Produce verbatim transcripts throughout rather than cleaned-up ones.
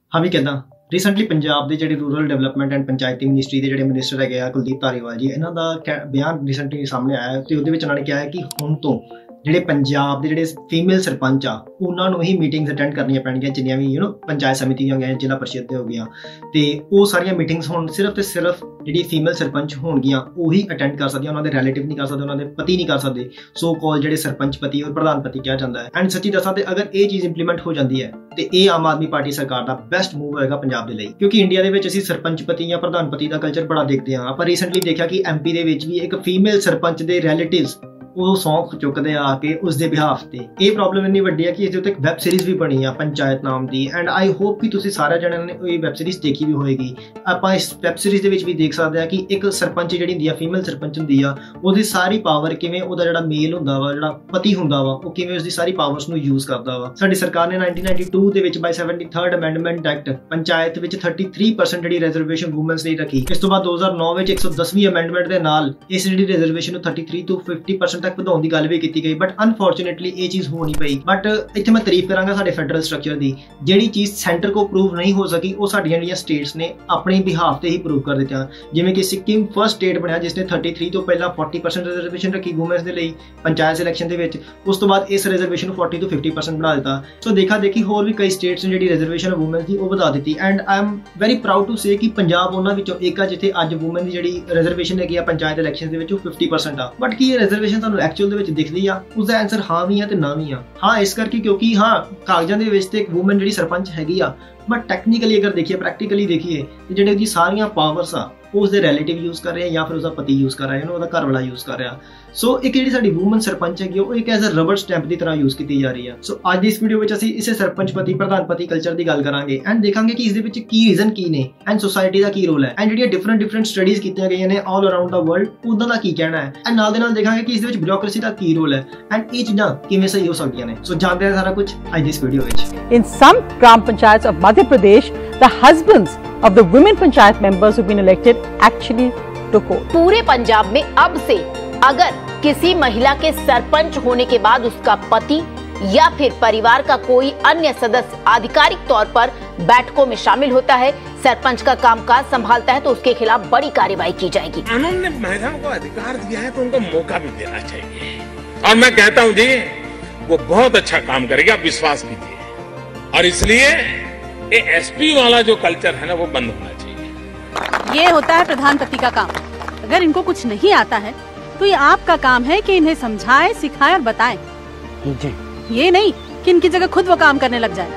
हाँ भी कहना ਰੀਸੈਂਟਲੀ ਪੰਜਾਬ ਦੇ ਜਿਹੜੇ ਰੂਰਲ ਡਿਵੈਲਪਮੈਂਟ ਐਂਡ ਪੰਚਾਇਤੀ ਮਿਨਿਸਟਰੀ ਦੇ ਜਿਹੜੇ ਮਿਨਿਸਟਰ ਹੈਗੇ ਆ ਕੁਲਦੀਪ ਧਾਲੀਵਾਲ ਜੀ, ਇਹਨਾਂ ਦਾ ਬਿਆਨ ਰੀਸੈਂਟਲੀ ਸਾਹਮਣੇ ਆਇਆ ਤੇ ਉਹਦੇ ਵਿੱਚ ਉਹਨਾਂ ਨੇ ਕਿਹਾ ਹੈ ਕਿ ਹੁਣ ਤੋਂ ਜਿਹੜੇ ਪੰਜਾਬ ਦੇ ਜਿਹੜੇ ਫੀਮੇਲ ਸਰਪੰਚ ਆ ਉਹਨਾਂ ਨੂੰ ਹੀ ਮੀਟਿੰਗਸ ਅਟੈਂਡ ਕਰਨੀਆਂ ਪੈਣਗੀਆਂ, ਜਿੰਨੀਆਂ ਵੀ ਯੂ نو ਪੰਚਾਇਤ ਸਮਿਤੀ ਹੋ ਗਈਆਂ, ਜ਼ਿਲ੍ਹਾ ਪਰਿਸ਼ਦ ਦੇ ਹੋ ਗਈਆਂ, ਤੇ ਉਹ ਸਾਰੀਆਂ ਮੀਟਿੰਗਸ ਹੁਣ ਸਿਰਫ ਤੇ ਸਿਰਫ ਜਿਹੜੀ ਫੀਮੇਲ ਸਰਪੰਚ ਹੋਣਗੀਆਂ ਉਹੀ ਅਟੈਂਡ ਕਰ ਸਕਦੀਆਂ, ਉਹਨਾਂ ਦੇ ਰਿਲੇਟਿਵ ਨਹੀਂ ਕਰ ਸਕਦੇ, ਉਹਨਾਂ ਦੇ ਪਤੀ ਨਹੀਂ ਕਰ ਸਕਦੇ, ਸੋ ਕਾਲ ਜਿਹੜੇ ਸਰਪੰਚ ਪਤੀ ਔਰ ਪ੍ਰਧਾਨ ਪਤੀ ਕਿਹਾ ਜਾਂਦਾ ਹੈ। ਐਂਡ ਸੱਚੀ ਦੱਸਾਂ ਤੇ ਅਗਰ ਇਹ ਚੀਜ਼ ਇੰਪਲੀਮੈਂਟ ਹੋ ਜਾਂਦੀ ਹੈ ਤੇ ਇਹ ਆਮ ਆਦਮੀ ਪਾਰਟੀ ਸਰਕਾਰ ਦਾ ਬੈਸਟ ਮੂਵ ਹੋਏਗਾ ਪੰਜਾਬ ਦੇ ਲਈ, ਕਿਉਂਕਿ ਇੰਡੀਆ ਦੇ ਵਿੱਚ ਅਸੀਂ ਸਰਪੰਚ ਪਤੀ ਜਾਂ ਪ੍ਰਧਾਨ ਪਤੀ ਦਾ ਕਲਚਰ ਬੜਾ ਦੇਖਦੇ ਹਾਂ। ਆਪਾਂ ਰੀਸੈਂਟਲੀ ਦੇਖਿਆ ਕਿ ਐਮਪੀ ਦੇ ਵਿੱਚ ਵੀ ਇੱਕ ਫੀਮੇਲ ਸਰਪੰਚ ਦੇ ਰਿਲੇਟਿਵਸ ਉਹ ਸੌਂਖ ਚੁੱਕਦੇ ਆ ਕੇ ਉਸਦੇ ਬਿਹਾਫ ਤੇ। ਇਹ ਪ੍ਰੋਬਲਮ ਇੰਨੀ ਵੱਡੀ ਹੈ ਕਿ ਇਸ ਦੇ ਉੱਤੇ ਇੱਕ ਵੈਬ ਸੀਰੀਜ਼ ਵੀ ਬਣੀ ਆ ਪੰਚਾਇਤ ਨਾਮ ਦੀ, ਐਂਡ ਆਈ ਹੋਪ ਕਿ ਤੁਸੀਂ ਸਾਰੇ ਜਣਿਆਂ ਨੇ ਇਹ ਵੈਬ ਸੀਰੀਜ਼ ਦੇਖੀ ਵੀ ਹੋਏਗੀ। ਆਪਾਂ ਇਸ ਵੈਬ ਸੀਰੀਜ਼ ਦੇ ਵਿੱਚ ਵੀ ਦੇਖ ਸਕਦੇ ਆ ਕਿ ਇੱਕ ਸਰਪੰਚ ਜਿਹੜੀ ਹੁੰਦੀ ਆ, ਫੀਮੇਲ ਸਰਪੰਚ ਹੁੰਦੀ ਆ, ਉਹਦੀ ਸਾਰੀ ਪਾਵਰ ਕਿਵੇਂ ਉਹਦਾ ਜਿਹੜਾ ਮੇਲ ਹੁੰਦਾ ਵਾ, ਜਿਹੜਾ ਪਤੀ ਹੁੰਦਾ ਵਾ, ਉਹ ਕਿਵੇਂ ਉਸਦੀ ਸਾਰੀ ਪਾਵਰਸ ਨੂੰ ਯੂਜ਼ ਕਰਦਾ ਵਾ। ਸਾਡੀ ਸਰਕਾਰ ਨੇ ਨਾਈਨਟੀਨ ਨਾਈਨਟੀ ਟੂ ਦੇ ਵਿੱਚ by seventy third amendment act panchayat ਵਿੱਚ ਥਰਟੀ ਥ੍ਰੀ ਪਰਸੈਂਟ ਜਿਹੜੀ ਰਿਜ਼ਰਵੇਸ਼ਨ ਵੂਮਨਸ ਲਈ ਰੱਖੀ। ਇਸ ਤੋਂ ਬਾਅਦ ਦੋ ਹਜ਼ਾਰ ਨੌ ਵਿੱਚ ਇੱਕ ਸੌ ਦਸਵੀਂ ਅਮੈਂਡਮੈਂਟ ਦੇ ਨਾਲ ਇਸ ਜਿਹੜੀ ਰਿਜ਼ਰਵੇਸ਼ਨ ਨੂੰ ਥਰਟੀ ਥ੍ਰੀ ਤੋਂ ਫਿਫਟੀ ਪਰਸੈਂਟ ਤੱਕ ਵਧਾਉਣ ਦੀ ਗੱਲ ਵੀ ਕੀਤੀ ਗਈ, ਬਟ ਅਨਫੋਰਚੂਨੇਟਲੀ ਇਹ ਚੀਜ਼ ਹੋ ਨਹੀਂ ਪਈ। ਬਟ ਇੱਥੇ ਮੈਂ ਤਾਰੀਫ ਕਰਾਂਗਾ ਸਾਡੇ ਫੈਡਰਲ ਸਟਰਕਚਰ ਦੀ, ਜਿਹੜੀ ਚੀਜ਼ ਸੈਂਟਰ ਕੋ ਪ੍ਰੂਵ ਨਹੀਂ ਹੋ ਸਕੀ ਉਹ ਸਾਡੀਆਂ ਜਿਹੜੀਆਂ ਸਟੇਟਸ ਨੇ ਆਪਣੇ ਬਿਹਾਫ ਤੇ ਹੀ ਪ੍ਰੂਵ ਕਰ ਦਿੱਤੀਆਂ। ਜਿਵੇਂ ਕਿ ਸਿੱਕਿਮ ਫਸਟ ਸਟੇਟ ਬਣਿਆ ਜਿਸ ਨੇ ਥਰਟੀ ਥ੍ਰੀ ਤੋਂ ਪਹਿਲਾਂ ਫੋਰਟੀ ਪਰਸੈਂਟ ਰਿਜ਼ਰਵੇਸ਼ਨ ਰੱਖੀ ਵੂਮਨਸ ਦੇ ਲਈ ਪੰਚਾਇਤ ਇਲੈਕਸ਼ਨ ਦੇ ਵਿੱਚ, ਉਸ ਤੋਂ ਬਾਅਦ ਇਸ ਰਿਜ਼ਰਵੇਸ਼ਨ ਨੂੰ ਫੋਰਟੀ ਤੋਂ ਫਿਫਟੀ ਪਰਸੈਂਟ ਬਣਾ ਦਿੱਤਾ। ਸੋ ਦੇਖਾ ਦੇਖੀ ਹੋਰ ਵੀ ਕਈ ਸਟੇਟਸ ਨੇ ਜਿਹੜੀ ਰਿਜ਼ਰਵੇਸ਼ਨ ਵੂਮਨਸ ਦੀ ਉਹ ਵਧਾ ਦਿੱਤੀ, and I am very proud to say ਕਿ ਪੰਜਾਬ ਉਹਨਾਂ ਵਿੱਚੋਂ ਇੱਕ ਆ ਜਿੱਥੇ ਅੱਜ ਵੂਮਨ ਦੀ ਜਿਹੜੀ ਰਿਜ਼ਰਵੇਸ਼ਨ ਹੈਗੀ ਆ ਪੰਚਾਇਤ ਇਲੈਕਸ਼ਨ ਦੇ ਵਿੱਚ ਉਹ ਫਿਫਟੀ ਪਰਸੈਂਟ ਆ। ਬਟ ਕੀ ਇਹ ਰਿਜ਼ਰਵੇਸ਼ਨ ਤੁਹਾਨੂੰ ਐਕਚੁਅਲ ਦੇ ਵਿੱਚ ਦਿਖਦੀ ਆ? ਉਸਦਾ ਆਂਸਰ ਹਾਂ ਵੀ ਆ ਤੇ ਨਾ ਵੀ ਆ। ਹਾਂ ਇਸ ਕਰਕੇ ਕਿਉਂਕਿ ਹਾਂ ਕਾਗਜ਼ਾਂ ਦੇ ਵਿੱਚ ਤੇ ਇੱਕ ਵੂਮਨ ਜਿਹੜੀ ਸਰਪੰਚ ਹੈਗੀ ਆ, ਬਟ ਟੈਕਨੀਕਲੀ ਅਗਰ ਦੇਖੀਏ, ਪ੍ਰੈਕਟੀਕਲੀ ਦੇਖੀਏ ਤੇ ਜਿਹੜੇ ਉਹਦੀ ਸਾਰੀਆਂ ਪਾਵਰਸ ਆ ਉਹ ਉਸਦੇ ਰਿਲੇਟਿਵ ਯੂਜ਼ ਕਰ ਰਹੇ ਆ ਜਾਂ ਫਿਰ ਉਸਦਾ ਪਤੀ ਯੂਜ਼ ਕਰ ਰਿਹਾ, ਉਹਦਾ ਘਰ ਵਾਲਾ ਯੂਜ਼ ਕਰ ਰਿਹਾ। ਸੋ ਇੱਕ ਜਿਹੜੀ ਸਾਡੀ ਵੂਮਨ ਸਰਪੰਚ ਹੈਗੀ ਉਹ ਇੱਕ ਐਜ਼ ਅ ਰਬੜ ਸਟੈਂਪ ਦੀ ਤਰ੍ਹਾਂ ਯੂਜ਼ ਕੀਤੀ ਜਾ ਰਹੀ ਹੈ। ਸੋ ਅੱਜ ਦੀ ਇਸ ਵੀਡੀਓ ਵਿੱਚ ਅਸੀਂ ਇਸੇ ਸਰਪੰਚ ਪਤੀ ਪ੍ਰਧਾਨ ਪਤੀ ਕਲਚਰ ਦੀ ਗੱਲ ਕਰਾਂਗੇ ਐਂਡ ਦੇਖਾਂਗੇ ਕਿ ਇਸ ਦੇ ਵਿੱਚ ਕੀ ਰੀਜ਼ਨ ਕੀ ਨੇ ਐਂਡ ਸੋਸਾਇਟੀ ਦਾ ਕੀ ਰੋਲ ਹੈ, ਐਂਡ ਜਿਹੜੀਆਂ ਡਿਫਰੈਂਟ ਡਿਫਰੈਂਟ ਸਟੱਡੀਜ਼ ਕੀਤੀਆਂ ਗਈਆਂ ਨੇ ਆਲ ਅਰਾਊਂਡ ਦਾ ਵਰਲਡ ਉਹਨਾਂ ਦਾ ਕੀ ਕਹਿਣਾ ਹੈ, ਐਂਡ ਨਾਲ ਦੇ ਨਾਲ ਦੇਖਾਂਗੇ ਕਿ ਇਸ ਦੇ ਵਿੱਚ ਬਿਊਰੋਕ੍ਰੇਸੀ ਦਾ ਕੀ ਰੋਲ ਹੈ ਐਂਡ ਇਹ ਚੀਜ਼ਾਂ ਕਿਵੇਂ ਸਹੀ ਹੋ ਸਕਦੀਆਂ ਨੇ। ਸੋ ਜਾਣਦੇ ਹਾਂ ਸਾਰਾ ਕੁਝ ਅੱਜ ਦੀ ਇਸ ਵੀਡੀਓ ਵਿੱਚ। In some gram panchayats of Madhya Pradesh, the husbands of the women panchayat members who've been elected actually took oath. पूरे पंजाब में अब से अगर किसी महिला के सरपंच होने के बाद उसका पति या फिर परिवार का कोई अन्य सदस्य आधिकारिक तौर पर बैठकों में शामिल होता है, सरपंच का कामकाज संभालता है, तो उसके खिलाफ बड़ी कार्रवाई की जाएगी। कानून ने महिलाओं को अधिकार दिया है तो उनको मौका भी देना चाहिए, और मैं कहता हूँ जी वो बहुत अच्छा काम करेगी, आप विश्वास कीजिए। और इसलिए ये एसपी वाला जो कल्चर है ना वो बंद होना चाहिए। ये होता है प्रधान पति का काम। अगर इनको कुछ नहीं आता है तो ये आपका काम है कि इन्हें समझाएं, सिखाएं और बताएं जी। ये नहीं कि इनकी जगह खुद वो काम करने लग जाए।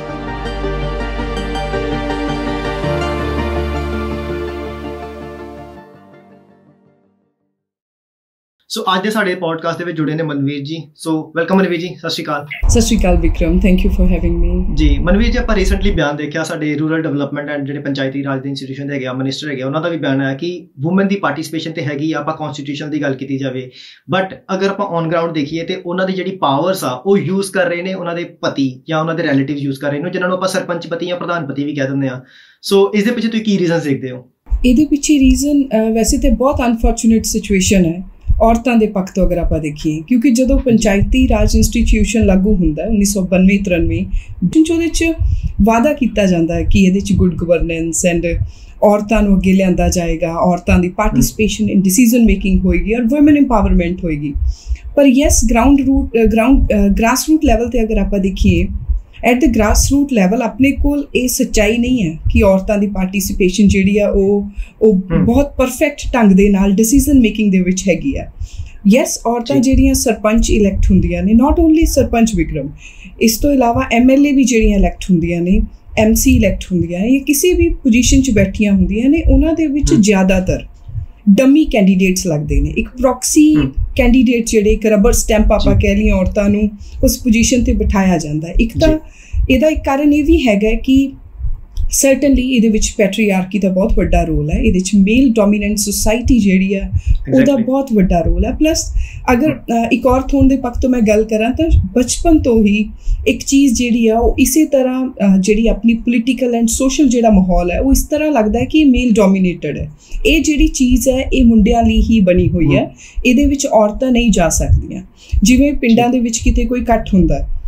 ਸੋ ਅੱਜ ਦੇ ਸਾਡੇ ਪੋਡਕਾਸਟ ਦੇ ਵਿੱਚ ਜੁੜੇ ਨੇ ਮਨਵੀਰ ਜੀ। ਸੋ ਵੈਲਕਮ ਮਨਵੀਰ ਜੀ, ਸਤਿ ਸ਼੍ਰੀ ਅਕਾਲ। ਸਤਿ ਸ਼੍ਰੀ ਅਕਾਲ Vikram, thank you for having me. ਜੀ ਮਨਵੀਰ ਜੀ, ਆਪਾਂ ਰੀਸੈਂਟਲੀ ਬਿਆਨ ਦੇਖਿਆ ਸਾਡੇ ਰੂਰਲ ਡਿਵੈਲਪਮੈਂਟ ਐਂਡ ਜਿਹੜੇ ਪੰਚਾਇਤੀ ਰਾਜ ਦੇ ਇੰਸਟੀਟਿਊਸ਼ਨ ਦੇ ਹੈਗੇ ਆ ਮਿਨਿਸਟਰ ਹੈਗੇ, ਉਹਨਾਂ ਦਾ ਵੀ ਬਿਆਨ ਆਇਆ ਕਿ ਵੂਮਨ ਦੀ ਪਾਰਟਿਸਿਪੇਸ਼ਨ ਤੇ ਹੈਗੀ ਆ, ਆਪਾਂ ਕਨਸਟੀਟਿਊਸ਼ਨ ਦੀ ਗੱਲ ਕੀਤੀ ਜਾਵੇ, ਬਟ ਅਗਰ ਆਪਾਂ ਔਨ ਗਰਾਊਂਡ ਦੇਖੀਏ ਤੇ ਉਹਨਾਂ ਦੀ ਜਿਹੜੀ ਪਾਵਰਸ ਆ ਉਹ ਯੂਜ਼ ਕਰ ਰਹੇ ਨੇ ਉਹਨਾਂ ਦੇ ਪਤੀ ਜਾਂ ਉਹਨਾਂ ਦੇ ਰਿਲੇਟਿਵ ਯੂਜ਼ ਕਰ ਰਹੇ ਨੇ, ਜਿਹਨਾਂ ਨੂੰ ਆਪਾਂ ਸਰਪੰਚ ਪਤੀ ਜਾਂ ਪ੍ਰਧਾਨ ਪਤੀ ਵੀ ਕਹਿ ਦਿੰਦੇ ਆ। ਸੋ ਇਸ ਦੇ ਪਿੱਛੇ ਤੁਸੀਂ ਕੀ ਰੀਜ਼ਨ ਦੇਖਦੇ ਹੋ? ਇਹਦੇ ਪਿੱਛੇ ਰੀਜ਼ਨ ਵੈਸੇ ਤਾਂ ਬਹੁਤ ਅਨਫੋਰਚੂਨੇਟ ਸਿਚੁਏਸ਼ਨ ਹੈ ਔਰਤਾਂ ਦੇ ਪੱਖ ਤੋਂ ਅਗਰ ਆਪਾਂ ਦੇਖੀਏ, ਕਿਉਂਕਿ ਜਦੋਂ ਪੰਚਾਇਤੀ ਰਾਜ ਇੰਸਟੀਟਿਊਸ਼ਨ ਲਾਗੂ ਹੁੰਦਾ ਉੱਨੀ ਸੌ ਬਾਨਵੇਂ ਤਰਾਨਵੇਂ ਉਹਦੇ 'ਚ ਵਾਅਦਾ ਕੀਤਾ ਜਾਂਦਾ ਹੈ ਕਿ ਇਹਦੇ 'ਚ ਗੁੱਡ ਗਵਰਨੈਂਸ ਐਂਡ ਔਰਤਾਂ ਨੂੰ ਅੱਗੇ ਲਿਆਂਦਾ ਜਾਏਗਾ, ਔਰਤਾਂ ਦੀ ਪਾਰਟਿਸਿਪੇਸ਼ਨ ਇਨ ਡਿਸੀਜ਼ਨ ਮੇਕਿੰਗ ਹੋਏਗੀ ਔਰ ਵੂਮਨ ਇੰਪਾਵਰਮੈਂਟ ਹੋਏਗੀ। ਪਰ yes ground root ground grass root level 'ਤੇ ਅਗਰ ਆਪਾਂ ਦੇਖੀਏ, at the grass root level ਆਪਣੇ ਕੋਲ ਇਹ ਸੱਚਾਈ ਨਹੀਂ ਹੈ ਕਿ ਔਰਤਾਂ ਦੀ ਪਾਰਟੀਸਿਪੇਸ਼ਨ ਜਿਹੜੀ ਆ ਉਹ ਉਹ ਬਹੁਤ ਪਰਫੈਕਟ ਢੰਗ ਦੇ ਨਾਲ ਡਿਸੀਜ਼ਨ ਮੇਕਿੰਗ ਦੇ ਵਿੱਚ ਹੈਗੀ ਆ। ਯੈਸ ਔਰਤਾਂ ਜਿਹੜੀਆਂ ਸਰਪੰਚ ਇਲੈਕਟ ਹੁੰਦੀਆਂ ਨੇ, ਨਾਟ ਓਨਲੀ ਸਰਪੰਚ ਵਿਕਰਮ, ਇਸ ਤੋਂ ਇਲਾਵਾ ਐਮ ਐਲ ਏ ਵੀ ਜਿਹੜੀਆਂ ਇਲੈਕਟ ਹੁੰਦੀਆਂ ਨੇ, ਐਮ ਸੀ ਇਲੈਕਟ ਹੁੰਦੀਆਂ ਨੇ, ਜਾਂ ਕਿਸੇ ਵੀ ਪੋਜੀਸ਼ਨ 'ਚ ਬੈਠੀਆਂ ਹੁੰਦੀਆਂ ਨੇ, ਉਹਨਾਂ ਦੇ ਵਿੱਚ ਜ਼ਿਆਦਾਤਰ ਡਮੀ ਕੈਂਡੀਡੇਟਸ ਲੱਗਦੇ ਨੇ। ਇੱਕ ਪ੍ਰੋਕਸੀ ਕੈਂਡੀਡੇਟ ਜਿਹੜੇ ਇੱਕ ਰਬਰ ਸਟੈਂਪ ਆਪਾਂ ਕਹਿ ਲਈਏ ਔਰਤਾਂ ਨੂੰ ਉਸ ਪੋਜੀਸ਼ਨ 'ਤੇ ਬਿਠਾਇਆ ਜਾਂਦਾ। ਇੱਕ ਤਾਂ ਇਹਦਾ ਇੱਕ ਕਾਰਨ ਇਹ ਵੀ ਹੈਗਾ ਕਿ ਸਰਟਨਲੀ ਇਹਦੇ ਵਿੱਚ ਪੈਟਰੀਆਰਕੀ ਦਾ ਬਹੁਤ ਵੱਡਾ ਰੋਲ ਹੈ, ਇਹਦੇ 'ਚ ਮੇਲ ਡੋਮੀਨੈਂਟ ਸੁਸਾਇਟੀ ਜਿਹੜੀ ਆ ਉਹਦਾ ਬਹੁਤ ਵੱਡਾ ਰੋਲ ਹੈ। ਪਲੱਸ ਅਗਰ ਇੱਕ ਔਰਤ ਹੋਣ ਦੇ ਪੱਖ ਤੋਂ ਮੈਂ ਗੱਲ ਕਰਾਂ ਤਾਂ ਬਚਪਨ ਤੋਂ ਹੀ ਇੱਕ ਚੀਜ਼ ਜਿਹੜੀ ਆ ਉਹ ਇਸੇ ਤਰ੍ਹਾਂ ਜਿਹੜੀ ਆਪਣੀ ਪੋਲੀਟੀਕਲ ਐਂਡ ਸੋਸ਼ਲ ਜਿਹੜਾ ਮਾਹੌਲ ਹੈ ਉਹ ਇਸ ਤਰ੍ਹਾਂ ਲੱਗਦਾ ਹੈ ਕਿ ਇਹ ਮੇਲ ਡੋਮੀਨੇਟਡ ਹੈ। ਇਹ ਜਿਹੜੀ ਚੀਜ਼ ਹੈ ਇਹ ਮੁੰਡਿਆਂ ਲਈ ਹੀ ਬਣੀ ਹੋਈ ਹੈ, ਇਹਦੇ ਵਿੱਚ ਔਰਤਾਂ ਨਹੀਂ ਜਾ ਸਕਦੀਆਂ। ਜਿਵੇਂ ਪਿੰਡਾਂ ਦੇ ਵਿੱਚ ਕਿਤੇ ਕੋਈ ਇਕੱਠ ਹੁੰਦਾ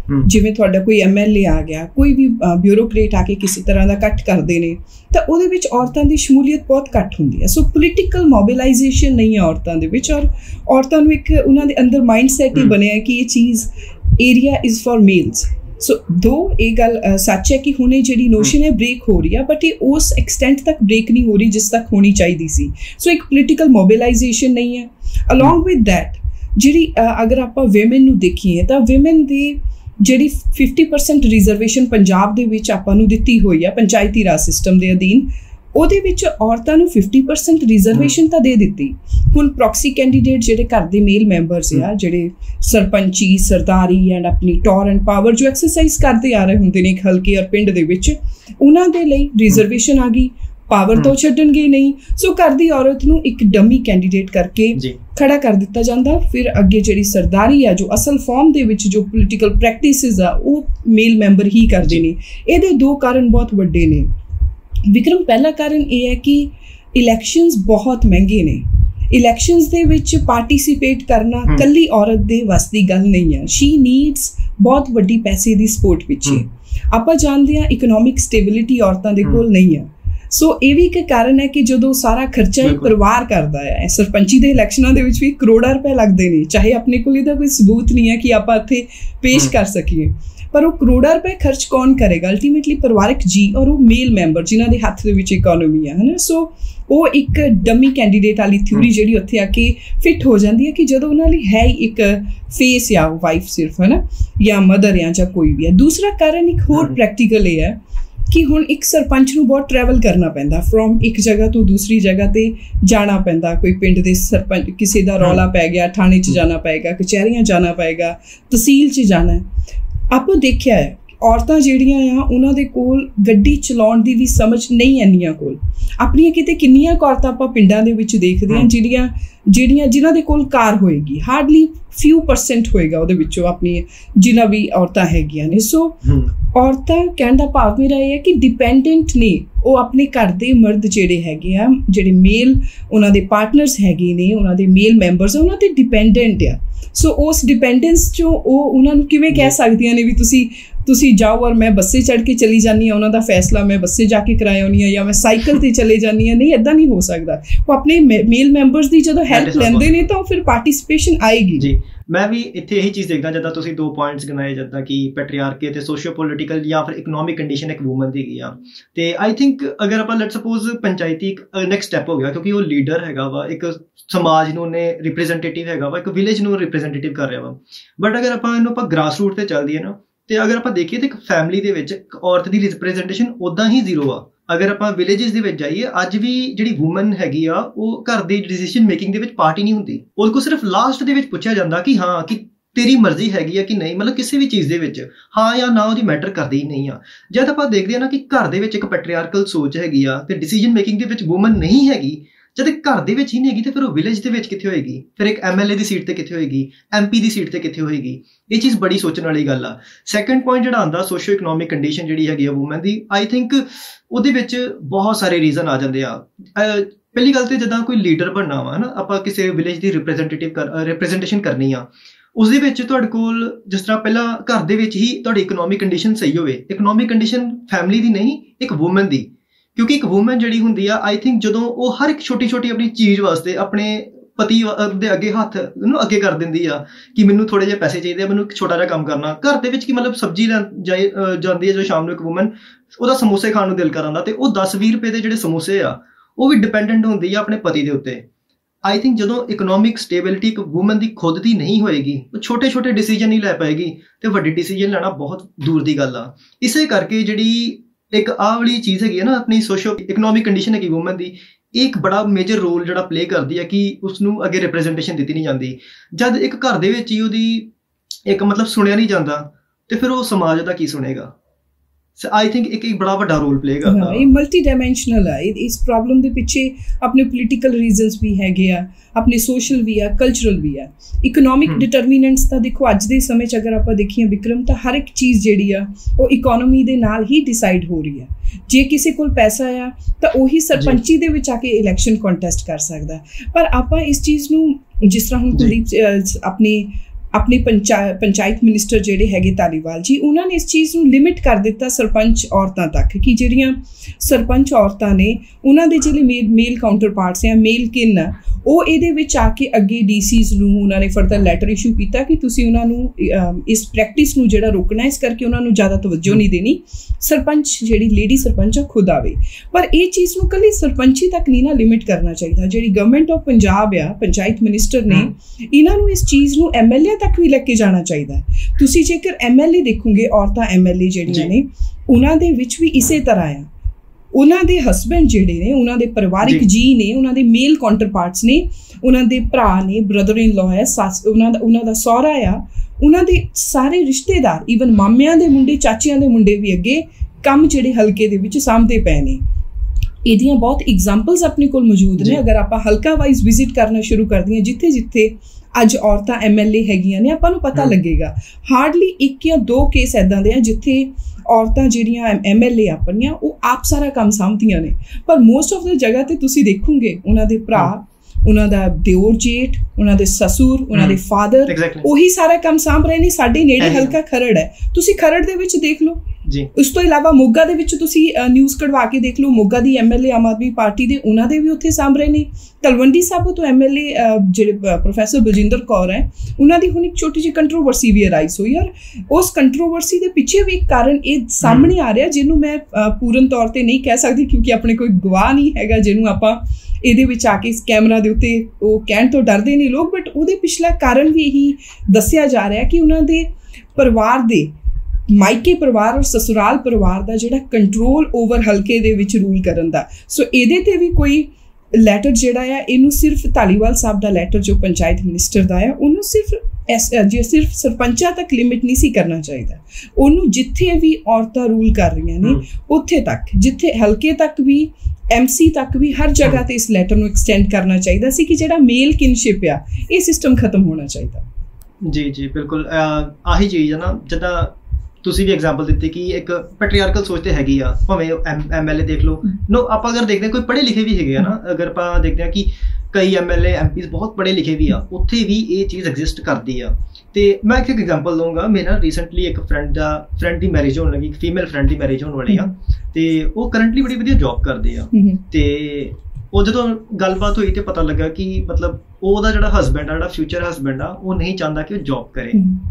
ਜਿਵੇਂ ਤੁਹਾਡਾ ਕੋਈ ਐਮਐਲਏ ਆ ਗਿਆ, ਕੋਈ ਵੀ ਬਿਊਰੋਕਰੇਟ ਆ ਕੇ ਕਿਸੇ ਤਰ੍ਹਾਂ ਦਾ ਇਕੱਠ ਕਰਦੇ ਨੇ, ਤਾਂ ਉਹਦੇ ਵਿੱਚ ਔਰਤਾਂ ਦੀ ਸ਼ਮੂਲੀਅਤ ਬਹੁਤ ਘੱਟ ਹੁੰਦੀ ਹੈ। ਸੋ ਪੋਲੀਟੀਕਲ ਮੋਬਿਲਾਈਜੇਸ਼ਨ ਨਹੀਂ ਹੈ ਔਰਤਾਂ ਦੇ ਵਿੱਚ, ਔਰ ਔਰਤਾਂ ਨੂੰ ਇੱਕ ਉਹਨਾਂ ਦੇ ਅੰਦਰ ਮਾਈਂਡ ਸੈਟ ਹੀ ਬਣਿਆ ਕਿ ਇਹ ਚੀਜ਼ area is for males. So ਦੋ ਇਹ ਗੱਲ ਸੱਚ ਹੈ ਕਿ ਹੁਣ ਇਹ ਜਿਹੜੀ ਨੋਸ਼ਨ ਹੈ ਬ੍ਰੇਕ ਹੋ ਰਹੀ ਆ, ਬਟ ਇਹ ਉਸ ਐਕਸਟੈਂਟ ਤੱਕ ਬ੍ਰੇਕ ਨਹੀਂ ਹੋ ਰਹੀ ਜਿਸ ਤੱਕ ਹੋਣੀ ਚਾਹੀਦੀ ਸੀ। ਸੋ ਇੱਕ ਪੋਲੀਟੀਕਲ ਮੋਬਿਲਾਈਜੇਸ਼ਨ ਨਹੀਂ ਹੈ। ਅਲੋਂਗ ਵਿਦ ਦੈਟ ਜਿਹੜੀ ਅਗਰ ਆਪਾਂ ਵਿਮਨ ਨੂੰ ਦੇਖੀਏ ਤਾਂ ਵਿਮਨ ਦੀ ਜਿਹੜੀ ਫਿਫਟੀ ਪਰਸੈਂਟ ਰਿਜ਼ਰਵੇਸ਼ਨ ਪੰਜਾਬ ਦੇ ਵਿੱਚ ਆਪਾਂ ਨੂੰ ਦਿੱਤੀ ਹੋਈ ਆ ਪੰਚਾਇਤੀ ਰਾਜ ਸਿਸਟਮ ਦੇ ਅਧੀਨ, ਉਹਦੇ ਵਿੱਚ ਔਰਤਾਂ ਨੂੰ ਫਿਫਟੀ ਪਰਸੈਂਟ ਰਿਜ਼ਰਵੇਸ਼ਨ ਤਾਂ ਦੇ ਦਿੱਤੀ। ਹੁਣ ਪ੍ਰੋਕਸੀ ਕੈਂਡੀਡੇਟ ਜਿਹੜੇ ਘਰ ਦੇ ਮੇਲ ਮੈਂਬਰਸ ਆ, ਜਿਹੜੇ ਸਰਪੰਚੀ, ਸਰਦਾਰੀ ਐਂਡ ਆਪਣੀ ਟੌਰ ਐਂਡ ਪਾਵਰ ਜੋ ਐਕਸਰਸਾਈਜ਼ ਕਰਦੇ ਆ ਰਹੇ ਹੁੰਦੇ ਨੇ ਇੱਕ ਹਲਕੇ ਔਰ ਪਿੰਡ ਦੇ ਵਿੱਚ, ਉਹਨਾਂ ਦੇ ਲਈ ਰਿਜ਼ਰਵੇਸ਼ਨ ਆ ਗਈ, ਪਾਵਰ ਤੋਂ ਛੱਡਣਗੇ ਨਹੀਂ। ਸੋ ਘਰ ਦੀ ਔਰਤ ਨੂੰ ਇੱਕ ਡਮੀ ਕੈਂਡੀਡੇਟ ਕਰਕੇ ਖੜਾ ਕਰ ਦਿੱਤਾ ਜਾਂਦਾ। ਫਿਰ ਅੱਗੇ ਜਿਹੜੀ ਸਰਦਾਰੀ ਆ, ਜੋ ਅਸਲ ਫਾਰਮ ਦੇ ਵਿੱਚ ਜੋ ਪੋਲੀਟੀਕਲ ਪ੍ਰੈਕਟਿਸਿਸ ਆ, ਉਹ ਮੇਲ ਮੈਂਬਰ ਹੀ ਕਰਦੇ ਨੇ। ਇਹਦੇ ਦੋ ਕਾਰਨ ਬਹੁਤ ਵੱਡੇ ਨੇ ਵਿਕਰਮ। ਪਹਿਲਾ ਕਾਰਨ ਇਹ ਹੈ ਕਿ ਇਲੈਕਸ਼ਨਸ ਬਹੁਤ ਮਹਿੰਗੇ ਨੇ। ਇਲੈਕਸ਼ਨਸ ਦੇ ਵਿੱਚ ਪਾਰਟਿਸਿਪੇਟ ਕਰਨਾ ਕੱਲੀ ਔਰਤ ਦੇ ਵੱਸ ਦੀ ਗੱਲ ਨਹੀਂ ਹੈ। ਸ਼ੀ ਨੀਡਸ ਬਹੁਤ ਵੱਡੀ ਪੈਸੇ ਦੀ ਸਪੋਰਟ ਪਿੱਛੇ। ਆਪਾਂ ਜਾਣਦੇ ਹਾਂ ਇਕਨੋਮਿਕ ਸਟੇਬਿਲਿਟੀ ਔਰਤਾਂ ਦੇ ਕੋਲ ਨਹੀਂ ਹੈ। ਸੋ ਇਹ ਵੀ ਇੱਕ ਕਾਰਨ ਹੈ ਕਿ ਜਦੋਂ ਸਾਰਾ ਖਰਚਾ ਇੱਕ ਪਰਿਵਾਰ ਕਰਦਾ ਹੈ, ਸਰਪੰਚੀ ਦੇ ਇਲੈਕਸ਼ਨਾਂ ਦੇ ਵਿੱਚ ਵੀ ਕਰੋੜਾਂ ਰੁਪਏ ਲੱਗਦੇ ਨੇ, ਚਾਹੇ ਆਪਣੇ ਕੋਲ ਇਹਦਾ ਕੋਈ ਸਬੂਤ ਨਹੀਂ ਹੈ ਕਿ ਆਪਾਂ ਇੱਥੇ ਪੇਸ਼ ਕਰ ਸਕੀਏ, ਪਰ ਉਹ ਕਰੋੜਾਂ ਰੁਪਏ ਖਰਚ ਕੌਣ ਕਰੇਗਾ? ਅਲਟੀਮੇਟਲੀ ਪਰਿਵਾਰਕ ਜੀ, ਔਰ ਉਹ ਮੇਲ ਮੈਂਬਰ ਜਿਨ੍ਹਾਂ ਦੇ ਹੱਥ ਦੇ ਵਿੱਚ ਇਕੋਨੋਮੀ ਹੈ, ਹੈ ਨਾ। ਸੋ ਉਹ ਇੱਕ ਡਮੀ ਕੈਂਡੀਡੇਟ ਵਾਲੀ ਥਿਊਰੀ ਜਿਹੜੀ ਉੱਥੇ ਆ ਕੇ ਫਿੱਟ ਹੋ ਜਾਂਦੀ ਹੈ ਕਿ ਜਦੋਂ ਉਹਨਾਂ ਲਈ ਹੈ ਇੱਕ ਫੇਸ ਜਾਂ ਵਾਈਫ ਸਿਰਫ, ਹੈ ਨਾ, ਜਾਂ ਮਦਰ ਜਾਂ ਜਾਂ ਕੋਈ ਵੀ ਹੈ। ਦੂਸਰਾ ਕਾਰਨ ਇੱਕ ਹੋਰ ਪ੍ਰੈਕਟੀਕਲ ਇਹ ਹੈ ਕਿ ਹੁਣ ਇੱਕ ਸਰਪੰਚ ਨੂੰ ਬਹੁਤ ਟਰੈਵਲ ਕਰਨਾ ਪੈਂਦਾ, ਫਰੋਮ ਇੱਕ ਜਗ੍ਹਾ ਤੋਂ ਦੂਸਰੀ ਜਗ੍ਹਾ 'ਤੇ ਜਾਣਾ ਪੈਂਦਾ। ਕੋਈ ਪਿੰਡ ਦੇ ਸਰਪੰਚ, ਕਿਸੇ ਦਾ ਰੌਲਾ ਪੈ ਗਿਆ, ਥਾਣੇ 'ਚ ਜਾਣਾ ਪਏਗਾ, ਕਚਹਿਰੀਆਂ ਜਾਣਾ ਪਏਗਾ, ਤਹਿਸੀਲ 'ਚ ਜਾਣਾ। ਆਪਾਂ ਦੇਖਿਆ ਹੈ ਔਰਤਾਂ ਜਿਹੜੀਆਂ ਆ ਉਹਨਾਂ ਦੇ ਕੋਲ ਗੱਡੀ ਚਲਾਉਣ ਦੀ ਵੀ ਸਮਝ ਨਹੀਂ ਇੰਨੀਆਂ ਕੋਲ। ਆਪਣੀਆਂ ਕਿਤੇ ਕਿੰਨੀਆਂ ਔਰਤਾਂ ਆਪਾਂ ਪਿੰਡਾਂ ਦੇ ਵਿੱਚ ਦੇਖਦੇ ਹਾਂ ਜਿਹੜੀਆਂ ਜਿਹੜੀਆਂ ਜਿਨ੍ਹਾਂ ਦੇ ਕੋਲ ਕਾਰ ਹੋਏਗੀ, ਹਾਰਡਲੀ ਫਿਊ ਪਰਸੈਂਟ ਹੋਏਗਾ ਉਹਦੇ ਵਿੱਚੋਂ ਆਪਣੀ ਜਿਨ੍ਹਾਂ ਵੀ ਔਰਤਾਂ ਹੈਗੀਆਂ ਨੇ। ਸੋ ਔਰਤਾਂ ਕਹਿਣ ਦਾ ਭਾਵ ਮੇਰਾ ਇਹ ਹੈ ਕਿ ਡਿਪੈਂਡੈਂਟ ਨੇ, ਉਹ ਆਪਣੇ ਘਰ ਦੇ ਮਰਦ ਜਿਹੜੇ ਹੈਗੇ ਆ, ਜਿਹੜੇ ਮੇਲ ਉਹਨਾਂ ਦੇ ਪਾਰਟਨਰਸ ਹੈਗੇ ਨੇ, ਉਹਨਾਂ ਦੇ ਮੇਲ ਮੈਂਬਰਸ, ਉਹਨਾਂ 'ਤੇ ਡਿਪੈਂਡੈਂਟ ਆ। ਸੋ ਉਸ ਡਿਪੈਂਡੈਂਸ 'ਚੋਂ ਉਹ ਉਹਨਾਂ ਨੂੰ ਕਿਵੇਂ ਕਹਿ ਸਕਦੀਆਂ ਨੇ ਵੀ ਤੁਸੀਂ ਤੁਸੀਂ ਜਾਓ ਔਰ ਮੈਂ ਬੱਸੇ ਚੜ੍ਹ ਕੇ ਚਲੀ ਜਾਂਦੀ ਹਾਂ, ਉਹਨਾਂ ਦਾ ਫੈਸਲਾ ਮੈਂ ਬੱਸੇ ਜਾ ਕੇ ਕਰਾ ਆਉਂਦੀ ਹਾਂ ਜਾਂ ਮੈਂ ਸਾਈਕਲ 'ਤੇ ਚਲੇ ਜਾਂਦੀ ਹਾਂ। ਨਹੀਂ, ਇੱਦਾਂ ਨਹੀਂ ਹੋ ਸਕਦਾ। ਉਹ ਆਪਣੇ ਮੇਲ ਮੈਂਬਰਸ ਦੀ ਜਦੋਂ ਹੈਲਪ ਲੈਂਦੇ ਨੇ ਤਾਂ ਫਿਰ ਪਾਰਟਿਸਿਪੇਸ਼ਨ ਆਏਗੀ। ਜੀ, ਮੈਂ ਵੀ ਇੱਥੇ ਇਹੀ ਚੀਜ਼ ਦੇਖਦਾ, ਜਿੱਦਾਂ ਤੁਸੀਂ ਦੋ ਪੁਆਇੰਟਸ ਗਿਣਾਏ, ਜਿੱਦਾਂ ਕਿ ਪੈਟਰੀਆਰਕੀ ਅਤੇ ਸੋਸ਼ੀਓ ਪੋਲੀਟੀਕਲ ਜਾਂ ਫਿਰ ਇਕਨੋਮਿਕ ਕੰਡੀਸ਼ਨ ਇੱਕ ਵੂਮਨ ਦੀ ਹੈਗੀ ਆ। ਤੇ ਆਈ ਥਿੰਕ ਅਗਰ ਆਪਾਂ ਲੈਟ ਸਪੋਜ਼ ਪੰਚਾਇਤੀ ਇੱਕ ਨੈਕਸਟ ਸਟੈਪ ਹੋ ਗਿਆ, ਕਿਉਂਕਿ ਉਹ ਲੀਡਰ ਹੈਗਾ ਵਾ, ਇੱਕ ਸਮਾਜ ਨੂੰ ਉਹਨੇ ਰਿਪਰੈਜ਼ੈਂਟੇਟਿਵ ਹੈਗਾ ਵਾ, ਇੱਕ ਵਿਲੇਜ ਨੂੰ ਰਿਪਰੈਜ਼ੈਂਟੇਟਿਵ ਕਰ ਰਿਹਾ ਵਾ। ਬਟ ਅਗਰ ਆਪਾਂ ਇਹਨੂੰ ਆਪਾਂ ਗ੍ਰਾਸ ਰੂਟ 'ਤੇ ਚੱਲਦੀ ਹੈ ਨਾ, ਤੇ ਅਗਰ ਆਪਾਂ ਦੇਖੀਏ ਤਾਂ ਇੱਕ ਫੈਮਿਲੀ ਦੇ ਵਿੱਚ ਇੱਕ ਔਰਤ ਦੀ ਰਿਪਰੈਜ਼ੈਂਟੇਸ਼ਨ ਉੱਦਾਂ ਹੀ ਜ਼ੀਰੋ ਆ। ਅਗਰ ਆਪਾਂ ਵਿਲੇजेस ਦੇ ਵਿੱਚ ਜਾਈਏ, ਅੱਜ ਵੀ ਜਿਹੜੀ ਵੂਮਨ ਹੈਗੀ ਆ ਉਹ ਘਰ ਦੀ ਡਿਸੀਜਨ ਮੇਕਿੰਗ ਦੇ ਵਿੱਚ ਪਾਰਟ ਹੀ ਨਹੀਂ ਹੁੰਦੀ। ਉਹਦੇ ਕੋਲ ਸਿਰਫ ਲਾਸਟ ਦੇ ਵਿੱਚ ਪੁੱਛਿਆ ਜਾਂਦਾ ਕਿ ਹਾਂ ਕਿ ਤੇਰੀ ਮਰਜ਼ੀ ਹੈਗੀ ਆ ਕਿ ਨਹੀਂ, ਮਤਲਬ ਕਿਸੇ ਵੀ ਚੀਜ਼ ਦੇ ਵਿੱਚ ਹਾਂ ਜਾਂ ਨਾ ਉਹਦੀ ਮੈਟਰ ਕਰਦੀ ਹੀ ਨਹੀਂ ਆ। ਜਦ ਆਪਾਂ ਦੇਖਦੇ ਹਾਂ ਨਾ ਕਿ ਘਰ ਦੇ ਵਿੱਚ ਇੱਕ ਪੈਟਰੀਆਰਕਲ ਸੋਚ ਹੈਗੀ ਆ ਤੇ ਡਿਸੀਜਨ ਮੇਕਿੰਗ ਦੇ ਵਿੱਚ ਵੂਮਨ ਨਹੀਂ ਹੈਗੀ, ਜਦ ਘਰ ਦੇ ਵਿੱਚ ਹੀ ਨਹੀਂ ਹੈਗੀ ਤੇ ਫਿਰ ਉਹ ਵਿਲੇਜ ਦੇ ਵਿੱਚ ਕਿੱਥੇ ਹੋਏਗੀ? ਫਿਰ ਇੱਕ ਐਮਐਲਏ ਦੀ ਸੀਟ ਤੇ ਕਿੱਥੇ ਹੋਏਗੀ? ਐਮਪੀ ਦੀ ਸੀਟ ਤੇ ਕਿੱਥੇ ਹੋਏਗੀ? ਇਹ ਚੀਜ਼ ਬੜੀ ਸੋਚਣ ਵਾਲੀ ਗੱਲ ਆ। ਸੈਕੰਡ ਪੁਆਇੰਟ ਜਿਹੜਾ ਆਉਂਦਾ ਸੋਸ਼ੀਓ ਇਕਨੋਮਿਕ ਕੰਡੀਸ਼ਨ ਜਿਹੜੀ ਹੈਗੀ ਆ ਵੂਮਨ ਦੀ, ਆਈ ਥਿੰਕ ਉਹਦੇ ਵਿੱਚ ਬਹੁਤ ਸਾਰੇ ਰੀਜ਼ਨ ਆ ਜਾਂਦੇ ਆ। ਪਹਿਲੀ ਗੱਲ ਤੇ ਜਿੱਦਾਂ ਕੋਈ ਲੀਡਰ ਬਣਨਾ ਵਾ, ਹਨਾ, ਆਪਾਂ ਕਿਸੇ ਵਿਲੇਜ ਦੀ ਰਿਪਰੈਜ਼ੈਂਟੇਟਿਵ ਰਿਪਰੈਜ਼ੈਂਟੇਸ਼ਨ ਕਰਨੀ ਆ, ਉਸ ਦੇ ਵਿੱਚ ਤੁਹਾਡੇ ਕੋਲ ਜਿਸ ਤਰ੍ਹਾਂ ਪਹਿਲਾਂ ਘਰ ਦੇ ਵਿੱਚ ਹੀ ਤੁਹਾਡੀ ਇਕਨੋਮਿਕ ਕੰਡੀਸ਼ਨ ਸਹੀ ਹੋਵੇ। ਇਕਨੋਮਿਕ ਕੰਡੀਸ਼ਨ ਫੈਮਿਲੀ ਦੀ ਨਹੀਂ, ਇੱਕ ਵੂਮਨ ਦੀ। ਕਿਉਂਕਿ ਇੱਕ ਵੂਮਨ ਜਿਹੜੀ ਹੁੰਦੀ ਆ, ਆਈ ਥਿੰਕ ਜਦੋਂ ਉਹ ਹਰ ਇੱਕ ਛੋਟੀ ਛੋਟੀ ਆਪਣੀ ਚੀਜ਼ ਵਾਸਤੇ ਆਪਣੇ ਪਤੀ ਦੇ ਅੱਗੇ ਹੱਥ ਨੂੰ ਅੱਗੇ ਕਰ ਦਿੰਦੀ ਆ ਕਿ ਮੈਨੂੰ ਥੋੜੇ ਜਿਹੇ ਪੈਸੇ ਚਾਹੀਦੇ ਆ, ਮੈਨੂੰ ਇੱਕ ਛੋਟਾ ਜਿਹਾ ਕੰਮ ਕਰਨਾ। ਘਰ ਦੇ ਵਿੱਚ ਕੀ ਮਤਲਬ ਸਬਜ਼ੀ ਜਾਏ ਜਾਂਦੀ ਹੈ ਜੋ ਸ਼ਾਮ ਨੂੰ ਇੱਕ ਵੂਮਨ, ਉਹਦਾ ਸਮੋਸੇ ਖਾਣ ਨੂੰ ਦਿਲ ਕਰ ਆਉਂਦਾ ਤੇ ਉਹ ਦਸ ਵੀਹ ਰੁਪਏ ਦੇ ਜਿਹੜੇ ਸਮੋਸੇ ਆ ਉਹ ਵੀ ਡਿਪੈਂਡੈਂਟ ਹੁੰਦੀ ਆ ਆਪਣੇ ਪਤੀ ਦੇ ਉੱਤੇ। ਆਈ ਥਿੰਕ ਜਦੋਂ ਇਕਨੋਮਿਕ ਸਟੇਬਿਲਿਟੀ ਇੱਕ ਵੂਮਨ ਦੀ ਖੁਦ ਦੀ ਨਹੀਂ ਹੋਏਗੀ, ਉਹ ਛੋਟੇ ਛੋਟੇ ਡਿਸੀਜਨ ਨਹੀਂ ਲੈ ਪਾਏਗੀ ਤੇ ਵੱਡੇ ਡਿਸੀਜਨ ਲੈਣਾ ਬਹੁਤ ਦੂਰ ਦੀ ਗੱਲ ਆ। ਇਸੇ ਕਰਕੇ ਜਿਹੜੀ ਇੱਕ ਆਹ ਵਾਲੀ ਚੀਜ਼ ਹੈਗੀ ਹੈ ਨਾ, ਆਪਣੀ ਸੋਸ਼ੋ ਇਕਨੋਮਿਕ ਕੰਡੀਸ਼ਨ ਹੈਗੀ ਵੂਮਨ ਦੀ, ਇੱਕ ਬੜਾ ਮੇਜਰ ਰੋਲ ਜਿਹੜਾ ਪਲੇ ਕਰਦੀ ਹੈ ਕਿ ਉਸਨੂੰ ਅੱਗੇ ਰਿਪਰੈਜ਼ੈਂਟੇਸ਼ਨ ਦਿੱਤੀ ਨਹੀਂ ਜਾਂਦੀ। ਜਦ ਇੱਕ ਘਰ ਦੇ ਵਿੱਚ ਹੀ ਉਹਦੀ ਇੱਕ ਮਤਲਬ ਸੁਣਿਆ ਨਹੀਂ ਜਾਂਦਾ ਤੇ ਫਿਰ ਉਹ ਸਮਾਜ ਦਾ ਕੀ ਸੁਣੇਗਾ? ਸੋ ਆਈ ਥਿੰਕ ਇੱਕ ਇੱਕ ਬੜਾ ਵੱਡਾ ਰੋਲ ਪਲੇ ਕਰਦਾ। ਇਹ ਮਲਟੀ ਡਾਇਮੈਂਸ਼ਨਲ ਹੈ। ਇਸ ਪ੍ਰੋਬਲਮ ਦੇ ਪਿੱਛੇ ਆਪਣੇ ਪੋਲੀਟੀਕਲ ਰੀਜ਼ਨਸ ਵੀ ਹੈਗੇ ਆ, ਆਪਣੇ ਸੋਸ਼ਲ ਵੀ ਆ, ਕਲਚਰਲ ਵੀ ਆ, ਇਕਨੋਮਿਕ ਡਿਟਰਮੀਨੈਂਟਸ। ਤਾਂ ਦੇਖੋ ਅੱਜ ਦੇ ਸਮੇਂ 'ਚ ਅਗਰ ਆਪਾਂ ਦੇਖੀਏ ਵਿਕਰਮ, ਤਾਂ ਹਰ ਇੱਕ ਚੀਜ਼ ਜਿਹੜੀ ਆ ਉਹ ਇਕੋਨੋਮੀ ਦੇ ਨਾਲ ਹੀ ਡਿਸਾਈਡ ਹੋ ਰਹੀ ਆ। ਜੇ ਕਿਸੇ ਕੋਲ ਪੈਸਾ ਆ ਤਾਂ ਉਹੀ ਸਰਪੰਚੀ ਦੇ ਵਿੱਚ ਆ ਕੇ ਇਲੈਕਸ਼ਨ ਕੰਟੈਸਟ ਕਰ ਸਕਦਾ। ਪਰ ਆਪਾਂ ਇਸ ਚੀਜ਼ ਨੂੰ ਜਿਸ ਤਰ੍ਹਾਂ ਹੁਣ ਕੁਲਦੀਪ ਆਪਣੀ अपने पंचायत पंचायत मिनिस्टर जिहड़े हैगे धालीवाल जी, उन्होंने इस चीज़ नूं लिमिट कर दिता सरपंच औरतां तक कि जिहड़ियां सरपंच औरतां ने उन्हां दे जिहड़े मेल मेल काउंटर पार्ट्स या मेल किन आ ਉਹ ਇਹਦੇ ਵਿੱਚ ਆ ਕੇ ਅੱਗੇ ਡੀਸੀਜ਼ ਨੂੰ ਉਹਨਾਂ ਨੇ ਫਰਦਰ ਲੈਟਰ ਇਸ਼ੂ ਕੀਤਾ ਕਿ ਤੁਸੀਂ ਉਹਨਾਂ ਨੂੰ ਇਸ ਪ੍ਰੈਕਟਿਸ ਨੂੰ ਜਿਹੜਾ ਰੋਕਣਾ, ਇਸ ਕਰਕੇ ਉਹਨਾਂ ਨੂੰ ਜ਼ਿਆਦਾ ਤਵੱਜੋ ਨਹੀਂ ਦੇਣੀ, ਸਰਪੰਚ ਜਿਹੜੀ ਲੇਡੀ ਸਰਪੰਚ ਆ ਖੁਦ ਆਵੇ। ਪਰ ਇਹ ਚੀਜ਼ ਨੂੰ ਇਕੱਲੀ ਸਰਪੰਚੀ ਤੱਕ ਨਹੀਂ ਨਾ ਲਿਮਿਟ ਕਰਨਾ ਚਾਹੀਦਾ। ਜਿਹੜੀ ਗਵਰਨਮੈਂਟ ਆਫ ਪੰਜਾਬ ਆ, ਪੰਚਾਇਤ ਮਿਨਿਸਟਰ ਨੇ, ਇਹਨਾਂ ਨੂੰ ਇਸ ਚੀਜ਼ ਨੂੰ ਐਮ ਐਲ ਏ ਤੱਕ ਵੀ ਲੈ ਕੇ ਜਾਣਾ ਚਾਹੀਦਾ। ਤੁਸੀਂ ਜੇਕਰ ਐਮ ਐਲ ਏ ਦੇਖੋਗੇ, ਔਰਤਾਂ ਐਮ ਐਲ ਏ ਜਿਹੜੀਆਂ ਨੇ ਉਹਨਾਂ ਦੇ ਵਿੱਚ ਵੀ ਇਸੇ ਤਰ੍ਹਾਂ ਆ। ਉਹਨਾਂ ਦੇ ਹਸਬੈਂਡ ਜਿਹੜੇ ਨੇ, ਉਹਨਾਂ ਦੇ ਪਰਿਵਾਰਿਕ ਜੀ ਨੇ, ਉਹਨਾਂ ਦੇ ਮੇਲ ਕਾਊਂਟਰ ਪਾਰਟਸ ਨੇ, ਉਹਨਾਂ ਦੇ ਭਰਾ ਨੇ, ਬ੍ਰਦਰ ਇਨ ਲਾਅ ਹੈ, ਸੱਸ ਉਹਨਾਂ ਦਾ ਉਹਨਾਂ ਦਾ ਸਹੁਰਾ ਆ, ਉਹਨਾਂ ਦੇ ਸਾਰੇ ਰਿਸ਼ਤੇਦਾਰ, ਈਵਨ ਮਾਮਿਆਂ ਦੇ ਮੁੰਡੇ, ਚਾਚਿਆਂ ਦੇ ਮੁੰਡੇ ਵੀ ਅੱਗੇ ਕੰਮ ਜਿਹੜੇ ਹਲਕੇ ਦੇ ਵਿੱਚ ਸਾਂਭਦੇ ਪਏ ਨੇ। ਇਹਦੀਆਂ ਬਹੁਤ ਐਗਜ਼ਾਮਪਲਸ ਆਪਣੇ ਕੋਲ ਮੌਜੂਦ ਨੇ। ਅਗਰ ਆਪਾਂ ਹਲਕਾ ਵਾਈਜ਼ ਵਿਜ਼ਿਟ ਕਰਨਾ ਸ਼ੁਰੂ ਕਰਦੀਆਂ, ਜਿੱਥੇ ਜਿੱਥੇ ਅੱਜ ਔਰਤਾਂ ਐਮ ਐਲ ਏ ਹੈਗੀਆਂ ਨੇ, ਆਪਾਂ ਨੂੰ ਪਤਾ ਲੱਗੇਗਾ ਹਾਰਡਲੀ ਇੱਕ ਜਾਂ ਦੋ ਕੇਸ ਇੱਦਾਂ ਦੇ ਆ ਜਿੱਥੇ ਔਰਤਾਂ ਜਿਹੜੀਆਂ ਐਮ ਐਲ ਏ ਆਪਣੀਆਂ ਉਹ ਆਪ ਸਾਰਾ ਕੰਮ ਸਾਂਭਦੀਆਂ ਨੇ। ਪਰ ਮੋਸਟ ਆਫ ਦ ਜਗ੍ਹਾ ਤੇ ਤੁਸੀਂ ਦੇਖੋਗੇ ਉਹਨਾਂ ਦੇ ਭਰਾ, ਉਹਨਾਂ ਦਾ ਦਿਓਰ ਜੇਠ, ਉਹਨਾਂ ਦੇ ਸਸੁਰ, ਉਹਨਾਂ ਦੇ ਫਾਦਰ ਉਹੀ ਸਾਰਾ ਕੰਮ ਸਾਂਭ ਰਹੇ ਨੇ। ਸਾਡੇ ਨੇੜੇ ਹਲਕਾ ਖਰੜ ਹੈ, ਤੁਸੀਂ ਖਰੜ ਦੇ ਵਿੱਚ ਦੇਖ ਲਓ ਜੀ। ਉਸ ਤੋਂ ਇਲਾਵਾ ਮੋਗਾ ਦੇ ਵਿੱਚ ਤੁਸੀਂ ਨਿਊਜ਼ ਕਢਵਾ ਕੇ ਦੇਖ ਲਓ, ਮੋਗਾ ਦੀ M L A Aam Aadmi Party ਦੇ, ਉਹਨਾਂ ਦੇ ਵੀ ਉੱਥੇ ਸਾਂਭ ਰਹੇ ਨੇ। ਤਲਵੰਡੀ ਸਾਬੋ ਤੋਂ ਐਮ ਐਲ ਏ ਜਿਹੜੇ ਪ੍ਰੋਫੈਸਰ ਬਲਜਿੰਦਰ ਕੌਰ ਹੈ, ਉਹਨਾਂ ਦੀ ਹੁਣ ਇੱਕ ਛੋਟੀ ਜਿਹੀ ਕੰਟਰੋਵਰਸੀ ਵੀ ਅਰਾਈਜ਼ ਹੋਈ। ਔਰ ਉਸ ਕੰਟਰੋਵਰਸੀ ਦੇ ਪਿੱਛੇ ਵੀ ਇੱਕ ਕਾਰਨ ਇਹ ਸਾਹਮਣੇ ਆ ਰਿਹਾ, ਜਿਹਨੂੰ ਮੈਂ ਪੂਰਨ ਤੌਰ ਤੇ ਨਹੀਂ ਕਹਿ ਸਕਦੀ ਕਿਉਂਕਿ ਆਪਣੇ ਕੋਈ ਗਵਾਹ ਨਹੀਂ ਹੈਗਾ ਜਿਹਨੂੰ ਆਪਾਂ ਇਹਦੇ ਵਿੱਚ ਆ ਕੇ ਇਸ ਕੈਮਰਾ ਦੇ ਉੱਤੇ ਉਹ ਕਹਿਣ ਤੋਂ ਡਰਦੇ ਨੇ ਲੋਕ। ਬਟ ਉਹਦੇ ਪਿਛਲਾ ਕਾਰਨ ਵੀ ਇਹੀ ਦੱਸਿਆ ਜਾ ਰਿਹਾ ਕਿ ਉਹਨਾਂ ਦੇ ਪਰਿਵਾਰ ਦੇ, ਮਾਇਕੇ ਪਰਿਵਾਰ ਔਰ ਸਸੁਰਾਲ ਪਰਿਵਾਰ ਦਾ ਜਿਹੜਾ ਕੰਟਰੋਲ ਓਵਰ ਹਲਕੇ ਦੇ ਵਿੱਚ ਰੂਲ ਕਰਨ ਦਾ। ਸੋ ਇਹਦੇ ਤੇ ਵੀ ਕੋਈ ਲੈਟਰ ਜਿਹੜਾ ਆ, ਇਹਨੂੰ ਸਿਰਫ ਧਾਲੀਵਾਲ ਸਾਹਿਬ ਦਾ ਲੈਟਰ ਜੋ ਪੰਚਾਇਤ ਮਿਨਿਸਟਰ ਦਾ ਆ, ਉਹਨੂੰ ਸਿਰਫ ਐਸ ਜੇ ਸਿਰਫ ਸਰਪੰਚਾਂ ਤੱਕ ਲਿਮਿਟ ਨਹੀਂ ਸੀ ਕਰਨਾ ਚਾਹੀਦਾ। ਉਹਨੂੰ ਜਿੱਥੇ ਵੀ ਔਰਤਾਂ ਰੂਲ ਕਰ ਰਹੀਆਂ ਨੇ ਉੱਥੇ ਤੱਕ, ਜਿੱਥੇ ਹਲਕੇ ਤੱਕ ਵੀ, ਐਮ ਸੀ ਤੱਕ ਵੀ, ਹਰ ਜਗ੍ਹਾ ਤੇ ਇਸ ਲੈਟਰ ਨੂੰ ਐਕਸਟੈਂਡ ਕਰਨਾ ਚਾਹੀਦਾ ਸੀ ਕਿ ਜਿਹੜਾ ਮੇਲ ਕਿਨਸ਼ਿਪ ਆ ਇਹ ਸਿਸਟਮ ਖਤਮ ਹੋਣਾ ਚਾਹੀਦਾ। ਜੀ ਜੀ ਬਿਲਕੁਲ ਆਹੀ ਚੀਜ਼ ਹੈ ਨਾ। ਜਿੱਦਾਂ ਤੁਸੀਂ ਵੀ ਐਗਜ਼ਾਮਪਲ ਦਿੱਤੀ ਕਿ ਇੱਕ ਪੈਟਰੀਆਰਕਲ ਸੋਚ ਤੇ ਹੈਗੀ ਆ, ਭਾਵੇਂ ਐਮ ਐਲ ਏ ਦੇਖ ਲਓ। ਨੋ ਆਪਾਂ ਅਗਰ ਦੇਖਦੇ ਹਾਂ ਕੋਈ ਪੜ੍ਹੇ ਲਿਖੇ ਵੀ ਹੈਗੇ ਆ ਨਾ, ਅਗਰ ਆਪਾਂ ਦੇਖਦੇ ਹਾਂ ਕਿ ਕਈ M L A M Ps ਬਹੁਤ ਪੜ੍ਹੇ ਲਿਖੇ ਵੀ ਆ, ਉੱਥੇ ਵੀ ਇਹ ਚੀਜ਼ ਐਗਜ਼ਿਸਟ ਕਰਦੀ ਆ। ਤੇ ਮੈਂ ਇੱਕ ਐਗਜ਼ਾਮਪਲ ਦਊਂਗਾ। ਮੇਰਾ ਰੀਸੈਂਟਲੀ ਇੱਕ ਫਰੈਂਡ ਦਾ ਫਰੈਂਡ ਦੀ ਮੈਰਿਜ ਹੋਣ ਲੱਗੀ, ਇੱਕ ਫੀਮੇਲ ਫਰੈਂਡ ਦੀ ਮੈਰਿਜ ਹੋਣ ਵਾਲੀ ਆ, ਤੇ ਉਹ ਕਰੰਟਲੀ ਬੜੀ ਵਧੀਆ ਜੌਬ ਕਰਦੇ ਆ। ਤੇ ਉਹ ਜਦੋਂ ਗੱਲਬਾਤ ਹੋਈ ਤੇ ਪਤਾ ਲੱਗਾ ਕਿ ਮਤਲਬ ਉਹਦਾ ਜਿਹੜਾ ਹਸਬੈਂਡ ਆ, ਜਿਹੜਾ ਫਿਊਚਰ ਹਸਬੈਂਡ ਆ, ਉਹ ਨਹੀਂ ਚਾਹੁੰਦਾ ਕਿ ਉਹ ਜੌਬ ਕਰੇ।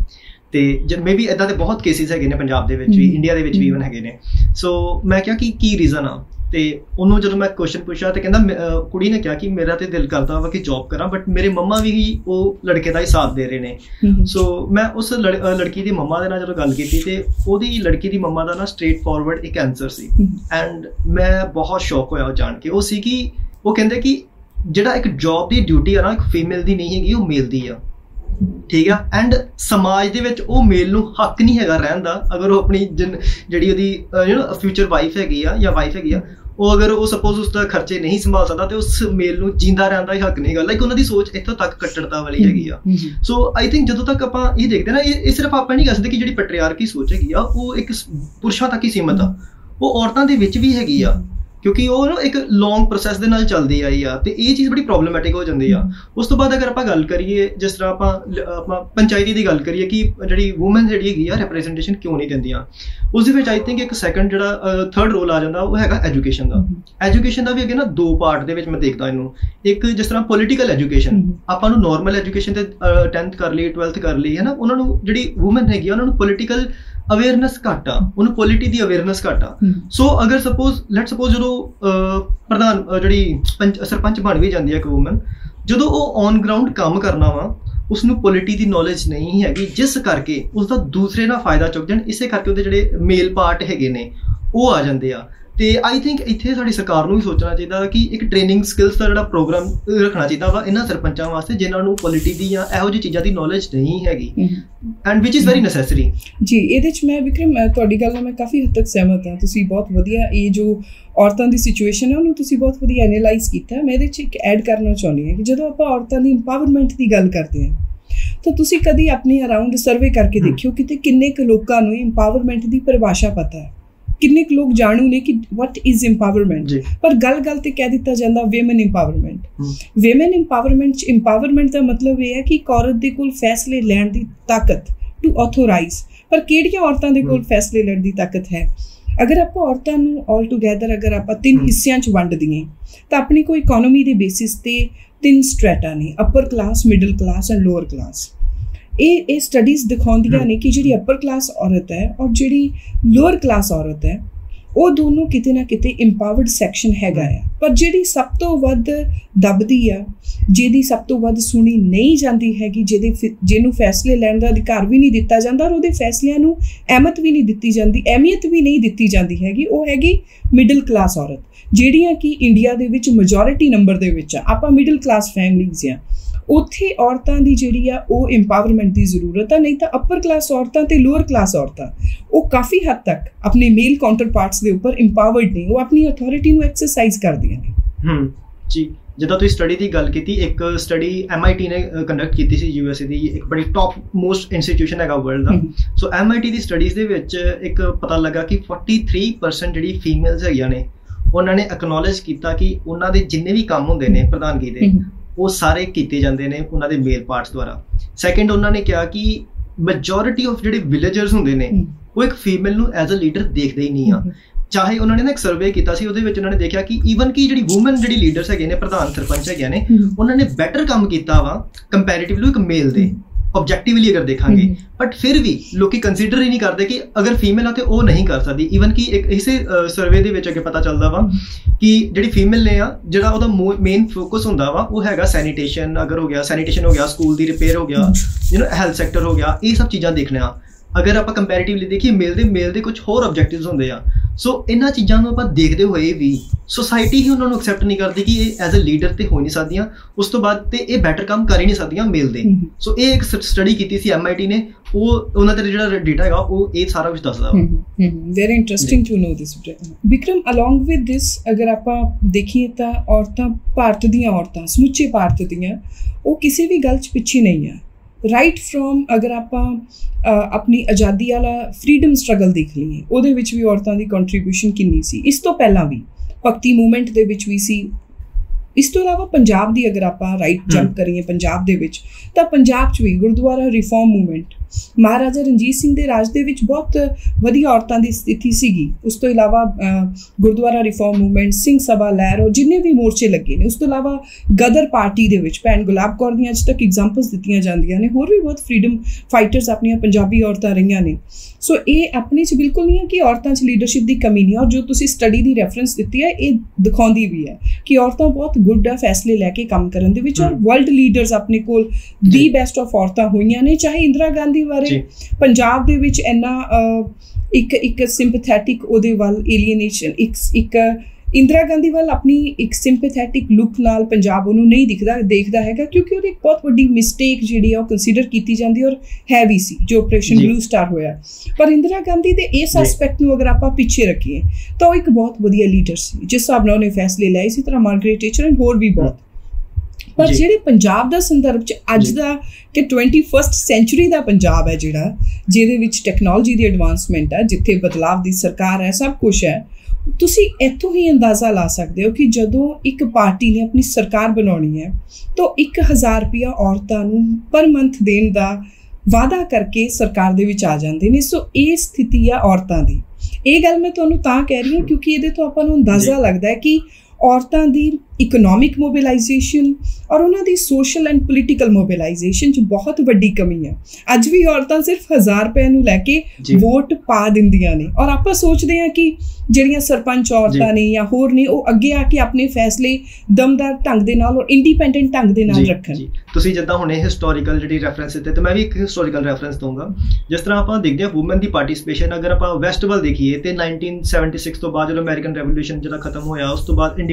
ਤੇ ਮੇ ਬੀ ਇੱਦਾਂ ਦੇ ਬਹੁਤ ਕੇਸਿਸ ਹੈਗੇ ਨੇ ਪੰਜਾਬ ਦੇ ਵਿੱਚ ਵੀ, ਇੰਡੀਆ ਦੇ ਵਿੱਚ ਵੀ ਈਵਨ ਹੈਗੇ ਨੇ। ਸੋ ਮੈਂ ਕਿਹਾ ਕਿ ਕੀ ਰੀਜ਼ਨ ਆ, ਤੇ ਉਹਨੂੰ ਜਦੋਂ ਮੈਂ ਕੁਐਸਚਨ ਪੁੱਛਿਆ ਤੇ ਕਹਿੰਦਾ, ਕੁੜੀ ਨੇ ਕਿਹਾ ਕਿ ਮੇਰਾ ਤੇ ਦਿਲ ਕਰਦਾ ਵਾ ਕਿ ਜੌਬ ਕਰਾਂ, ਬਟ ਮੇਰੇ ਮੰਮਾ ਵੀ ਉਹ ਲੜਕੇ ਦਾ ਹੀ ਸਾਥ ਦੇ ਰਹੇ ਨੇ। ਸੋ ਮੈਂ ਉਸ ਲੜਕੀ ਦੀ ਮੰਮਾ ਦੇ ਨਾਲ ਜਦੋਂ ਗੱਲ ਕੀਤੀ ਤੇ ਉਹਦੀ ਲੜਕੀ ਦੀ ਮੰਮਾ ਦਾ ਨਾ ਸਟ੍ਰੇਟ ਫਾਰਵਰਡ ਇੱਕ ਆਨਸਰ ਸੀ, ਐਂਡ ਮੈਂ ਬਹੁਤ ਸ਼ੌਕ ਹੋਇਆ ਉਹ ਜਾਣ ਕੇ। ਉਹ ਸੀ ਕਿ ਉਹ ਕਹਿੰਦੇ ਕਿ ਜਿਹੜਾ ਇੱਕ ਜੌਬ ਦੀ ਡਿਊਟੀ ਆ ਨਾ, ਇੱਕ ਫੀਮੇਲ ਦੀ ਨਹੀਂ ਹੈਗੀ, ਉਹ ਮੇਲ ਦੀ ਆ। ਠੀਕ ਆ। ਐਂਡ ਸਮਾਜ ਦੇ ਵਿੱਚ ਉਹ ਮੇਲ ਨੂੰ ਹੱਕ ਨਹੀਂ ਹੈਗਾ ਰਹਿਣ ਦਾ, ਅਗਰ ਉਹ ਆਪਣੀ ਜਿਹੜੀ ਉਹਦੀ ਯੂ ਨੋ ਫਿਊਚਰ ਵਾਈਫ ਹੈਗੀ ਆ ਜਾਂ ਵਾਈਫ ਹੈਗੀ ਆ, ਉਹ ਅਗਰ ਉਹ ਸਪੋਜ਼ ਉਸ ਦਾ ਖਰਚੇ ਨਹੀਂ ਸੰਭਾਲ ਸਕਦਾ ਤੇ ਉਸ ਮੇਲ ਨੂੰ ਜਿੰਦਾ ਰਹਿਣ ਦਾ ਹੀ ਹੱਕ ਨਹੀਂ ਹੈਗਾ। ਲਾਈਕ ਉਹਨਾਂ ਦੀ ਸੋਚ ਇੱਥੋਂ ਤੱਕ ਕੱਟੜਤਾ ਵਾਲੀ ਹੈਗੀ ਆ। ਸੋ ਆਈ ਥਿੰਕ ਜਦੋਂ ਤੱਕ ਆਪਾਂ ਇਹ ਦੇਖਦੇ ਨਾ, ਇਹ ਸਿਰਫ ਆਪਾਂ ਨਹੀਂ ਕਹਿ ਸਕਦੇ ਕਿ ਜਿਹੜੀ ਪੈਟਰੀਆਰਕੀ ਸੋਚ ਹੈਗੀ ਆ ਉਹ ਇੱਕ ਪੁਰਸ਼ਾਂ ਤੱਕ ਹੀ ਸੀਮਤ ਆ, ਉਹ ਔਰਤਾਂ ਦੇ ਵਿੱਚ ਵੀ ਹੈਗੀ ਆ, ਕਿਉਂਕਿ ਉਹ ਨਾ ਇੱਕ ਲੌਂਗ ਪ੍ਰੋਸੈਸ ਦੇ ਨਾਲ ਚੱਲਦੀ ਆਈ ਆ। ਤੇ ਇਹ ਚੀਜ਼ ਬੜੀ ਪ੍ਰੋਬਲਮੈਟਿਕ ਹੋ ਜਾਂਦੀ ਆ। ਉਸ ਤੋਂ ਬਾਅਦ ਅਗਰ ਆਪਾਂ ਗੱਲ ਕਰੀਏ, ਜਿਸ ਤਰ੍ਹਾਂ ਆਪਾਂ ਆਪਾਂ ਪੰਚਾਇਤੀ ਦੀ ਗੱਲ ਕਰੀਏ ਕਿ ਜਿਹੜੀ ਵੂਮਨ ਜਿਹੜੀ ਹੈਗੀ ਆ ਰਿਪਰੈਜ਼ੈਂਟੇਸ਼ਨ ਕਿਉਂ ਨਹੀਂ ਦਿੰਦੀਆਂ, ਉਸ ਦੇ ਵਿੱਚ ਆਈ ਥਿੰਕ ਇੱਕ ਸੈਕੰਡ ਜਿਹੜਾ ਥਰਡ ਰੋਲ ਆ ਜਾਂਦਾ ਉਹ ਹੈਗਾ ਐਜੂਕੇਸ਼ਨ ਦਾ। ਐਜੂਕੇਸ਼ਨ ਦਾ ਵੀ ਅੱਗੇ ਨਾ ਦੋ ਪਾਰਟ ਦੇ ਵਿੱਚ ਮੈਂ ਦੇਖਦਾ ਇਹਨੂੰ। ਇੱਕ ਜਿਸ ਤਰ੍ਹਾਂ ਪੋਲੀਟੀਕਲ ਐਜੂਕੇਸ਼ਨ, ਆਪਾਂ ਨੂੰ ਨੋਰਮਲ ਐਜੂਕੇਸ਼ਨ ਤੇ ਟੈਂਥ ਕਰ ਲਈ, ਟਵੈਲਥ ਕਰ ਲਈ ਹੈ ਨਾ, ਉਹਨਾਂ ਨੂੰ ਜਿਹੜੀ ਵੂਮਨ ਹੈਗੀ ਆ ਉਹਨਾਂ ਨੂੰ ਪੋਲੀਟੀਕਲ ਅਵੇਅਰਨੈਸ ਘੱਟ ਆ, ਉਹਨੂੰ ਪੋਲਿਟੀ ਦੀ ਅਵੇਅਰਨੈਸ ਘੱਟ ਆ। ਸੋ ਅਗਰ ਸਪੋਜ਼ ਲੈਟ ਸਪੋਜ਼ ਜਦੋਂ ਪ੍ਰਧਾਨ ਜਿਹੜੀ ਸਰਪੰਚ ਬਣ ਵੀ ਜਾਂਦੀ ਹੈ ਇੱਕ ਵੂਮਨ, ਜਦੋਂ ਉਹ ਔਨ ਗਰਾਊਂਡ ਕੰਮ ਕਰਨਾ ਵਾ, ਉਸਨੂੰ ਪੋਲਿਟੀ ਦੀ ਨੌਲੇਜ ਨਹੀਂ ਹੈਗੀ, ਜਿਸ ਕਰਕੇ ਉਸਦਾ ਦੂਸਰੇ ਨਾਲ ਫਾਇਦਾ ਚੁੱਕ ਜਾਣ, ਇਸੇ ਕਰਕੇ ਉਹਦੇ ਜਿਹੜੇ ਮੇਲ ਪਾਰਟ ਹੈਗੇ ਨੇ ਉਹ ਆ ਜਾਂਦੇ ਆ। ਤੇ ਆਈ ਥਿੰਕ ਇੱਥੇ ਸਾਡੀ ਸਰਕਾਰ ਨੂੰ ਵੀ ਸੋਚਣਾ ਚਾਹੀਦਾ ਕਿ ਇੱਕ ਟ੍ਰੇਨਿੰਗ ਸਕਿੱਲਸ ਦਾ ਜਿਹੜਾ ਪ੍ਰੋਗਰਾਮ ਰੱਖਣਾ ਚਾਹੀਦਾ ਵਾ ਇਹਨਾਂ ਸਰਪੰਚਾਂ ਵਾਸਤੇ ਜਿਨ੍ਹਾਂ ਨੂੰ ਪੋਲਿਟੀ ਦੀ ਜਾਂ ਇਹੋ ਜਿਹੀ ਚੀਜ਼ਾਂ ਦੀ ਨੌਲੇਜ ਨਹੀਂ ਹੈਗੀ, and which is very necessary. ਜੀ ਇਹਦੇ 'ਚ ਮੈਂ ਵਿਕਰਮ ਤੁਹਾਡੀ ਗੱਲ ਨਾਲ ਮੈਂ ਕਾਫੀ ਹੱਦ ਤੱਕ ਸਹਿਮਤ ਹਾਂ। ਤੁਸੀਂ ਬਹੁਤ ਵਧੀਆ ਇਹ ਜੋ ਔਰਤਾਂ ਦੀ ਸਿਚੁਏਸ਼ਨ ਹੈ ਉਹਨੂੰ ਤੁਸੀਂ ਬਹੁਤ ਵਧੀਆ ਐਨਾਲਾਈਜ਼ ਕੀਤਾ। ਮੈਂ ਇਹਦੇ 'ਚ ਇੱਕ ਐਡ ਕਰਨਾ ਚਾਹੁੰਦੀ ਹਾਂ ਕਿ ਜਦੋਂ ਆਪਾਂ ਔਰਤਾਂ ਦੀ ਇੰਪਾਵਰਮੈਂਟ ਦੀ ਗੱਲ ਕਰਦੇ ਹਾਂ ਤਾਂ ਤੁਸੀਂ ਕਦੀ ਆਪਣੇ ਅਰਾਊਂਡ ਸਰਵੇ ਕਰਕੇ ਦੇਖਿਓ ਕਿਤੇ ਕਿੰਨੇ ਕੁ ਲੋਕਾਂ ਨੂੰ ਇੰਪਾਵਰਮੈਂਟ ਦੀ ਪਰਿਭਾਸ਼ਾ ਪਤਾ ਹੈ। किन्ने क लोग जाणू ने कि वट इज इंपावरमेंट, पर गल गल ते कह दिता जांदा women empowerment. Women empowerment empowerment का मतलब यह है कि एक औरत दे कोल फैसले लैण दी ताकत, टू ऑथोराइज। पर किहड़ियां औरतां दे कोल फैसले लैण दी ताकत है? अगर आप औरतां नूं ऑल टूगैदर अगर आप तीन हिस्सियां च वंड दईए तां अपनी कोई इकोनॉमी दे बेसिस ते तीन स्ट्रैटा ने, upper class, middle class and lower class. ਇਹ ਇਹ ਸਟੱਡੀਜ਼ ਦਿਖਾਉਂਦੀਆਂ ਨੇ ਕਿ ਜਿਹੜੀ ਅਪਰ ਕਲਾਸ ਔਰਤ ਹੈ ਔਰ ਜਿਹੜੀ ਲੋਅਰ ਕਲਾਸ ਔਰਤ ਹੈ ਉਹ ਦੋਨੋਂ ਕਿਤੇ ਨਾ ਕਿਤੇ ਇੰਪਾਵਰਡ ਸੈਕਸ਼ਨ ਹੈਗਾ ਆ। ਪਰ ਜਿਹੜੀ ਸਭ ਤੋਂ ਵੱਧ ਦਬਦੀ ਆ, ਜਿਹਦੀ ਸਭ ਤੋਂ ਵੱਧ ਸੁਣੀ ਨਹੀਂ ਜਾਂਦੀ ਹੈਗੀ, ਜਿਹਦੇ ਜਿਹਨੂੰ ਫੈਸਲੇ ਲੈਣ ਦਾ ਅਧਿਕਾਰ ਵੀ ਨਹੀਂ ਦਿੱਤਾ ਜਾਂਦਾ ਔਰ ਉਹਦੇ ਫੈਸਲਿਆਂ ਨੂੰ ਅਹਿਮੀਅਤ ਵੀ ਨਹੀਂ ਦਿੱਤੀ ਜਾਂਦੀ ਅਹਿਮੀਅਤ ਵੀ ਨਹੀਂ ਦਿੱਤੀ ਜਾਂਦੀ ਹੈਗੀ, ਉਹ ਹੈਗੀ ਮਿਡਲ ਕਲਾਸ ਔਰਤ, ਜਿਹੜੀਆਂ ਕਿ ਇੰਡੀਆ ਦੇ ਵਿੱਚ ਮੈਜੋਰਿਟੀ ਨੰਬਰ ਦੇ ਵਿੱਚ ਆ। ਆਪਾਂ ਮਿਡਲ ਕਲਾਸ ਫੈਮਲੀਜ਼ ਆ, ਉੱਥੇ ਔਰਤਾਂ ਦੀ ਜਿਹੜੀ ਆ ਉਹ ਇੰਪਾਵਰਮੈਂਟ ਦੀ ਜ਼ਰੂਰਤ ਆ। ਨਹੀਂ ਤਾਂ ਅਪਰ ਕਲਾਸ ਔਰਤਾਂ ਤੇ ਲੋਅਰ ਕਲਾਸ ਔਰਤਾਂ ਉਹ ਕਾਫੀ ਹੱਦ ਤੱਕ ਆਪਣੇ ਮੇਲ ਕਾਊਂਟਰ ਪਾਰਟਸ ਦੇ ਉੱਪਰ ਇੰਪਾਵਰਡ ਨੇ, ਉਹ ਆਪਣੀ ਅਥਾਰਟੀ ਨੂੰ ਐਕਸਰਸਾਈਜ਼ ਕਰਦੀਆਂ ਨੇ। ਹੂੰ ਜੀ, ਜਿੱਦਾਂ ਤੁਸੀਂ ਸਟੱਡੀ ਦੀ ਗੱਲ ਕੀਤੀ, ਇੱਕ ਸਟੱਡੀ ਐਮ ਆਈ ਟੀ ਨੇ ਕੰਡਕਟ ਕੀਤੀ ਸੀ, ਯੂ ਐਸ ਏ ਦੀ ਇੱਕ ਬੜੀ ਟੌਪ ਮੋਸਟ ਇੰਸਟੀਟਿਊਸ਼ਨ ਹੈਗਾ ਵਰਲਡ ਦਾ। ਸੋ ਐਮ ਆਈ ਟੀ ਦੀ ਸਟੱਡੀਜ਼ ਦੇ ਵਿੱਚ ਇੱਕ ਪਤਾ ਲੱਗਾ ਕਿ ਫੋਰਟੀ ਥ੍ਰੀ ਪਰਸੈਂਟ ਜਿਹੜੀ ਫੀਮੇਲਸ ਹੈਗੀਆਂ ਨੇ ਉਹਨਾਂ ਨੇ ਅਕਨੋਲੇਜ ਕੀਤਾ ਕਿ ਉਹਨਾਂ ਦੇ ਜਿੰਨੇ ਵੀ ਕੰਮ ਹੁੰਦੇ ਨੇ ਪ੍ਰਧਾਨਗੀ ਦੇ ਉਹ ਸਾਰੇ ਕੀਤੇ ਜਾਂਦੇ ਨੇ ਉਹਨਾਂ ਦੇ ਮੇਲ ਪਾਰਟਸ ਦੁਆਰਾ। ਸੈਕਿੰਡ, ਉਹਨਾਂ ਨੇ ਕਿਹਾ ਕਿ ਮੈਜੋਰਿਟੀ ਆਫ ਜਿਹੜੇ ਵਿਲੇਜਰਸ ਹੁੰਦੇ ਨੇ ਉਹ ਇੱਕ ਫੀਮੇਲ ਨੂੰ ਐਜ਼ ਅ ਲੀਡਰ ਦੇਖਦੇ ਹੀ ਨਹੀਂ ਆ। ਚਾਹੇ ਉਹਨਾਂ ਨੇ ਨਾ ਇੱਕ ਸਰਵੇ ਕੀਤਾ ਸੀ, ਉਹਦੇ ਵਿੱਚ ਉਹਨਾਂ ਨੇ ਦੇਖਿਆ ਕਿ ਈਵਨ ਕਿ ਜਿਹੜੀ ਵੂਮਨ ਜਿਹੜੀ ਲੀਡਰਸ ਹੈਗੇ ਨੇ, ਪ੍ਰਧਾਨ ਸਰਪੰਚ ਹੈਗੇ ਨੇ, ਉਹਨਾਂ ਨੇ ਬੈਟਰ ਕੰਮ ਕੀਤਾ ਵਾ ਕੰਪੈਰੀਟਿਵਲੀ ਇੱਕ ਮੇਲ ਦੇ, ऑब्जेक्टिवली अगर देखांगे, बट फिर भी लोग कंसीडर ही नहीं करते कि अगर फीमेल है तो वो नहीं कर सकती। ईवन कि एक इसे सर्वे दे विच अगे पता चलता वा कि जिहड़ी फीमेल ने आ जिहड़ा ओहदा मेन फोकस हुंदा वा वो हैगा सैनीटेशन, अगर हो गया सैनीटेशन हो गया, स्कूल दी रिपेयर हो गया, यू नो हैल्थ सैक्टर हो गया, ये सब चीज़ां देखने आ। अगर आप कंपैरेटिवली देखिए मेल दे मेल दे कुछ होर ऑब्जेक्टिव्स हुंदे आ। सो इन्हां चीज़ां नूं आपां देखदे होए भी सोसाइटी ही उन्होंने एक्सैप्ट नहीं करती कि ये एज ए लीडर तो हो नहीं सकदियां, उस तो बाद ते ये बैटर काम कर ही नहीं सकदियां मेल दे। सो ये एक स्टडी की थी एम आई टी ने, वो उन्होंने जिहड़ा डेटा हैगा वो ये सारा कुछ दसदा वा। Very interesting to know this Vikram. Along with this अगर आपां देखिए तां औरतां भारत दीयां औरतां समुचे भारत दीयां वो किसी भी गल च पिछे नहीं है। राइट फ्रॉम अगर आप अपनी आज़ादी वाला फ्रीडम स्ट्रगल देख लीए ਉਹਦੇ ਵਿੱਚ ਵੀ ਔਰਤਾਂ ਦੀ ਕੰਟਰੀਬਿਊਸ਼ਨ ਕਿੰਨੀ ਸੀ, ਇਸ ਤੋਂ ਪਹਿਲਾਂ ਵੀ ਭਗਤੀ ਮੂਵਮੈਂਟ ਦੇ ਵਿੱਚ ਵੀ ਸੀ। ਇਸ ਤੋਂ ਇਲਾਵਾ ਪੰਜਾਬ ਦੀ ਅਗਰ ਆਪਾਂ ਰਾਈਟ ਜੰਪ ਕਰੀਏ ਪੰਜਾਬ ਦੇ ਵਿੱਚ ਤਾਂ ਪੰਜਾਬ 'ਚ ਵੀ ਗੁਰਦੁਆਰਾ ਰਿਫਾਰਮ ਮੂਵਮੈਂਟ, ਮਹਾਰਾਜਾ ਰਣਜੀਤ ਸਿੰਘ ਦੇ ਰਾਜ ਦੇ ਵਿੱਚ ਬਹੁਤ ਵਧੀਆ ਔਰਤਾਂ ਦੀ ਸਥਿਤੀ ਸੀਗੀ। ਉਸ ਤੋਂ ਇਲਾਵਾ ਗੁਰਦੁਆਰਾ ਰਿਫਾਰਮ ਮੂਵਮੈਂਟ, ਸਿੰਘ ਸਭਾ ਲਹਿਰ, ਔਰ ਜਿੰਨੇ ਵੀ ਮੋਰਚੇ ਲੱਗੇ ਨੇ। ਉਸ ਤੋਂ ਇਲਾਵਾ ਗਦਰ ਪਾਰਟੀ ਦੇ ਵਿੱਚ ਭੈਣ ਗੁਲਾਬ ਕੌਰ ਦੀਆਂ ਅੱਜ ਤੱਕ ਐਗਜ਼ਾਮਪਲਸ ਦਿੱਤੀਆਂ ਜਾਂਦੀਆਂ ਨੇ। ਹੋਰ ਵੀ ਬਹੁਤ ਫਰੀडम फाइटर्स ਆਪਣੀਆਂ ਪੰਜਾਬੀ ਔਰਤਾਂ ਰਹੀਆਂ ਨੇ। ਸੋ ਇਹ ਆਪਣੇ 'ਚ ਬਿਲਕੁਲ ਨਹੀਂ ਹੈ ਕਿ ਔਰਤਾਂ 'ਚ ਲੀਡਰਸ਼ਿਪ ਦੀ ਕਮੀ ਨਹੀਂ। ਔਰ ਜੋ ਤੁਸੀਂ ਸਟੱਡੀ ਦੀ ਰੈਫਰੈਂਸ ਦਿੱਤੀ ਹੈ ਇਹ ਦਿਖਾਉਂਦੀ ਵੀ ਹੈ ਕਿ ਔਰਤਾਂ ਬਹੁਤ ਗੁੱਡ ਆ ਫੈਸਲੇ ਲੈ ਕੇ ਕੰਮ ਕਰਨ ਦੇ ਵਿੱਚ। ਔਰ ਵਰਲਡ ਲੀਡਰਸ ਆਪਣੇ ਕੋਲ ਦੀ ਬੈਸਟ ਆਫ ਔਰਤਾਂ ਹੋਈਆਂ ਨੇ। ਚਾਹੇ ਇੰਦਰਾ ਗਾਂਧੀ ਬਾਰੇ ਪੰਜਾਬ ਦੇ ਵਿੱਚ ਇੰਨਾ ਇੱਕ ਇੱਕ ਸਿੰਪੈਥੈਟਿਕ ਉਹਦੇ ਵੱਲ ਏਲੀਏਨੇਸ਼ਨ, ਇੱਕ ਇੱਕ ਇੰਦਰਾ ਗਾਂਧੀ ਵੱਲ ਆਪਣੀ ਇੱਕ ਸਿੰਪੈਥੈਟਿਕ ਲੁੱਕ ਨਾਲ ਪੰਜਾਬ ਉਹਨੂੰ ਨਹੀਂ ਦਿਖਦਾ ਦੇਖਦਾ ਹੈਗਾ, ਕਿਉਂਕਿ ਉਹਦੀ ਇੱਕ ਬਹੁਤ ਵੱਡੀ ਮਿਸਟੇਕ ਜਿਹੜੀ ਆ ਉਹ ਕੰਸੀਡਰ ਕੀਤੀ ਜਾਂਦੀ ਔਰ ਹੈ ਵੀ ਸੀ ਜੋ ਆਪਰੇਸ਼ਨ ਬਲੂ ਸਟਾਰ ਹੋਇਆ। ਪਰ ਇੰਦਰਾ ਗਾਂਧੀ ਦੇ ਇਸ ਐਸਪੈਕਟ ਨੂੰ ਅਗਰ ਆਪਾਂ ਪਿੱਛੇ ਰੱਖੀਏ ਤਾਂ ਉਹ ਇੱਕ ਬਹੁਤ ਵਧੀਆ ਲੀਡਰ ਸੀ ਜਿਸ ਹਿਸਾਬ ਨਾਲ ਉਹਨੇ ਫੈਸਲੇ ਲਏ। ਇਸੇ ਤਰ੍ਹਾਂ ਮਾਰਗਰੇਟ ਟੈਚਰ ਐਂਡ ਹੋਰ ਵੀ ਬਹੁਤ। ਪਰ ਜਿਹੜੇ ਪੰਜਾਬ ਦਾ ਸੰਦਰਭ 'ਚ ਅੱਜ ਦਾ ਕਿ ਟਵੈਂਟੀ ਫਸਟ ਸੈਂਚੁਰੀ ਦਾ ਪੰਜਾਬ ਹੈ ਜਿਹੜਾ, ਜਿਹਦੇ ਵਿੱਚ ਟੈਕਨੋਲੋਜੀ ਦੀ ਐਡਵਾਂਸਮੈਂਟ ਹੈ, ਜਿੱਥੇ ਬਦਲਾਵ ਦੀ ਸਰਕਾਰ ਹੈ, ਸਭ ਕੁਛ ਹੈ, ਤੁਸੀਂ ਇੱਥੋਂ ਹੀ ਅੰਦਾਜ਼ਾ ਲਾ ਸਕਦੇ ਹੋ ਕਿ ਜਦੋਂ ਇੱਕ ਪਾਰਟੀ ਨੇ ਆਪਣੀ ਸਰਕਾਰ ਬਣਾਉਣੀ ਹੈ ਤਾਂ ਇੱਕ ਹਜ਼ਾਰ ਰੁਪਇਆ ਔਰਤਾਂ ਨੂੰ ਪਰ ਮੰਥ ਦੇਣ ਦਾ ਵਾਅਦਾ ਕਰਕੇ ਸਰਕਾਰ ਦੇ ਵਿੱਚ ਆ ਜਾਂਦੇ ਨੇ। ਸੋ ਇਹ ਸਥਿਤੀ ਆ ਔਰਤਾਂ ਦੀ। ਇਹ ਗੱਲ ਮੈਂ ਤੁਹਾਨੂੰ ਤਾਂ ਕਹਿ ਰਹੀ ਹਾਂ ਕਿਉਂਕਿ ਇਹਦੇ ਤੋਂ ਆਪਾਂ ਨੂੰ ਅੰਦਾਜ਼ਾ ਲੱਗਦਾ ਹੈ ਕਿ ਔਰਤਾਂ ਦੀ ਇਕਨੋਮਿਕ ਮੋਬਿਲਾਈਜੇਸ਼ਨ ਔਰ ਉਹਨਾਂ ਦੀ ਸੋਸ਼ਲ ਐਂਡ ਪੋਲੀਟੀਕਲ ਮੋਬਿਲਾਈਜੇਸ਼ਨ 'ਚ ਬਹੁਤ ਵੱਡੀ ਕਮੀ ਹੈ। ਅੱਜ ਵੀ ਔਰਤਾਂ ਸਿਰਫ ਹਜ਼ਾਰ ਰੁਪਏ ਨੂੰ ਲੈ ਕੇ ਵੋਟ ਪਾ ਦਿੰਦੀਆਂ ਨੇ ਔਰ ਆਪਾਂ ਸੋਚਦੇ ਹਾਂ ਕਿ ਜਿਹੜੀਆਂ ਸਰਪੰਚ ਔਰਤਾਂ ਨੇ ਜਾਂ ਹੋਰ ਨੇ ਉਹ ਅੱਗੇ ਆ ਕੇ ਆਪਣੇ ਫੈਸਲੇ ਦਮਦਾਰ ਢੰਗ ਦੇ ਨਾਲ ਔਰ ਇੰਡੀਪੈਂਡੈਂਟ ਢੰਗ ਦੇ ਨਾਲ ਰੱਖਣ। ਤੁਸੀਂ ਜਿੱਦਾਂ ਹੁਣੇ ਹਿਸਟੋਰੀਕਲ ਜਿਹੜੀ ਰੈਫਰੈਂਸ ਦਿੱਤੇ ਤੇ ਮੈਂ ਵੀ ਇੱਕ ਹਿਸਟੋਰੀਕਲ ਰੈਫਰੈਂਸ ਦਊਂਗਾ। ਜਿਸ ਤਰ੍ਹਾਂ ਆਪਾਂ ਦੇਖਦੇ ਹਾਂ ਵੂਮਨ ਦੀ ਪਾਰਟਿਸਿਪੇਸ਼ਨ, ਅਗਰ ਆਪਾਂ ਵੈਸਟ ਵੱਲ ਦੇਖੀਏ ਤੇ ਨਾਈਨਟੀਨ ਸੈਵਨਟੀ ਸਿਕਸ ਤੋਂ ਬਾਅਦ ਜਦੋਂ ਅਮਰੀਕਨ ਰੈਵੋਲੂਸ਼ਨ ਜਿਹੜਾ ਖਤਮ ਹੋਇਆ ਉਸ ਤੋਂ ਬਾਅਦ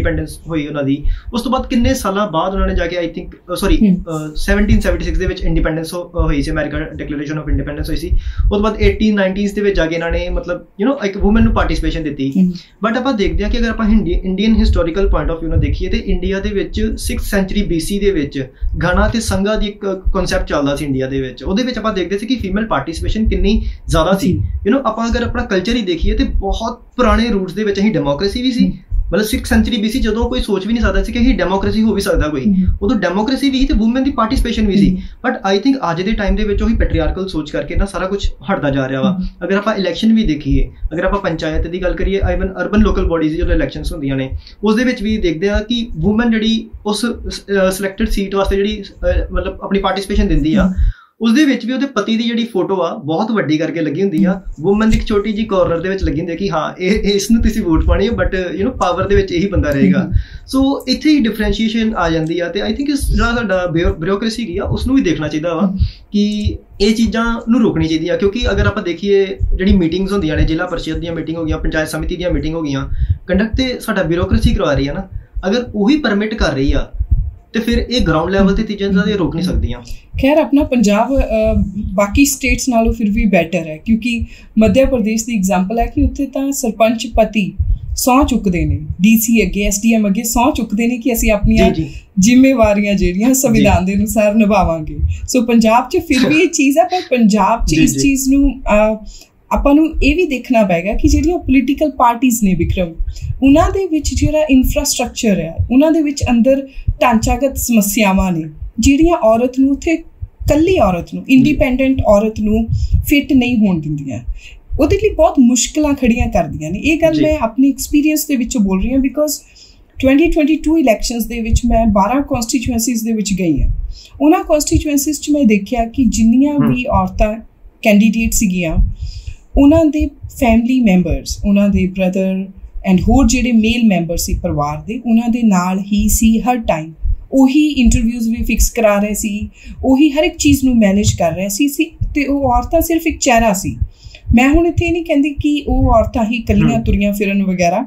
ਇੰਡੀਪੈਂਡੈਂਸ ਹੋਈ ਉਹਨਾਂ ਦੀ, ਉਸ ਤੋਂ ਬਾਅਦ ਕਿੰਨੇ ਸਾਲਾਂ ਬਾਅਦ ਉਹਨਾਂ ਨੇ ਜਾ ਕੇ I think sorry seventeen seventy six ਦੇ ਵਿੱਚ ਇੰਡੀਪੈਂਡੈਂਸ ਹੋਈ ਸੀ, ਅਮਰੀਕਾ ਡਿਕਲੇਰੇਸ਼ਨ ਆਫ ਇੰਡੀਪੈਂਡੈਂਸ ਹੋਈ ਸੀ। ਉਸ ਤੋਂ ਬਾਅਦ ਏਟੀਨ ਨਾਈਨਟੀਜ਼ ਦੇ ਵਿੱਚ ਜਾ ਕੇ ਇਹਨਾਂ ਨੇ ਮਤਲਬ ਯੂ ਨੋ ਇੱਕ ਵੂਮਨ ਨੂੰ ਪਾਰਟੀਸਪੇਸ਼ਨ ਦਿੱਤੀ। ਬਟ ਆਪਾਂ ਦੇਖਦੇ ਹਾਂ ਕਿ ਅਗਰ ਆਪਾਂ Indian historical point of view ਨਾਲ ਦੇਖੀਏ ਤੇ ਇੰਡੀਆ ਦੇ ਵਿੱਚ ਸਿਕਸ ਸੈਂਚੁਰੀ ਬੀਸੀ ਦੇ ਵਿੱਚ ਗਾਣਾ ਤੇ ਸੰਗਾ ਦੀ ਇੱਕ ਕਨਸੈਪਟ ਚੱਲਦਾ ਸੀ ਇੰਡੀਆ ਦੇ ਵਿੱਚ। ਉਹਦੇ ਵਿੱਚ ਆਪਾਂ ਦੇਖਦੇ ਸੀ ਕਿ ਫੀਮੇਲ ਪਾਰਟੀਸਪੇਸ਼ਨ ਕਿੰਨੀ ਜ਼ਿਆਦਾ ਸੀ। ਯੂ ਨੋ ਆਪਾਂ ਅਗਰ ਆਪਣਾ ਕਲਚਰ ਹੀ ਦੇਖੀਏ ਤੇ ਬਹੁਤ ਪੁਰਾਣੇ ਰੂਟਸ ਦੇ ਵਿੱਚ ਅਸੀਂ ਡੈਮੋਕ੍ਰੇਸੀ ਵੀ ਸੀ, ਮਤਲਬ ਸਿਕਸ ਸੈਂਚੁਰੀ ਬੀਸੀ ਜਦੋਂ ਕੋਈ ਸੋਚ ਵੀ ਨਹੀਂ ਸਕਦਾ ਸੀ ਕਿ ਇਹ ਡੈਮੋਕ੍ਰੇਸੀ ਹੋ ਵੀ ਸਕਦਾ ਕੋਈ, ਉਦੋਂ ਡੈਮੋਕ੍ਰੇਸੀ ਵੀ ਤੇ ਵੂਮਨ ਦੀ ਪਾਰਟੀਸਪੇਸ਼ਨ ਵੀ ਸੀ। ਬਟ ਆਈ ਥਿੰਕ ਅੱਜ ਦੇ ਟਾਈਮ ਦੇ ਵਿੱਚ ਉਹੀ ਪੈਟਰੀਆਰਕਲ ਸੋਚ ਕਰਕੇ ਨਾ ਸਾਰਾ ਕੁਝ ਹਟਦਾ ਜਾ ਰਿਹਾ ਵਾ। ਅਗਰ ਆਪਾਂ ਇਲੈਕਸ਼ਨ ਵੀ ਦੇਖੀਏ, ਅਗਰ ਆਪਾਂ ਪੰਚਾਇਤ ਦੀ ਗੱਲ ਕਰੀਏ, ਇਵਨ ਅਰਬਨ ਲੋਕਲ ਬੋਡੀਜ਼ ਜਦੋਂ ਇਲੈਕਸ਼ਨਸ ਹੁੰਦੀਆਂ ਨੇ ਉਸ ਦੇ ਵਿੱਚ ਵੀ ਦੇਖਦੇ ਆ ਕਿ ਵੂਮਨ ਜਿਹੜੀ ਉਸ ਸਿਲੈਕਟਡ ਸੀਟ ਵਾਸਤੇ ਜਿਹੜੀ ਮਤਲਬ ਆਪਣੀ ਪਾਰਟੀਸਪੇਸ਼ਨ ਦਿੰਦੀ ਆ, ਉਸਦੇ ਵਿੱਚ ਵੀ ਉਹਦੇ ਪਤੀ ਦੀ ਜਿਹੜੀ ਫੋਟੋ ਆ ਬਹੁਤ ਵੱਡੀ ਕਰਕੇ ਲੱਗੀ ਹੁੰਦੀ ਆ, ਵੂਮਨ ਦੀ ਇੱਕ ਛੋਟੀ ਜਿਹੀ ਕਾਰਨਰ ਦੇ ਵਿੱਚ ਲੱਗੀ ਹੁੰਦੀ ਆ ਕਿ ਹਾਂ ਇਹ ਇਸ ਨੂੰ ਤੁਸੀਂ ਵੋਟ ਪਾਣੀ ਹੈ, ਬਟ ਯੂ ਨੋ ਪਾਵਰ ਦੇ ਵਿੱਚ ਇਹੀ ਬੰਦਾ ਰਹੇਗਾ। ਸੋ ਇੱਥੇ ਹੀ ਡਿਫਰੈਂਸ਼ੀਏਸ਼ਨ ਆ ਜਾਂਦੀ ਆ। ਤੇ ਆਈ ਥਿੰਕ ਜਿਹੜਾ ਸਾਡਾ ਬਿਊਰੋਕ੍ਰੇਸੀ ਹੈਗੀ ਆ ਉਸਨੂੰ ਵੀ ਦੇਖਣਾ ਚਾਹੀਦਾ ਵਾ ਕਿ ਇਹ ਚੀਜ਼ਾਂ ਨੂੰ ਰੋਕਣੀ ਚਾਹੀਦੀ ਆ। ਕਿਉਂਕਿ ਅਗਰ ਆਪਾਂ ਦੇਖੀਏ ਜਿਹੜੀ ਮੀਟਿੰਗਸ ਹੁੰਦੀਆਂ ਨੇ, ਜ਼ਿਲ੍ਹਾ ਪਰਿਸ਼ਦ ਦੀਆਂ ਮੀਟਿੰਗ ਹੋ ਗਈਆਂ, ਪੰਚਾਇਤ ਸਮਿਤੀ ਦੀਆਂ ਮੀਟਿੰਗ ਹੋ ਗਈਆਂ, ਕੰਡਕਟ ਤੇ ਸਾਡਾ ਬਿਊਰੋਕ੍ਰੇਸੀ ਕਰਵਾ ਰਹੀ ਆ ਨਾ, ਅਗਰ ਉਹੀ ਪਰਮਿਟ ਕਰ ਰਹੀ ਆ ਤੇ ਫਿਰ ਇਹ ਗਰਾਊਂਡ ਲੈਵਲ ਤੇ ਚੀਜ਼ਾਂ ਤਾਂ ਰੋਕ ਨਹੀਂ ਸਕਦੀਆਂ। ਖੈਰ ਆਪਣਾ ਪੰਜਾਬ ਬਾਕੀ ਸਟੇਟਸ ਨਾਲੋਂ ਫਿਰ ਵੀ ਬੈਟਰ ਹੈ, ਕਿਉਂਕਿ ਮੱਧ ਪ੍ਰਦੇਸ਼ ਦੀ ਐਗਜ਼ਾਮਪਲ ਹੈ ਕਿ ਉੱਥੇ ਤਾਂ ਸਰਪੰਚ ਪਤੀ ਸਹੁੰ ਚੁੱਕਦੇ ਨੇ, ਡੀਸੀ ਅੱਗੇ, ਐਸਡੀਐਮ ਅੱਗੇ ਸਹੁੰ ਚੁੱਕਦੇ ਨੇ ਕਿ ਅਸੀਂ ਆਪਣੀਆਂ ਜ਼ਿੰਮੇਵਾਰੀਆਂ ਜਿਹੜੀਆਂ ਸੰਵਿਧਾਨ ਦੇ ਅਨੁਸਾਰ ਨਿਭਾਵਾਂਗੇ। ਸੋ ਪੰਜਾਬ 'ਚ ਫਿਰ ਵੀ ਇਹ ਚੀਜ਼ ਹੈ, ਪਰ ਪੰਜਾਬ 'ਚ ਇਸ ਚੀਜ਼ ਨੂੰ ਆਪਾਂ ਨੂੰ ਇਹ ਵੀ ਦੇਖਣਾ ਪਏਗਾ ਕਿ ਜਿਹੜੀਆਂ ਪੋਲੀਟੀਕਲ ਪਾਰਟੀਜ਼ ਨੇ ਵਿਕਰਮ, ਉਹਨਾਂ ਦੇ ਵਿੱਚ ਜਿਹੜਾ ਇਨਫਰਾਸਟਰਕਚਰ ਹੈ, ਉਹਨਾਂ ਦੇ ਵਿੱਚ ਅੰਦਰ ਢਾਂਚਾਗਤ ਸਮੱਸਿਆਵਾਂ ਨੇ ਜਿਹੜੀਆਂ ਔਰਤ ਨੂੰ ਉੱਥੇ ਇਕੱਲੀ ਔਰਤ ਨੂੰ, ਇੰਡੀਪੈਂਡੈਂਟ ਔਰਤ ਨੂੰ ਫਿੱਟ ਨਹੀਂ ਹੋਣ ਦਿੰਦੀਆਂ, ਉਹਦੇ ਲਈ ਬਹੁਤ ਮੁਸ਼ਕਿਲਾਂ ਖੜੀਆਂ ਕਰਦੀਆਂ ਨੇ। ਇਹ ਗੱਲ ਮੈਂ ਆਪਣੀ ਐਕਸਪੀਰੀਅੰਸ ਦੇ ਵਿੱਚੋਂ ਬੋਲ ਰਹੀ ਹਾਂ, because twenty twenty two elections ਦੇ ਵਿੱਚ ਮੈਂ ਬਾਰਾਂ ਕੌਂਸਟੀਚੁਐਂਸੀਜ਼ ਦੇ ਵਿੱਚ ਗਈ ਹਾਂ। ਉਹਨਾਂ ਕੌਂਸਟੀਚੁਐਂਸੀਜ਼ 'ਚ ਮੈਂ ਦੇਖਿਆ ਕਿ ਜਿੰਨੀਆਂ ਵੀ ਔਰਤਾਂ ਕੈਂਡੀਡੇਟ ਸੀਗੀਆਂ, ਉਹਨਾਂ ਦੇ ਫੈਮਿਲੀ ਮੈਂਬਰਸ, ਉਹਨਾਂ ਦੇ ਬ੍ਰਦਰ ਐਂਡ ਹੋਰ ਜਿਹੜੇ ਮੇਲ ਮੈਂਬਰ ਸੀ ਪਰਿਵਾਰ ਦੇ, ਉਹਨਾਂ ਦੇ ਨਾਲ ਹੀ ਸੀ ਹਰ ਟਾਈਮ। ਉਹੀ ਇੰਟਰਵਿਊਜ਼ ਵੀ ਫਿਕਸ ਕਰਾ ਰਹੇ ਸੀ, ਉਹੀ ਹਰ ਇੱਕ ਚੀਜ਼ ਨੂੰ ਮੈਨੇਜ ਕਰ ਰਹੇ ਸੀ ਸੀ ਤੇ ਉਹ ਔਰਤਾਂ ਸਿਰਫ ਇੱਕ ਚਿਹਰਾ ਸੀ। ਮੈਂ ਹੁਣ ਇੱਥੇ ਨਹੀਂ ਕਹਿੰਦੀ ਕਿ ਉਹ ਔਰਤਾਂ ਹੀ ਇਕੱਲੀਆਂ ਤੁਰੀਆਂ ਫਿਰਨ ਵਗੈਰਾ,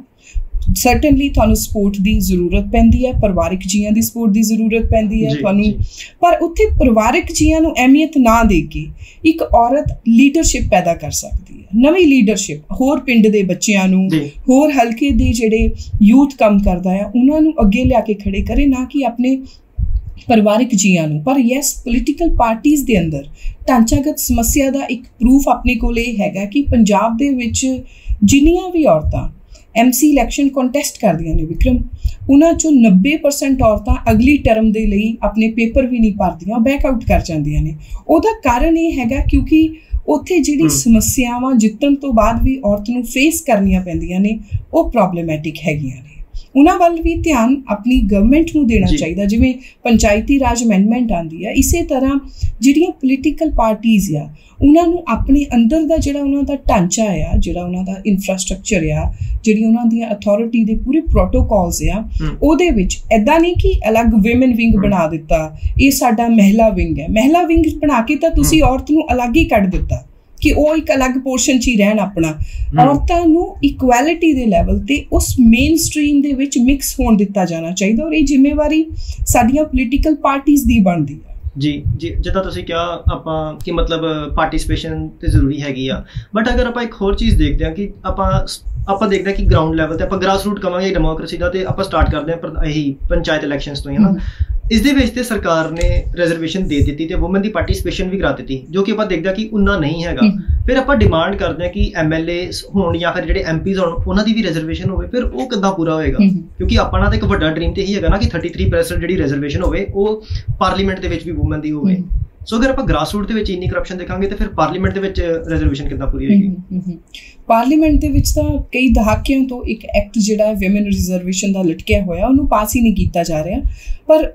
ਸਰਟਨਲੀ ਤੁਹਾਨੂੰ ਸਪੋਰਟ ਦੀ ਜ਼ਰੂਰਤ ਪੈਂਦੀ ਹੈ, ਪਰਿਵਾਰਿਕ ਜੀਆਂ ਦੀ ਸਪੋਰਟ ਦੀ ਜ਼ਰੂਰਤ ਪੈਂਦੀ ਹੈ ਤੁਹਾਨੂੰ, ਪਰ ਉੱਥੇ ਪਰਿਵਾਰਿਕ ਜੀਆਂ ਨੂੰ ਅਹਿਮੀਅਤ ਨਾ ਦੇ ਕੇ ਇੱਕ ਔਰਤ ਲੀਡਰਸ਼ਿਪ ਪੈਦਾ ਕਰ ਸਕਦੀ ਹੈ, ਨਵੀਂ ਲੀਡਰਸ਼ਿਪ, ਹੋਰ ਪਿੰਡ ਦੇ ਬੱਚਿਆਂ ਨੂੰ, ਹੋਰ ਹਲਕੇ ਦੇ ਜਿਹੜੇ ਯੂਥ ਕੰਮ ਕਰਦਾ ਆ ਉਹਨਾਂ ਨੂੰ ਅੱਗੇ ਲਿਆ ਕੇ ਖੜੇ ਕਰੇ, ਨਾ ਕਿ ਆਪਣੇ ਪਰਿਵਾਰਿਕ ਜੀਆਂ ਨੂੰ। ਪਰ ਯੈਸ, ਪੋਲੀਟੀਕਲ ਪਾਰਟੀਜ਼ ਦੇ ਅੰਦਰ ਢਾਂਚਾਗਤ ਸਮੱਸਿਆ ਦਾ ਇੱਕ ਪ੍ਰੂਫ ਆਪਣੇ ਕੋਲ ਇਹ ਹੈਗਾ ਕਿ ਪੰਜਾਬ ਦੇ ਵਿੱਚ ਜਿੰਨੀਆਂ ਵੀ ਔਰਤਾਂ ਐਮ ਸੀ ਇਲੈਕਸ਼ਨ ਕੰਟੈਸਟ ਕਰਦੀਆਂ ਨੇ ਵਿਕਰਮ, ਉਹਨਾਂ 'ਚੋਂ ਨੱਬੇ ਪਰਸੈਂਟ ਔਰਤਾਂ ਅਗਲੀ ਟਰਮ ਦੇ ਲਈ ਆਪਣੇ ਪੇਪਰ ਵੀ ਨਹੀਂ ਭਰਦੀਆਂ, ਬੈਕ ਆਊਟ ਕਰ ਜਾਂਦੀਆਂ ਨੇ। ਉਹਦਾ ਕਾਰਨ ਇਹ ਹੈਗਾ ਕਿਉਂਕਿ ਉੱਥੇ ਜਿਹੜੀ ਸਮੱਸਿਆਵਾਂ ਜਿੱਤਣ ਤੋਂ ਬਾਅਦ ਵੀ ਔਰਤ ਨੂੰ ਫੇਸ ਕਰਨੀਆਂ ਪੈਂਦੀਆਂ ਨੇ, ਉਹ ਪ੍ਰੋਬਲਮੈਟਿਕ ਹੈਗੀਆਂ ਨੇ। ਉਹਨਾਂ ਵੱਲ ਵੀ ਧਿਆਨ ਆਪਣੀ ਗਵਰਨਮੈਂਟ ਨੂੰ ਦੇਣਾ ਚਾਹੀਦਾ। ਜਿਵੇਂ ਪੰਚਾਇਤੀ ਰਾਜ ਅਮੈਂਡਮੈਂਟ ਆਉਂਦੀ ਆ, ਇਸੇ ਤਰ੍ਹਾਂ ਜਿਹੜੀਆਂ ਪੋਲੀਟੀਕਲ ਪਾਰਟੀਜ਼ ਆ ਉਹਨਾਂ ਨੂੰ ਆਪਣੇ ਅੰਦਰ ਦਾ ਜਿਹੜਾ ਉਹਨਾਂ ਦਾ ਢਾਂਚਾ ਆ, ਜਿਹੜਾ ਉਹਨਾਂ ਦਾ ਇਨਫਰਾਸਟਰਕਚਰ ਆ, ਜਿਹੜੀ ਉਹਨਾਂ ਦੀਆਂ ਅਥਾਰਟੀ ਦੇ ਪੂਰੇ ਪ੍ਰੋਟੋਕੋਲਸ ਆ, ਉਹਦੇ ਵਿੱਚ ਇੱਦਾਂ ਨਹੀਂ ਕਿ ਅਲੱਗ ਵਿਮਨ ਵਿੰਗ ਬਣਾ ਦਿੱਤਾ, ਇਹ ਸਾਡਾ ਮਹਿਲਾ ਵਿੰਗ ਹੈ। ਮਹਿਲਾ ਵਿੰਗ ਬਣਾ ਕੇ ਤਾਂ ਤੁਸੀਂ ਔਰਤ ਨੂੰ ਅਲੱਗ ਹੀ ਕੱਢ ਦਿੱਤਾ ਕਿ ਉਹ ਇੱਕ ਅਲੱਗ ਪੋਰਸ਼ਨ 'ਚ ਹੀ ਰਹਿਣ ਆਪਣਾ। ਔਰਤਾਂ ਨੂੰ ਇਕੁਐਲਿਟੀ ਦੇ ਲੈਵਲ ਤੇ ਉਸ ਮੇਨ ਸਟਰੀਮ ਦੇ ਵਿੱਚ ਮਿਕਸ ਹੋਣ ਦਿੱਤਾ ਜਾਣਾ ਚਾਹੀਦਾ, ਔਰ ਇਹ ਜ਼ਿੰਮੇਵਾਰੀ ਸਾਡੀਆਂ ਪੋਲੀਟੀਕਲ ਪਾਰਟੀਜ਼ ਦੀ ਬਣਦੀ ਹੈ। ਜੀ ਜੀ ਜਿੱਦਾਂ ਤੁਸੀਂ ਕਿਹਾ ਆਪਾਂ ਕਿ ਮਤਲਬ ਪਾਰਟੀਸਪੇਸ਼ਨ ਤੇ ਜ਼ਰੂਰੀ ਹੈਗੀ ਆ, ਬਟ ਅਗਰ ਆਪਾਂ ਇੱਕ ਹੋਰ ਚੀਜ਼ ਦੇਖਦੇ ਹਾਂ ਕਿ ਆਪਾਂ ਆਪਾਂ ਦੇਖਦੇ ਹਾਂ ਕਿ ਗਰਾਊਂਡ ਲੈਵਲ ਤੇ ਆਪਾਂ ਗ੍ਰਾਸ ਰੂਟ ਕਵਾਂਗੇ ਡੈਮੋਕ੍ਰੇਸੀ ਦਾ, ਤੇ ਆਪਾਂ ਸਟਾਰਟ ਕਰਦੇ ਹਾਂ ਇਹੀ ਪੰਚਾਇਤ ਇਲੈਕਸ਼ਨਸ ਤੋਂ ਹੀ, ਹੈ ਨਾ। ਇਸ ਦੇ ਵਿੱਚ ਤੇ ਸਰਕਾਰ ਨੇ ਰਿਜ਼ਰਵੇਸ਼ਨ ਦੇ ਦਿੱਤੀ ਤੇ ਵੂਮਨ ਦੀ ਪਾਰਟੀਸਪੇਸ਼ਨ ਵੀ ਕਰਾ ਦਿੱਤੀ, ਜੋ ਕਿ ਆਪਾਂ ਦੇਖਦੇ ਹਾਂ ਕਿ ਉਨਾ ਨਹੀਂ ਹੈਗਾ। ਫਿਰ ਆਪਾਂ ਡਿਮਾਂਡ ਕਰਦੇ ਹਾਂ ਕਿ ਐਮ ਐਲ ਏ ਹੋਣ ਜਾਂ ਫਿਰ ਜਿਹੜੇ ਐਮ ਪੀਜ਼ ਹੋਣ, ਉਹਨਾਂ ਦੀ ਵੀ ਰਿਜ਼ਰਵੇਸ਼ਨ ਹੋਵੇ। ਫਿਰ ਉਹ ਕਿੱਦਾਂ ਪੂਰਾ ਹੋਏਗਾ? ਕਿਉਂਕਿ ਆਪਣਾ ਤਾਂ ਇੱਕ ਵੱਡਾ ਡ੍ਰੀਮ ਤੇ ਇਹੀ ਹੈਗਾ ਨਾ ਕਿ ਥਰਟੀ ਥ੍ਰੀ ਪਰਸੈਂਟ ਜਿਹੜੀ ਰਿਜ਼ਰਵੇਸ਼ਨ ਹੋਵੇ ਉਹ ਪਾਰਲੀਮੈਂਟ ਦੇ ਵਿੱਚ ਵੀ ਵੂਮਨ ਦੀ ਹੋਵੇ। ਸੋ ਅਗਰ ਆਪਾਂ ਗ੍ਰਾਸ ਰੂਟ ਦੇ ਵਿੱਚ ਇੰਨੀ ਕਰਪਸ਼ਨ ਦੇਖਾਂਗੇ ਤੇ ਫਿਰ ਪਾਰਲੀਮੈਂਟ ਦੇ ਵਿੱਚ ਰਿਜ਼ਰਵੇਸ਼ਨ ਕਿੱਦਾਂ ਪੂਰੀ ਹੋਏਗੀ? ਪਾਰਲੀਮੈਂਟ ਦੇ ਵਿੱਚ ਤਾਂ ਕਈ ਦਹਾਕਿਆਂ ਤੋਂ ਇੱਕ ਐਕਟ ਜਿਹੜਾ ਵਿਮਨ ਰਿਜ਼ਰਵੇਸ਼ਨ ਦਾ ਲਟਕਿਆ ਹੋਇਆ, ਉਹਨੂੰ ਪਾਸ ਹੀ ਨਹੀਂ ਕੀਤਾ ਜਾ ਰਿਹਾ। ਪਰ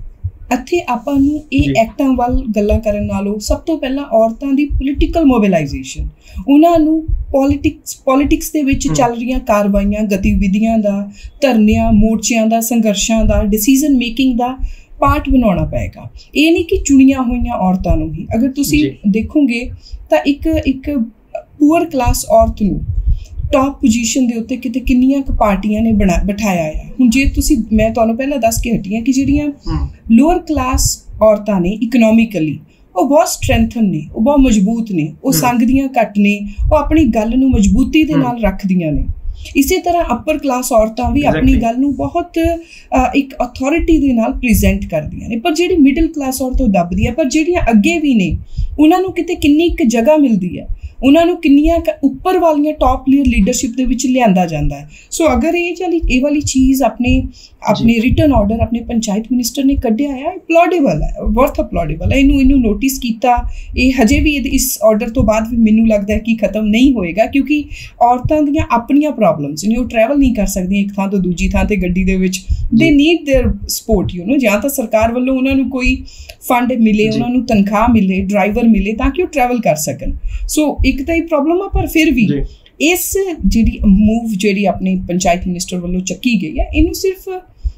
ਇੱਥੇ ਆਪਾਂ ਨੂੰ ਇਹ ਐਕਟਾਂ ਵੱਲ ਗੱਲਾਂ ਕਰਨ ਨਾਲੋਂ ਸਭ ਤੋਂ ਪਹਿਲਾਂ ਔਰਤਾਂ ਦੀ ਪੋਲੀਟੀਕਲ ਮੋਬਿਲਾਈਜੇਸ਼ਨ, ਉਹਨਾਂ ਨੂੰ ਪੋਲੀਟਿਕਸ ਪੋਲੀਟਿਕਸ ਦੇ ਵਿੱਚ ਚੱਲ ਰਹੀਆਂ ਕਾਰਵਾਈਆਂ, ਗਤੀਵਿਧੀਆਂ ਦਾ, ਧਰਨਿਆਂ, ਮੋਰਚਿਆਂ ਦਾ, ਸੰਘਰਸ਼ਾਂ ਦਾ, ਡਿਸੀਜ਼ਨ ਮੇਕਿੰਗ ਦਾ ਪਾਰਟ ਬਣਾਉਣਾ ਪਏਗਾ। ਇਹ ਨਹੀਂ ਕਿ ਚੁਣੀਆਂ ਹੋਈਆਂ ਔਰਤਾਂ ਨੂੰ ਹੀ। ਅਗਰ ਤੁਸੀਂ ਦੇਖੋਗੇ ਤਾਂ ਇੱਕ ਇੱਕ ਪੂਅਰ ਕਲਾਸ ਔਰਤ ਨੂੰ ਟੌਪ ਪੋਜੀਸ਼ਨ ਦੇ ਉੱਤੇ ਕਿਤੇ ਕਿੰਨੀਆਂ ਕੁ ਪਾਰਟੀਆਂ ਨੇ ਬਣਾ ਬਿਠਾਇਆ ਆ। ਹੁਣ ਜੇ ਤੁਸੀਂ, ਮੈਂ ਤੁਹਾਨੂੰ ਪਹਿਲਾਂ ਦੱਸ ਕੇ ਹਟੀ ਹਾਂ ਕਿ ਜਿਹੜੀਆਂ ਲੋਅਰ ਕਲਾਸ ਔਰਤਾਂ ਨੇ ਇਕਨੋਮਿਕਲੀ ਉਹ ਬਹੁਤ ਸਟਰੈਂਥਨ ਨੇ, ਉਹ ਬਹੁਤ ਮਜ਼ਬੂਤ ਨੇ, ਉਹ ਸੰਗਦੀਆਂ ਘੱਟ ਨੇ, ਉਹ ਆਪਣੀ ਗੱਲ ਨੂੰ ਮਜ਼ਬੂਤੀ ਦੇ ਨਾਲ ਰੱਖਦੀਆਂ ਨੇ। ਇਸੇ ਤਰ੍ਹਾਂ ਅਪਰ ਕਲਾਸ ਔਰਤਾਂ ਵੀ ਆਪਣੀ ਗੱਲ ਨੂੰ ਬਹੁਤ ਇੱਕ ਅਥਾਰਟੀ ਦੇ ਨਾਲ ਪ੍ਰੈਜ਼ੈਂਟ ਕਰਦੀਆਂ ਨੇ, ਪਰ ਜਿਹੜੀ ਮਿਡਲ ਕਲਾਸ ਔਰਤ ਉਹ ਦੱਬਦੀ ਹੈ। ਪਰ ਜਿਹੜੀਆਂ ਅੱਗੇ ਵੀ ਨੇ ਉਹਨਾਂ ਨੂੰ ਕਿਤੇ ਕਿੰਨੀ ਕੁ ਜਗ੍ਹਾ ਮਿਲਦੀ ਹੈ, ਉਹਨਾਂ ਨੂੰ ਕਿੰਨੀਆਂ ਉੱਪਰ ਵਾਲੀਆਂ ਟੌਪ ਲੀਡਰ ਲੀਡਰਸ਼ਿਪ ਦੇ ਵਿੱਚ ਲਿਆਂਦਾ ਜਾਂਦਾ ਹੈ। ਸੋ ਅਗਰ ਇਹ ਵਾਲੀ ਇਹ ਵਾਲੀ ਚੀਜ਼ ਆਪਣੇ ਆਪਣੇ ਰਿਟਨ ਆਰਡਰ ਆਪਣੇ ਪੰਚਾਇਤ ਮਿਨਿਸਟਰ ਨੇ ਕੱਢਿਆ ਆ, ਅਪਲਾਉਡੇਬਲ ਹੈ, ਵਰਥ ਅਪਲਾਉਡੇਬਲ ਹੈ। ਇਹਨੂੰ ਇਹਨੂੰ ਨੋਟਿਸ ਕੀਤਾ। ਇਹ ਹਜੇ ਵੀ ਇਸ ਆਰਡਰ ਤੋਂ ਬਾਅਦ ਵੀ ਮੈਨੂੰ ਲੱਗਦਾ ਹੈ ਕਿ ਖਤਮ ਨਹੀਂ ਹੋਏਗਾ, ਕਿਉਂਕਿ ਔਰਤਾਂ ਦੀਆਂ ਆਪਣੀਆਂ ਪ੍ਰੋਬਲਮਸ ਨੇ, ਉਹ ਟਰੈਵਲ ਨਹੀਂ ਕਰ ਸਕਦੀਆਂ ਇੱਕ ਥਾਂ ਤੋਂ ਦੂਜੀ ਥਾਂ 'ਤੇ ਗੱਡੀ ਦੇ ਵਿੱਚ। They need their support, you know, ਜਾਂ ਤਾਂ ਸਰਕਾਰ ਵੱਲੋਂ ਉਹਨਾਂ ਨੂੰ ਕੋਈ ਫੰਡ ਮਿਲੇ, ਉਹਨਾਂ ਨੂੰ ਤਨਖਾਹ ਮਿਲੇ, ਡਰਾਈਵਰ ਮਿਲੇ ਤਾਂ ਕਿ ਉਹ ਟਰੈਵਲ ਕਰ ਸਕਣ। ਸੋ ਇੱਕ ਤਾਂ ਇਹ ਪ੍ਰੋਬਲਮ ਆ, ਪਰ ਫਿਰ ਵੀ ਇਸ ਜਿਹੜੀ ਮੂਵ ਜਿਹੜੀ ਆਪਣੇ ਪੰਚਾਇਤ ਮਿਨਿਸਟਰ ਵੱਲੋਂ ਚੱਕੀ ਗਈ ਹੈ, ਇਹਨੂੰ ਸਿਰਫ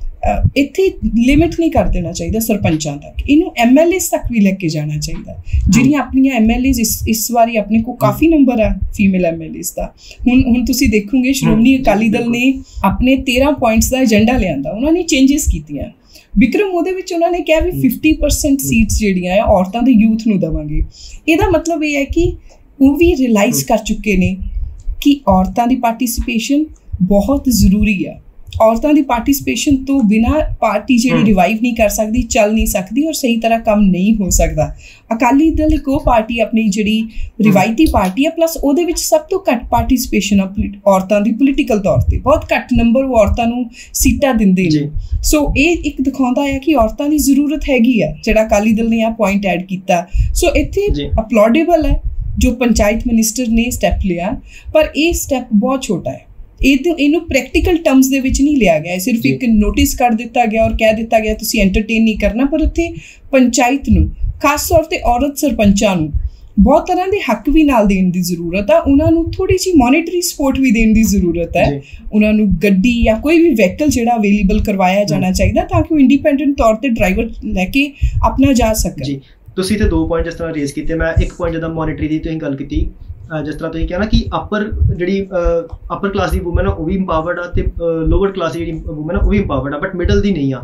ਇੱਥੇ ਲਿਮਿਟ ਨਹੀਂ ਕਰ ਦੇਣਾ ਚਾਹੀਦਾ ਸਰਪੰਚਾਂ ਤੱਕ, ਇਹਨੂੰ ਐਮ ਐਲ ਏਜ਼ ਤੱਕ ਵੀ ਲੈ ਕੇ ਜਾਣਾ ਚਾਹੀਦਾ। ਜਿਹੜੀਆਂ ਆਪਣੀਆਂ ਐਮ ਐਲ ਏਜ਼ ਇਸ ਇਸ ਵਾਰੀ ਆਪਣੇ ਕੋਲ ਕਾਫੀ ਨੰਬਰ ਆ ਫੀਮੇਲ ਐਮ ਐਲ ਏਜ਼ ਦਾ। ਹੁਣ ਹੁਣ ਤੁਸੀਂ ਦੇਖੋਗੇ ਸ਼੍ਰੋਮਣੀ ਅਕਾਲੀ ਦਲ ਨੇ ਆਪਣੇ ਤੇਰਾਂ ਪੁਆਇੰਟਸ ਦਾ ਏਜੰਡਾ ਲਿਆਂਦਾ, ਉਹਨਾਂ ਨੇ ਚੇਂਜਸ ਕੀਤੀਆਂ। ਵਿਕਰਮ ਉਹਦੇ ਵਿੱਚ ਉਹਨਾਂ ਨੇ ਕਿਹਾ ਵੀ ਫਿਫਟੀ ਪਰਸੈਂਟ ਸੀਟਸ ਜਿਹੜੀਆਂ ਆ ਔਰਤਾਂ ਦੇ ਯੂਥ ਨੂੰ ਦੇਵਾਂਗੇ। ਇਹਦਾ ਮਤਲਬ ਇਹ ਹੈ ਕਿ ਉਹ ਵੀ ਰਿਅਲਾਈਜ਼ ਕਰ ਚੁੱਕੇ ਨੇ ਕਿ ਔਰਤਾਂ ਦੀ ਪਾਰਟੀਸਿਪੇਸ਼ਨ ਬਹੁਤ ਜ਼ਰੂਰੀ ਆ। ਔਰਤਾਂ ਦੀ ਪਾਰਟੀਸਪੇਸ਼ਨ ਤੋਂ ਬਿਨਾਂ ਪਾਰਟੀ ਜਿਹੜੀ ਰਿਵਾਈਵ ਨਹੀਂ ਕਰ ਸਕਦੀ, ਚੱਲ ਨਹੀਂ ਸਕਦੀ ਔਰ ਸਹੀ ਤਰ੍ਹਾਂ ਕੰਮ ਨਹੀਂ ਹੋ ਸਕਦਾ। ਅਕਾਲੀ ਦਲ ਇੱਕ ਉਹ ਪਾਰਟੀ ਆਪਣੀ ਜਿਹੜੀ ਰਿਵਾਇਤੀ ਪਾਰਟੀ ਹੈ, ਪਲੱਸ ਉਹਦੇ ਵਿੱਚ ਸਭ ਤੋਂ ਘੱਟ ਪਾਰਟੀਸਪੇਸ਼ਨ ਆ ਔਰਤਾਂ ਦੀ ਪੋਲੀਟੀਕਲ ਤੌਰ 'ਤੇ, ਬਹੁਤ ਘੱਟ ਨੰਬਰ ਉਹ ਔਰਤਾਂ ਨੂੰ ਸੀਟਾਂ ਦਿੰਦੇ ਨੇ। ਸੋ ਇਹ ਇੱਕ ਦਿਖਾਉਂਦਾ ਹੈ ਕਿ ਔਰਤਾਂ ਦੀ ਜ਼ਰੂਰਤ ਹੈਗੀ ਆ, ਜਿਹੜਾ ਅਕਾਲੀ ਦਲ ਨੇ ਆ ਪੁਆਇੰਟ ਐਡ ਕੀਤਾ। ਸੋ ਇੱਥੇ ਅਪਲਾਉਡੇਬਲ ਹੈ ਜੋ ਪੰਚਾਇਤ ਮਿਨਿਸਟਰ ਨੇ ਸਟੈਪ ਲਿਆ, ਪਰ ਇਹ ਸਟੈਪ ਬਹੁਤ ਛੋਟਾ ਹੈ। ਇਹ ਇਹਨੂੰ ਪ੍ਰੈਕਟੀਕਲ ਟਰਮਸ ਦੇ ਵਿੱਚ ਨਹੀਂ ਲਿਆ ਗਿਆ, ਸਿਰਫ ਇੱਕ ਨੋਟਿਸ ਕਰ ਦਿੱਤਾ ਗਿਆ ਔਰ ਕਹਿ ਦਿੱਤਾ ਗਿਆ ਤੁਸੀਂ ਐਂਟਰਟੇਨ ਨਹੀਂ ਕਰਨਾ। ਪਰ ਉੱਥੇ ਪੰਚਾਇਤ ਨੂੰ, ਖਾਸ ਤੌਰ 'ਤੇ ਔਰਤ ਸਰਪੰਚਾਂ ਨੂੰ ਬਹੁਤ ਤਰ੍ਹਾਂ ਦੇ ਹੱਕ ਵੀ ਨਾਲ ਦੇਣ ਦੀ ਜ਼ਰੂਰਤ ਆ। ਉਹਨਾਂ ਨੂੰ ਥੋੜ੍ਹੀ ਜਿਹੀ ਮੋਨੀਟਰੀ ਸਪੋਰਟ ਵੀ ਦੇਣ ਦੀ ਜ਼ਰੂਰਤ ਹੈ। ਉਹਨਾਂ ਨੂੰ ਗੱਡੀ ਜਾਂ ਕੋਈ ਵੀ ਵਹੀਕਲ ਜਿਹੜਾ ਅਵੇਲੇਬਲ ਕਰਵਾਇਆ ਜਾਣਾ ਚਾਹੀਦਾ ਤਾਂ ਕਿ ਉਹ ਇੰਡੀਪੈਂਡੈਂਟ ਤੌਰ 'ਤੇ ਡਰਾਈਵਰ ਲੈ ਕੇ ਆਪਣਾ ਜਾ ਸਕਣ। ਤੁਸੀਂ ਤੇ ਦੋ ਪੁਆਇੰਟ ਜਿਸ ਤਰ੍ਹਾਂ ਰੇਜ਼ ਕੀਤੇ, ਮੈਂ ਇੱਕ ਪੁਆਇੰਟ ਜਿੱਦਾਂ ਮੋਨੀਟਰੀ ਦੀ ਤੁਸੀਂ ਗੱਲ ਕੀਤੀ, ਜਿਸ ਤਰ੍ਹਾਂ ਤੁਸੀਂ ਕਿਹਾ ਨਾ ਕਿ ਅਪਰ ਜਿਹੜੀ ਅਪਰ ਕਲਾਸ ਦੀ ਵੂਮਨ ਆ ਉਹ ਵੀ ਇੰਪਾਵਰਡ ਆ ਤੇ ਲੋਅਰ ਕਲਾਸ ਦੀ ਜਿਹੜੀ ਵੂਮਨ ਆ ਉਹ ਵੀ ਇੰਪਾਵਰਡ ਆ, ਬਟ ਮਿਡਲ ਦੀ ਨਹੀਂ ਆ।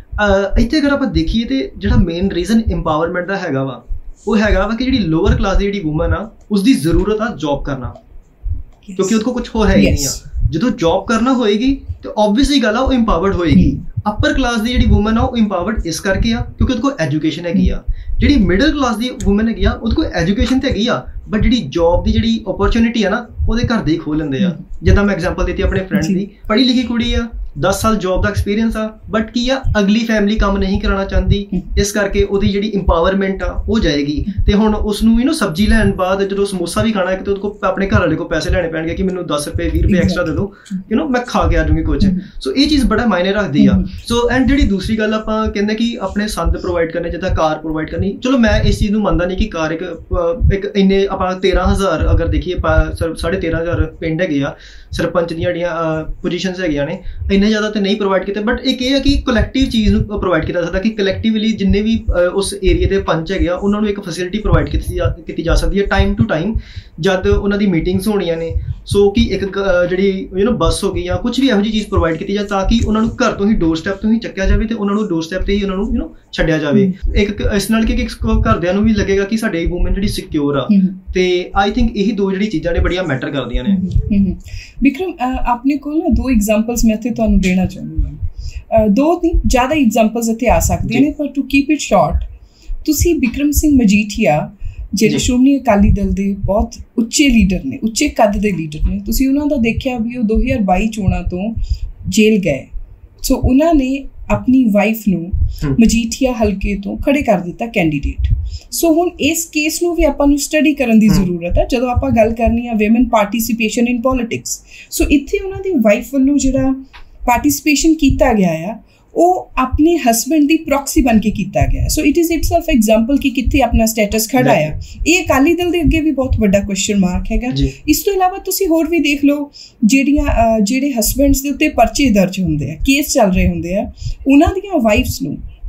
ਇੱਥੇ ਅਗਰ ਆਪਾਂ ਦੇਖੀਏ ਤੇ ਜਿਹੜਾ ਮੇਨ ਰੀਜ਼ਨ ਇੰਪਾਵਰਮੈਂਟ ਦਾ ਹੈਗਾ ਵਾ ਉਹ ਹੈਗਾ ਵਾ ਕਿ ਜਿਹੜੀ ਲੋਅਰ ਕਲਾਸ ਦੀ ਜਿਹੜੀ ਵੂਮਨ ਆ ਉਸਦੀ ਜ਼ਰੂਰਤ ਆ ਜੌਬ ਕਰਨਾ, ਕਿਉਂਕਿ ਉਹਦੇ ਕੋਲ ਕੁਝ ਹੋਰ ਹੈ ਹੀ ਨਹੀਂ ਆ। ਜਦੋਂ ਜੌਬ ਕਰਨਾ ਹੋਏਗੀ ਤੇ ਓਬਵੀਅਸਲੀ ਗੱਲ ਆ ਉਹ ਇੰਪਾਵਰਡ ਹੋਏਗੀ। ਅਪਰ ਕਲਾਸ ਦੀ ਜਿਹੜੀ ਵੂਮਨ ਆ ਉਹ ਇੰਪਾਵਰਡ ਇਸ ਕਰਕੇ ਆ ਕਿਉਂਕਿ ਉਹਦੇ ਕੋਲ ਐਜੂਕੇਸ਼ਨ ਹੈਗੀ ਆ। ਜਿਹੜੀ ਮਿਡਲ ਕਲਾਸ ਦੀ ਵੂਮਨ ਹੈਗੀ ਆ ਉਹਦੇ ਕੋਲ ਐਜੂਕੇਸ਼ਨ ਤੇ ਹੈਗੀ ਆ, ਬਟ ਜਿਹੜੀ ਜੌਬ ਦੀ ਜਿਹੜੀ ਓਪਰਚੁਨਿਟੀ ਆ ਨਾ ਉਹਦੇ ਘਰ ਦੇ ਹੀ ਖੋਲ ਲੈਂਦੇ ਆ। ਜਿੱਦਾਂ ਮੈਂ ਐਗਜ਼ਾਮਪਲ ਦਿੱਤੀ ਆਪਣੇ ਫਰੈਂਡ ਦੀ, ਪੜ੍ਹੀ ਲਿਖੀ ਕੁੜੀ ਆ, ਦਸ ਸਾਲ ਜੌਬ ਦਾ ਐਕਸਪੀਰੀਅੰਸ ਆ, ਬਟ ਕੀ ਆ ਅਗਲੀ ਫੈਮਿਲੀ ਕੰਮ ਨਹੀਂ ਕਰਾਉਣਾ ਚਾਹੁੰਦੀ, ਇਸ ਕਰਕੇ ਉਹਦੀ ਜਿਹੜੀ ਇੰਪਾਵਰਮੈਂਟ ਆ ਉਹ ਜਾਏਗੀ। ਤੇ ਹੁਣ ਉਸਨੂੰ ਯੂ ਨੋ ਸਬਜ਼ੀ ਲੈਣ ਬਾਅਦ ਜਦੋਂ ਸਮੋਸਾ ਵੀ ਖਾਣਾ ਹੈ ਤੇ ਉਹਦੇ ਕੋਲ ਆਪਣੇ ਘਰ ਵਾਲੇ ਕੋਲ ਪੈਸੇ ਲੈਣੇ ਪੈਣਗੇ ਕਿ ਮੈਨੂੰ ਦਸ ਰੁਪਏ ਵੀਹ ਰੁਪਏ ਐਕਸਟਰਾ ਦੇ ਦਿਓ, ਯੂ ਨੋ ਮੈਂ ਖਾ ਕੇ ਆ ਜਾਊਂਗੀ ਕੁਝ। ਸੋ ਇਹ ਚੀਜ਼ ਬੜਾ ਮਾਇਨੇ ਰੱਖਦੀ ਆ। ਸੋ ਐਂਡ ਜਿਹੜੀ ਦੂਸਰੀ ਗੱਲ ਆਪਾਂ ਕਹਿੰਦੇ ਕਿ ਆਪਣੇ ਸੰਦ ਪ੍ਰੋਵਾਈਡ ਕਰਨੇ, ਜਿੱਦਾਂ ਕਾਰ ਪ੍ਰੋਵਾਈਡ ਕਰਨੀ, ਚਲੋ ਮੈਂ ਇਸ ਚੀਜ਼ ਨੂੰ ਮੰਨਦਾ ਨਹੀਂ ਕਿ ਕਾਰ ਇੱਕ ਇੱਕ ਇੰਨੇ ਆਪਾਂ ਤੇਰਾਂ ਹਜ਼ਾਰ ਅਗਰ ਦੇਖੀਏ ਸਾਢੇ ਤੇਰਾਂ ਹਜ਼ਾਰ ਪਿੰਡ ਹੈਗੇ ਆ, ਸਰਪੰਚ ਦੀਆਂ ਜਿਹੜੀਆਂ ਪੋਜੀਸ਼ਨਸ ਹੈਗੀਆਂ ਨੇ ਇੰਨੇ ਜ਼ਿਆਦਾ ਤੇ ਨਹੀਂ ਪ੍ਰੋਵਾਈਡ ਕੀਤੇ, ਬਟ ਇੱਕ ਇਹ ਹੈ ਕਿ ਕਲੈਕਟਿਵ ਚੀਜ਼ ਨੂੰ ਪ੍ਰੋਵਾਈਡ ਕੀਤਾ ਸਕਦਾ ਕਿ ਕਲੈਕਟਿਵਲੀ ਜਿੰਨੇ ਵੀ ਉਸ ਏਰੀਏ ਦੇ ਪੰਚ ਹੈਗੇ ਆ ਉਹਨਾਂ ਨੂੰ ਇੱਕ ਫੈਸਿਲਿਟੀ ਪ੍ਰੋਵਾਈਡ ਕੀਤੀ ਕੀਤੀ ਜਾ ਸਕਦੀ ਹੈ ਟਾਈਮ ਟੂ ਟਾਈਮ ਜਦ ਉਹਨਾਂ ਦੀ ਮੀਟਿੰਗਸ ਹੋਣੀਆਂ ਨੇ। ਸੋ ਕਿ ਇੱਕ ਜਿਹੜੀ ਯੂ ਨੋ ਬੱਸ ਹੋ ਗਈ ਜਾਂ ਕੁਛ ਵੀ ਇਹੋ ਜਿਹੀ ਚੀਜ਼ ਪ੍ਰੋਵਾਈਡ ਕੀਤੀ ਜਾਵੇ ਤਾਂ ਕਿ ਉਹਨਾਂ ਨੂੰ ਘਰ ਤੋਂ ਹੀ ਡੋਰ ਸਟੈਪ ਤੋਂ ਹੀ ਚੱਕਿਆ ਜਾਵੇ ਤੇ ਉਹਨਾਂ ਨੂੰ ਡੋਰ ਸਟੈਪ ਤੇ ਹੀ ਉਹਨਾਂ ਨੂੰ ਯੂ ਨੋ ਛੱਡਿਆ ਜਾਵੇ। ਇੱਕ ਇਸ ਨਾਲ ਕਿ ਘਰਦਿਆਂ ਨੂੰ ਵੀ ਲੱਗੇਗਾ ਕਿ ਸਾਡੇ ਵੂਮਨ ਜਿਹੜੀ ਸਿਕਿਉਰ ਆ। ਤੇ ਆਈ ਥਿੰਕ ਇਹੀ ਦੋ ਜਿਹੜੀ ਚੀਜ਼ਾਂ ਨੇ ਬੜੀਆਂ ਮੈਟਰ ਕਰਦੀਆਂ ਨੇ। ਵਿਕਰਮ ਆਪਣੇ ਕੋਲ ਨਾ ਦੋ ਐਗਜ਼ਾਮਪਲਸ ਮੈਂ ਇੱਥੇ ਤੁਹਾਨੂੰ ਦੇਣਾ ਚਾਹੁੰਦੀ ਹਾਂ। ਦੋ ਨਹੀਂ ਜ਼ਿਆਦਾ ਐਗਜ਼ਾਮਪਲਸ ਇੱਥੇ ਆ ਸਕਦੀਆਂ ਨੇ, ਪਰ ਟੂ ਕੀਪ ਇਟ ਸ਼ਾਰਟ, ਤੁਸੀਂ ਬਿਕਰਮ ਸਿੰਘ ਮਜੀਠੀਆ ਜਿਹੜੇ ਸ਼੍ਰੋਮਣੀ ਅਕਾਲੀ ਦਲ ਦੇ ਬਹੁਤ ਉੱਚੇ ਲੀਡਰ ਨੇ, ਉੱਚੇ ਕੱਦ ਦੇ ਲੀਡਰ ਨੇ, ਤੁਸੀਂ ਉਹਨਾਂ ਦਾ ਦੇਖਿਆ ਵੀ ਉਹ ਦੋ ਹਜ਼ਾਰ ਬਾਈ ਚੋਣਾਂ ਤੋਂ ਜੇਲ੍ਹ ਗਏ। ਸੋ ਉਹਨਾਂ ਨੇ ਆਪਣੀ ਵਾਈਫ ਨੂੰ ਮਜੀਠੀਆ ਹਲਕੇ ਤੋਂ ਖੜੇ ਕਰ ਦਿੱਤਾ ਕੈਂਡੀਡੇਟ। ਸੋ ਹੁਣ ਇਸ ਕੇਸ ਨੂੰ ਵੀ ਆਪਾਂ ਨੂੰ ਸਟੱਡੀ ਕਰਨ ਦੀ ਜ਼ਰੂਰਤ ਹੈ ਜਦੋਂ ਆਪਾਂ ਗੱਲ ਕਰਨੀ ਆ ਵਿਮਨ ਪਾਰਟੀਸਿਪੇਸ਼ਨ ਇਨ ਪੋਲੀਟਿਕਸ। ਸੋ ਇੱਥੇ ਉਹਨਾਂ ਦੀ ਵਾਈਫ ਵੱਲੋਂ ਜਿਹੜਾ ਪਾਰਟੀਸਿਪੇਸ਼ਨ ਕੀਤਾ ਗਿਆ ਆ ਉਹ ਆਪਣੇ ਹਸਬੈਂਡ ਦੀ ਪ੍ਰੋਕਸੀ ਬਣ ਕੇ ਕੀਤਾ ਗਿਆ। So it is itself example ਕਿ ਕਿੱਥੇ ਆਪਣਾ ਸਟੇਟਸ ਖੜਾ ਆ। ਇਹ ਅਕਾਲੀ ਦਲ ਦੇ ਅੱਗੇ ਵੀ ਬਹੁਤ ਵੱਡਾ ਕੁਐਸਚਨ ਮਾਰਕ ਹੈਗਾ। ਇਸ ਤੋਂ ਇਲਾਵਾ ਤੁਸੀਂ ਹੋਰ ਵੀ ਦੇਖ ਲਓ, ਜਿਹੜੀਆਂ ਜਿਹੜੇ ਹਸਬੈਂਡਸ ਦੇ ਉੱਤੇ ਪਰਚੇ ਦਰਜ ਹੁੰਦੇ ਆ, ਕੇਸ ਚੱਲ ਰਹੇ ਹੁੰਦੇ ਆ, ਉਹਨਾਂ ਦੀਆਂ ਵਾਈਫਸ ਨੂੰ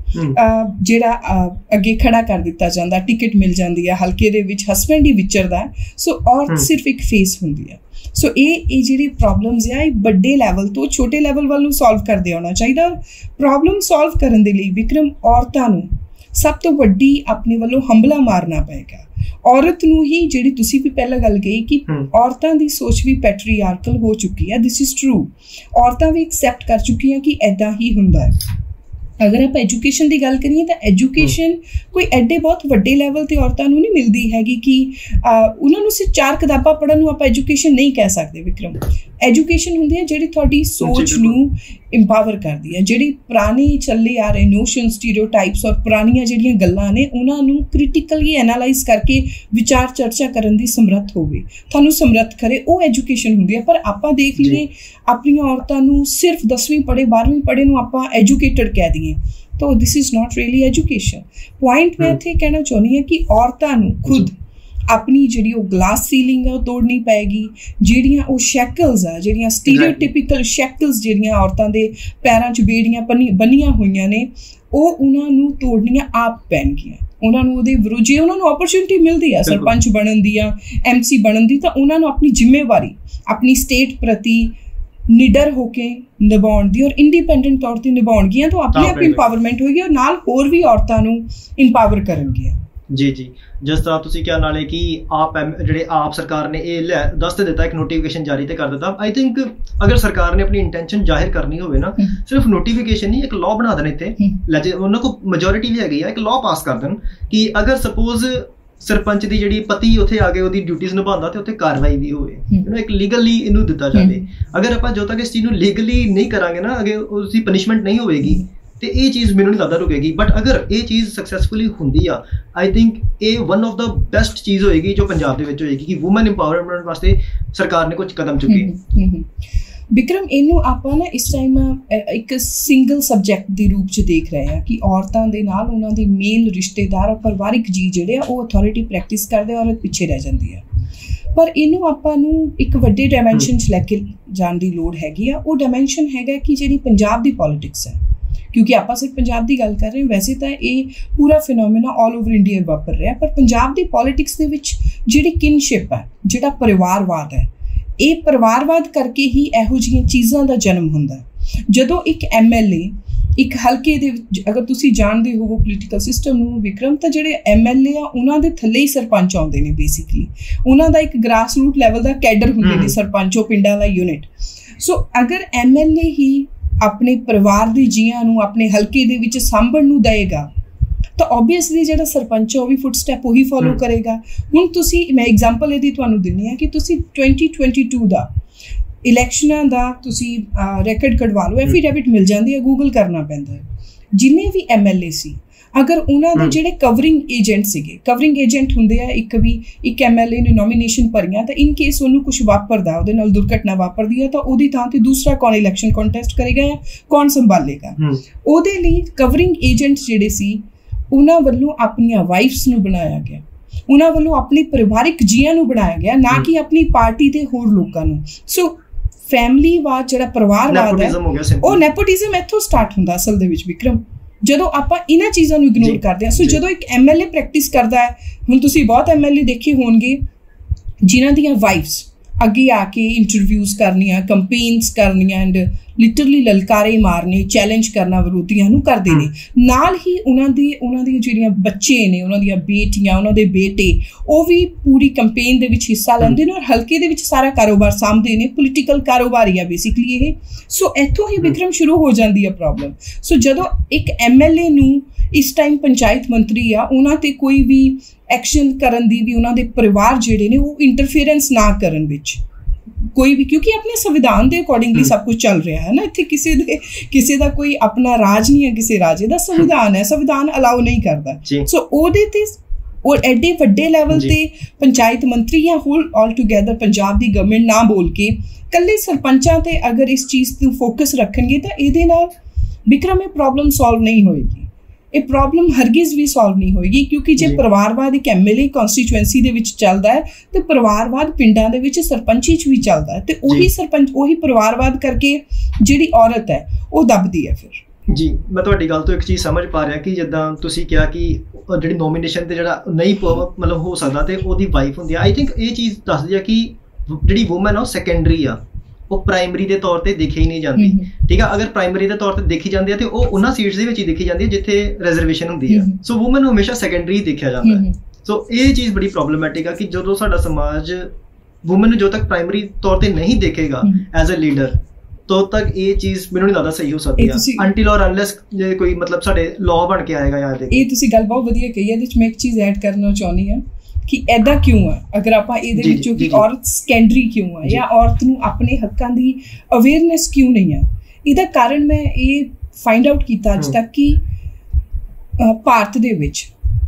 ਜਿਹੜਾ ਅੱਗੇ ਖੜਾ ਕਰ ਦਿੱਤਾ ਜਾਂਦਾ, ਟਿਕਟ ਮਿਲ ਜਾਂਦੀ ਹੈ, ਹਲਕੇ ਦੇ ਵਿੱਚ ਹਸਬੈਂਡ ਹੀ ਵਿਚਰਦਾ, ਸੋ ਔਰਤ ਸਿਰਫ ਇੱਕ ਫੇਸ ਹੁੰਦੀ ਹੈ। ਸੋ ਇਹ ਇਹ ਜਿਹੜੀ ਪ੍ਰੋਬਲਮਸ ਆ ਇਹ ਵੱਡੇ ਲੈਵਲ ਤੋਂ ਛੋਟੇ ਲੈਵਲ ਵੱਲ ਨੂੰ ਸੋਲਵ ਕਰਦੇ ਆਉਣਾ ਚਾਹੀਦਾ। ਪ੍ਰੋਬਲਮ ਸੋਲਵ ਕਰਨ ਦੇ ਲਈ ਵਿਕਰਮ ਔਰਤਾਂ ਨੂੰ ਸਭ ਤੋਂ ਵੱਡੀ ਆਪਣੇ ਵੱਲੋਂ ਹੰਭਲਾ ਮਾਰਨਾ ਪਏਗਾ। ਔਰਤ ਨੂੰ ਹੀ, ਜਿਹੜੀ ਤੁਸੀਂ ਵੀ ਪਹਿਲਾਂ ਗੱਲ ਕਹੀ ਕਿ ਔਰਤਾਂ ਦੀ ਸੋਚ ਵੀ ਪੈਟਰੀਆਰਕਲ ਹੋ ਚੁੱਕੀ ਹੈ, ਦਿਸ ਇਜ਼ ਟਰੂ। ਔਰਤਾਂ ਵੀ ਐਕਸੈਪਟ ਕਰ ਚੁੱਕੀਆਂ ਕਿ ਇੱਦਾਂ ਹੀ ਹੁੰਦਾ ਹੈ। ਅਗਰ ਆਪਾਂ ਐਜੂਕੇਸ਼ਨ ਦੀ ਗੱਲ ਕਰੀਏ ਤਾਂ ਐਜੂਕੇਸ਼ਨ ਕੋਈ ਐਡੇ ਬਹੁਤ ਵੱਡੇ ਲੈਵਲ 'ਤੇ ਔਰਤਾਂ ਨੂੰ ਨਹੀਂ ਮਿਲਦੀ ਹੈਗੀ ਕਿ ਉਹਨਾਂ ਨੂੰ ਸਿਰਫ ਚਾਰ ਕਿਤਾਬਾਂ ਪੜ੍ਹਨ ਨੂੰ ਆਪਾਂ ਐਜੂਕੇਸ਼ਨ ਨਹੀਂ ਕਹਿ ਸਕਦੇ ਵਿਕਰਮ। ਐਜੂਕੇਸ਼ਨ ਹੁੰਦੀ ਹੈ ਜਿਹੜੀ ਤੁਹਾਡੀ ਸੋਚ ਨੂੰ ਇੰਪਾਵਰ ਕਰਦੀ ਹੈ, ਜਿਹੜੀ ਪੁਰਾਣੇ ਚੱਲੇ ਆ ਰਹੇ ਨੋਸ਼ਨ, ਸਟੀਰੀਓਟਾਈਪਸ ਔਰ ਪੁਰਾਣੀਆਂ ਜਿਹੜੀਆਂ ਗੱਲਾਂ ਨੇ ਉਹਨਾਂ ਨੂੰ ਕ੍ਰਿਟੀਕਲੀ ਐਨਾਲਾਈਜ਼ ਕਰਕੇ ਵਿਚਾਰ ਚਰਚਾ ਕਰਨ ਦੀ ਸਮਰੱਥ ਹੋਵੇ, ਤੁਹਾਨੂੰ ਸਮਰੱਥ ਕਰੇ, ਉਹ ਐਜੂਕੇਸ਼ਨ ਹੁੰਦੀ ਹੈ। ਪਰ ਆਪਾਂ ਦੇਖ ਲਈਏ ਆਪਣੀਆਂ ਔਰਤਾਂ ਨੂੰ ਸਿਰਫ ਦਸਵੀਂ ਪੜ੍ਹੇ ਬਾਰ੍ਹਵੀਂ ਪੜ੍ਹੇ ਨੂੰ ਆਪਾਂ ਐਜੂਕੇਟਡ ਕਹਿ ਦਈਏ, ਤਾਂ this is not really education. Point ਮੈਂ ਇੱਥੇ ਕਹਿਣਾ ਚਾਹੁੰਦੀ ਹਾਂ ਕਿ ਔਰਤਾਂ ਨੂੰ ਖੁਦ ਆਪਣੀ ਜਿਹੜੀ ਉਹ ਗਲਾਸ ਸੀਲਿੰਗ ਆ ਉਹ ਤੋੜਨੀ ਪਏਗੀ, ਜਿਹੜੀਆਂ ਉਹ ਸ਼ੈਕਲਸ ਆ, ਜਿਹੜੀਆਂ ਸਟੀਰੀਓਟਿਪੀਕਲ ਸ਼ੈਕਲਸ ਜਿਹੜੀਆਂ ਔਰਤਾਂ ਦੇ ਪੈਰਾਂ 'ਚ ਬੇੜੀਆਂ ਬਣੀ ਬਣੀਆਂ ਹੋਈਆਂ ਨੇ, ਉਹ ਉਹਨਾਂ ਨੂੰ ਤੋੜਨੀਆਂ ਆਪ ਪੈਣਗੀਆਂ। ਉਹਨਾਂ ਨੂੰ ਉਹਦੇ ਵਿਰੁੱਧ ਜੇ ਉਹਨਾਂ ਨੂੰ ਓਪਰਚੁਨਿਟੀ ਮਿਲਦੀ ਆ ਸਰਪੰਚ ਬਣਨ ਦੀ ਜਾਂ ਐਮ ਸੀ ਬਣਨ ਦੀ, ਤਾਂ ਉਹਨਾਂ ਨੂੰ ਆਪਣੀ ਜ਼ਿੰਮੇਵਾਰੀ ਆਪਣੀ ਸਟੇਟ ਪ੍ਰਤੀ ਨਿਡਰ ਹੋ ਕੇ ਨਿਭਾਉਣ ਦੀ ਔਰ ਇੰਡੀਪੈਂਡੈਂਟ ਤੌਰ 'ਤੇ ਨਿਭਾਉਣਗੀਆਂ, ਤਾਂ ਆਪਣੇ ਆਪ ਇੰਪਾਵਰਮੈਂਟ ਹੋਏਗੀ ਔਰ ਨਾਲ ਹੋਰ ਵੀ ਔਰਤਾਂ ਨੂੰ ਇੰਪਾਵਰ ਕਰਨਗੀਆਂ। ਜੀ ਜੀ, ਜਿਸ ਤਰ੍ਹਾਂ ਤੁਸੀਂ ਕਿਹਾ ਨਾਲੇ ਕਿ ਆਪ ਜਿਹੜੇ ਆਪ ਸਰਕਾਰ ਨੇ ਇਹ ਲੈ ਦੱਸ ਤੇ ਦਿੱਤਾ, ਇੱਕ ਨੋਟੀਫਿਕੇਸ਼ਨ ਜਾਰੀ ਤੇ ਕਰ ਦਿੱਤਾ। ਆਈ ਥਿੰਕ ਅਗਰ ਸਰਕਾਰ ਨੇ ਆਪਣੀ ਇੰਟੈਂਸ਼ਨ ਜ਼ਾਹਿਰ ਕਰਨੀ ਹੋਵੇ ਨਾ, ਸਿਰਫ ਨੋਟੀਫਿਕੇਸ਼ਨ ਨਹੀਂ, ਇੱਕ ਲਾਅ ਬਣਾ ਦੇਣ ਇੱਥੇ, ਉਹਨਾਂ ਕੋਲ ਮੈਜੋਰਿਟੀ ਵੀ ਹੈਗੀ ਆ, ਇੱਕ ਲਾਅ ਪਾਸ ਕਰ ਦੇਣ ਕਿ ਅਗਰ ਸਪੋਜ਼ ਸਰਪੰਚ ਦੀ ਜਿਹੜੀ ਪਤੀ ਉੱਥੇ ਆ ਕੇ ਉਹਦੀ ਡਿਊਟੀਜ਼ ਨਿਭਾਉਂਦਾ ਤੇ ਉੱਥੇ ਕਾਰਵਾਈ ਵੀ ਹੋਵੇ, ਇਹਨੂੰ ਇੱਕ ਲੀਗਲੀ ਇਹਨੂੰ ਦਿੱਤਾ ਜਾਵੇ। ਅਗਰ ਆਪਾਂ ਜਦੋਂ ਤੱਕ ਇਸ ਚੀਜ਼ ਨੂੰ ਲੀਗਲੀ ਨਹੀਂ ਕਰਾਂਗੇ ਨਾ, ਅਗਰ ਉਸਦੀ ਪਨਿਸ਼ਮੈਂਟ ਨਹੀਂ ਹੋਵੇਗੀ ਤੇ ਇਹ ਚੀਜ਼ ਮੈਨੂੰ ਨਹੀਂ ਲੱਗਦਾ ਰੁਕੇਗੀ। ਬਟ ਅਗਰ ਇਹ ਚੀਜ਼ ਸਕਸੈਸਫੁਲੀ ਹੁੰਦੀ ਆ, ਆਈ ਥਿੰਕ ਇਹ ਵਨ ਆਫ ਦਾ ਬੈਸਟ ਚੀਜ਼ ਹੋਏਗੀ ਜੋ ਪੰਜਾਬ ਦੇ ਵਿੱਚ ਹੋਏਗੀ ਕਿ ਵੂਮਨ ਇੰਪਾਵਰਮੈਂਟ ਵਾਸਤੇ ਸਰਕਾਰ ਨੇ ਕੁਝ ਕਦਮ ਚੁੱਕੇ। ਵਿਕਰਮ, ਇਹਨੂੰ ਆਪਾਂ ਨਾ ਇਸ ਟਾਈਮ ਇੱਕ ਸਿੰਗਲ ਸਬਜੈਕਟ ਦੇ ਰੂਪ 'ਚ ਦੇਖ ਰਹੇ ਹਾਂ ਕਿ ਔਰਤਾਂ ਦੇ ਨਾਲ ਉਹਨਾਂ ਦੇ ਮੇਲ ਰਿਸ਼ਤੇਦਾਰ ਪਰਿਵਾਰਿਕ ਜੀ ਜਿਹੜੇ ਆ ਉਹ ਅਥਾਰਟੀ ਪ੍ਰੈਕਟਿਸ ਕਰਦੇ, ਔਰਤ ਪਿੱਛੇ ਰਹਿ ਜਾਂਦੀ ਆ। ਪਰ ਇਹਨੂੰ ਆਪਾਂ ਨੂੰ ਇੱਕ ਵੱਡੇ ਡਾਇਮੈਂਸ਼ਨ 'ਚ ਲੈ ਕੇ ਜਾਣ ਦੀ ਲੋੜ ਹੈਗੀ ਆ। ਉਹ ਡਾਇਮੈਂਸ਼ਨ ਹੈਗਾ ਕਿ ਜਿਹੜੀ ਪੰਜਾਬ ਦੀ ਪੋਲੀਟਿਕਸ ਹੈ, ਕਿਉਂਕਿ ਆਪਾਂ ਸਿਰਫ ਪੰਜਾਬ ਦੀ ਗੱਲ ਕਰ ਰਹੇ ਹਾਂ, ਵੈਸੇ ਤਾਂ ਇਹ ਪੂਰਾ ਫਿਨੋਮੀਨਾ ਆਲ ਓਵਰ ਇੰਡੀਆ ਵਾਪਰ ਰਿਹਾ, ਪਰ ਪੰਜਾਬ ਦੀ ਪੋਲੀਟਿਕਸ ਦੇ ਵਿੱਚ ਜਿਹੜੀ ਕਿਨਸ਼ਿਪ ਹੈ, ਜਿਹੜਾ ਪਰਿਵਾਰਵਾਦ ਹੈ, ਇਹ ਪਰਿਵਾਰਵਾਦ ਕਰਕੇ ਹੀ ਇਹੋ ਜਿਹੀਆਂ ਚੀਜ਼ਾਂ ਦਾ ਜਨਮ ਹੁੰਦਾ। ਜਦੋਂ ਇੱਕ ਐਮ ਐਲ ਏ ਇੱਕ ਹਲਕੇ ਦੇ ਵਿੱਚ, ਅਗਰ ਤੁਸੀਂ ਜਾਣਦੇ ਹੋ ਪੋਲੀਟੀਕਲ ਸਿਸਟਮ ਨੂੰ ਵਿਕਰਮ, ਤਾਂ ਜਿਹੜੇ ਐਮ ਐਲ ਏ ਆ ਉਹਨਾਂ ਦੇ ਥੱਲੇ ਹੀ ਸਰਪੰਚ ਆਉਂਦੇ ਨੇ। ਬੇਸਿਕਲੀ ਉਹਨਾਂ ਦਾ ਇੱਕ ਗ੍ਰਾਸ ਰੂਟ ਲੈਵਲ ਦਾ ਕੈਡਰ ਹੁੰਦੇ ਨੇ ਸਰਪੰਚ, ਉਹ ਪਿੰਡਾਂ ਦਾ ਯੂਨਿਟ। ਸੋ ਅਗਰ ਐਮ ਐਲ ਏ ਹੀ ਆਪਣੇ ਪਰਿਵਾਰ ਦੇ ਜੀਆਂ ਨੂੰ ਆਪਣੇ ਹਲਕੇ ਦੇ ਵਿੱਚ ਸਾਂਭਣ ਨੂੰ ਦਏਗਾ, ਤਾਂ ਓਬਵੀਅਸਲੀ ਜਿਹੜਾ ਸਰਪੰਚ ਹੈ ਉਹ ਵੀ ਫੁੱਟ ਸਟੈਪ ਉਹੀ ਫੋਲੋ ਕਰੇਗਾ। ਹੁਣ ਤੁਸੀਂ, ਮੈਂ ਐਗਜ਼ਾਮਪਲ ਇਹਦੀ ਤੁਹਾਨੂੰ ਦਿੰਦੀ ਹਾਂ ਕਿ ਤੁਸੀਂ ਟਵੈਂਟੀ ਟਵੈਂਟੀ ਟੂ ਦਾ ਇਲੈਕਸ਼ਨਾਂ ਦਾ ਤੁਸੀਂ ਰੈਕਡ ਕਢਵਾ ਲਓ, ਐਫੀਡੇਵਿਟ ਮਿਲ ਜਾਂਦੀ ਹੈ, ਗੂਗਲ ਕਰਨਾ ਪੈਂਦਾ ਹੈ। ਜਿੰਨੇ ਵੀ ਐਮ ਐਲ ਏ ਸੀ, ਅਗਰ ਉਹਨਾਂ ਦੇ ਜਿਹੜੇ ਕਵਰਿੰਗ ਏਜੰਟ ਸੀਗੇ, ਕਵਰਿੰਗ ਏਜੰਟ ਹੁੰਦੇ ਆ, ਇੱਕ ਵੀ ਇੱਕ ਐਮ ਐਲ ਏ ਨੇ ਨੋਮੀਨੇਸ਼ਨ ਭਰੀਆਂ, ਤਾਂ ਇਨ ਕੇਸ ਉਹਨੂੰ ਕੁਛ ਵਾਪਰਦਾ, ਉਹਦੇ ਨਾਲ ਦੁਰਘਟਨਾ ਵਾਪਰਦੀ ਹੈ, ਤਾਂ ਉਹਦੀ ਥਾਂ ਤੇ ਦੂਸਰਾ ਕੌਣ ਇਲੈਕਸ਼ਨ ਕੰਟੈਸਟ ਕਰੇਗਾ ਜਾਂ ਕੌਣ ਸੰਭਾਲੇਗਾ? ਉਹਦੇ ਲਈ ਕਵਰਿੰਗ ਏਜੰਟ ਜਿਹੜੇ ਸੀ ਉਹਨਾਂ ਵੱਲੋਂ ਆਪਣੀਆਂ ਵਾਈਫਸ ਨੂੰ ਬਣਾਇਆ ਗਿਆ, ਉਹਨਾਂ ਵੱਲੋਂ ਆਪਣੇ ਪਰਿਵਾਰਿਕ ਜੀਆਂ ਨੂੰ ਬਣਾਇਆ ਗਿਆ, ਨਾ ਕਿ ਆਪਣੀ ਪਾਰਟੀ ਦੇ ਹੋਰ ਲੋਕਾਂ ਨੂੰ। ਸੋ ਫੈਮਿਲੀਵਾਦ ਜਿਹੜਾ ਪਰਿਵਾਰਵਾਦ ਹੈ, ਉਹ ਨੈਪੋਟਿਜ਼ਮ ਇੱਥੋਂ ਸਟਾਰਟ ਹੁੰਦਾ ਅਸਲ ਦੇ ਵਿੱਚ ਵਿਕਰਮ, ਜਦੋਂ ਆਪਾਂ ਇਹਨਾਂ ਚੀਜ਼ਾਂ ਨੂੰ ਇਗਨੋਰ ਕਰਦੇ ਹਾਂ। ਸੋ ਜਦੋਂ ਇੱਕ ਐਮ ਐਲ ਏ ਪ੍ਰੈਕਟਿਸ ਕਰਦਾ ਹੈ, ਹੁਣ ਤੁਸੀਂ ਬਹੁਤ ਐਮ ਐਲ ਏ ਦੇਖੇ ਹੋਣਗੇ ਜਿਨ੍ਹਾਂ ਦੀਆਂ ਵਾਈਫਸ ਅੱਗੇ ਆ ਕੇ ਇੰਟਰਵਿਊਜ਼ ਕਰਨੀਆਂ, ਕੰਪੇਨਸ ਕਰਨੀਆਂ ਐਂਡ ਲਿਟਰਲੀ ਲਲਕਾਰੇ ਮਾਰਨੇ, ਚੈਲੰਜ ਕਰਨਾ ਵਿਰੋਧੀਆਂ ਨੂੰ ਕਰਦੇ ਨੇ। ਨਾਲ ਹੀ ਉਹਨਾਂ ਦੀ ਉਹਨਾਂ ਦੀਆਂ ਜਿਹੜੀਆਂ ਬੱਚੇ ਨੇ, ਉਹਨਾਂ ਦੀਆਂ ਬੇਟੀਆਂ, ਉਹਨਾਂ ਦੇ ਬੇਟੇ, ਉਹ ਵੀ ਪੂਰੀ ਕੰਪੇਨ ਦੇ ਵਿੱਚ ਹਿੱਸਾ ਲੈਂਦੇ ਨੇ ਔਰ ਹਲਕੇ ਦੇ ਵਿੱਚ ਸਾਰਾ ਕਾਰੋਬਾਰ ਸਾਂਭਦੇ ਨੇ। ਪੋਲੀਟੀਕਲ ਕਾਰੋਬਾਰ ਹੀ ਆ ਬੇਸਿਕਲੀ ਇਹ। ਸੋ ਇੱਥੋਂ ਹੀ ਵਿਕਰਮ ਸ਼ੁਰੂ ਹੋ ਜਾਂਦੀ ਹੈ ਪ੍ਰੋਬਲਮ। ਸੋ ਜਦੋਂ ਇੱਕ ਐਮ ਐਲ ਏ ਨੂੰ ਇਸ ਟਾਈਮ ਪੰਚਾਇਤ ਮੰਤਰੀ ਆ, ਉਹਨਾਂ ਤੇ ਕੋਈ ਵੀ ਐਕਸ਼ਨ ਕਰਨ ਦੀ ਵੀ ਉਹਨਾਂ ਦੇ ਪਰਿਵਾਰ ਜਿਹੜੇ ਨੇ ਉਹ ਇੰਟਰਫੇਰੈਂਸ ਨਾ ਕਰਨ ਵਿੱਚ ਕੋਈ ਵੀ, ਕਿਉਂਕਿ ਆਪਣੇ ਸੰਵਿਧਾਨ ਦੇ ਅਕੋਰਡਿੰਗਲੀ ਸਭ ਕੁਝ ਚੱਲ ਰਿਹਾ ਹੈ ਨਾ, ਇੱਥੇ ਕਿਸੇ ਦੇ ਕਿਸੇ ਦਾ ਕੋਈ ਆਪਣਾ ਰਾਜ ਨਹੀਂ ਹੈ, ਕਿਸੇ ਰਾਜੇ ਦਾ ਸੰਵਿਧਾਨ ਹੈ, ਸੰਵਿਧਾਨ ਅਲਾਉ ਨਹੀਂ ਕਰਦਾ। ਸੋ ਉਹਦੇ ਤੇ ਉਹ ਐਡੇ ਵੱਡੇ ਲੈਵਲ ਤੇ ਪੰਚਾਇਤ ਮੰਤਰੀ ਜਾਂ ਹੋਲ ਆਲ ਟੂਗੈਦਰ ਪੰਜਾਬ ਦੀ ਗਵਰਨਮੈਂਟ ਨਾ ਬੋਲ ਕੇ ਇਕੱਲੇ ਸਰਪੰਚਾਂ ਤੇ ਅਗਰ ਇਸ ਚੀਜ਼ ਨੂੰ ਫੋਕਸ ਰੱਖਣਗੇ, ਤਾਂ ਇਹਦੇ ਨਾਲ ਵਿਕਰਮ ਇਹ ਪ੍ਰੋਬਲਮ ਸੋਲਵ ਨਹੀਂ ਹੋਏਗੀ। ਇਹ ਪ੍ਰੋਬਲਮ ਹਰਗਿਜ਼ ਵੀ ਸੋਲਵ ਨਹੀਂ ਹੋਏਗੀ, ਕਿਉਂਕਿ ਜੇ ਪਰਿਵਾਰਵਾਦ ਇੱਕ ਐਮ ਐਲ ਏ ਕਨਸਟੀਚੁਐਂਸੀ ਦੇ ਵਿੱਚ ਚੱਲਦਾ ਹੈ, ਤੇ ਪਰਿਵਾਰਵਾਦ ਪਿੰਡਾਂ ਦੇ ਵਿੱਚ ਸਰਪੰਚੀ 'ਚ ਵੀ ਚੱਲਦਾ ਹੈ, ਤੇ ਉਹੀ ਸਰਪੰਚ ਉਹੀ ਪਰਿਵਾਰਵਾਦ ਕਰਕੇ ਜਿਹੜੀ ਔਰਤ ਹੈ ਉਹ ਦੱਬਦੀ ਹੈ ਫਿਰ। ਜੀ ਮੈਂ ਤੁਹਾਡੀ ਗੱਲ ਤੋਂ ਇੱਕ ਚੀਜ਼ ਸਮਝ ਪਾ ਰਿਹਾ ਕਿ ਜਿੱਦਾਂ ਤੁਸੀਂ ਕਿਹਾ ਕਿ ਜਿਹੜੀ ਨੋਮੀਨੇਸ਼ਨ ਤੇ ਜਿਹੜਾ ਨਹੀਂ ਮਤਲਬ ਹੋ ਸਕਦਾ ਤੇ ਉਹਦੀ ਵਾਈਫ ਹੁੰਦੀ ਆ। ਆਈ ਥਿੰਕ ਇਹ ਚੀਜ਼ ਦੱਸਦੀ ਆ ਕਿ ਜਿਹੜੀ ਵੂਮਨ ਆ ਉਹ ਸੈਕੰਡਰੀ ਆ, ਉਹ ਪ੍ਰਾਇਮਰੀ ਦੇ ਤੌਰ ਤੇ ਦੇਖੀ ਹੀ ਨਹੀਂ ਜਾਂਦੀ। ਠੀਕ ਆ, ਅਗਰ ਪ੍ਰਾਇਮਰੀ ਦੇ ਤੌਰ ਤੇ ਦੇਖੀ ਜਾਂਦੀ ਹੈ ਤੇ ਉਹ ਉਹਨਾਂ ਸੀਟਸ ਦੇ ਵਿੱਚ ਹੀ ਦੇਖੀ ਜਾਂਦੀ ਹੈ ਜਿੱਥੇ ਰਿਜ਼ਰਵੇਸ਼ਨ ਹੁੰਦੀ ਆ। ਸੋ ਵੂਮਨ ਨੂੰ ਹਮੇਸ਼ਾ ਸੈਕੰਡਰੀ ਦੇਖਿਆ ਜਾਂਦਾ ਹੈ। ਸੋ ਇਹ ਚੀਜ਼ ਬੜੀ ਪ੍ਰੋਬਲਮੈਟਿਕ ਆ ਕਿ ਜਦੋਂ ਸਾਡਾ ਸਮਾਜ ਵੂਮਨ ਨੂੰ ਜਦੋਂ ਤੱਕ ਪ੍ਰਾਇਮਰੀ ਤੌਰ ਤੇ ਨਹੀਂ ਦੇਖੇਗਾ ਐਜ਼ ਅ ਲੀਡਰ, ਤੋ ਤੱਕ ਇਹ ਚੀਜ਼ ਮੈਨੂੰ ਨਹੀਂ ਲੱਗਦਾ ਸਹੀ ਹੋ ਸਕਦੀ ਆ ਅੰਟਿਲ ਔਰ ਅਨਲੈਸ ਜੇ ਕੋਈ ਮਤਲਬ ਸਾਡੇ ਲਾਅ ਬਣ ਕੇ ਆਏਗਾ। ਯਾਰ ਇਹ ਤੁਸੀਂ ਗੱਲ ਬਹੁਤ ਵਧੀਆ ਕਹੀ ਹੈ। ਇਹਦੇ ਵਿੱਚ ਮੈਂ ਇੱਕ ਚੀਜ਼ ਐਡ ਕਰਨਾ ਚਾਹੁੰਦੀ ਹਾਂ ਕਿ ਐਦਾਂ ਕਿਉਂ ਆ, ਅਗਰ ਆਪਾਂ ਇਹਦੇ ਵਿੱਚੋਂ ਕਿ ਔਰਤ ਸੈਕੰਡਰੀ ਕਿਉਂ ਆ ਜਾਂ ਔਰਤ ਨੂੰ ਆਪਣੇ ਹੱਕਾਂ ਦੀ ਅਵੇਅਰਨੈਸ ਕਿਉਂ ਨਹੀਂ ਆ, ਇਹਦਾ ਕਾਰਨ ਮੈਂ ਇਹ ਫਾਈਂਡ ਆਊਟ ਕੀਤਾ ਅੱਜ ਤੱਕ ਕਿ ਭਾਰਤ ਦੇ ਵਿੱਚ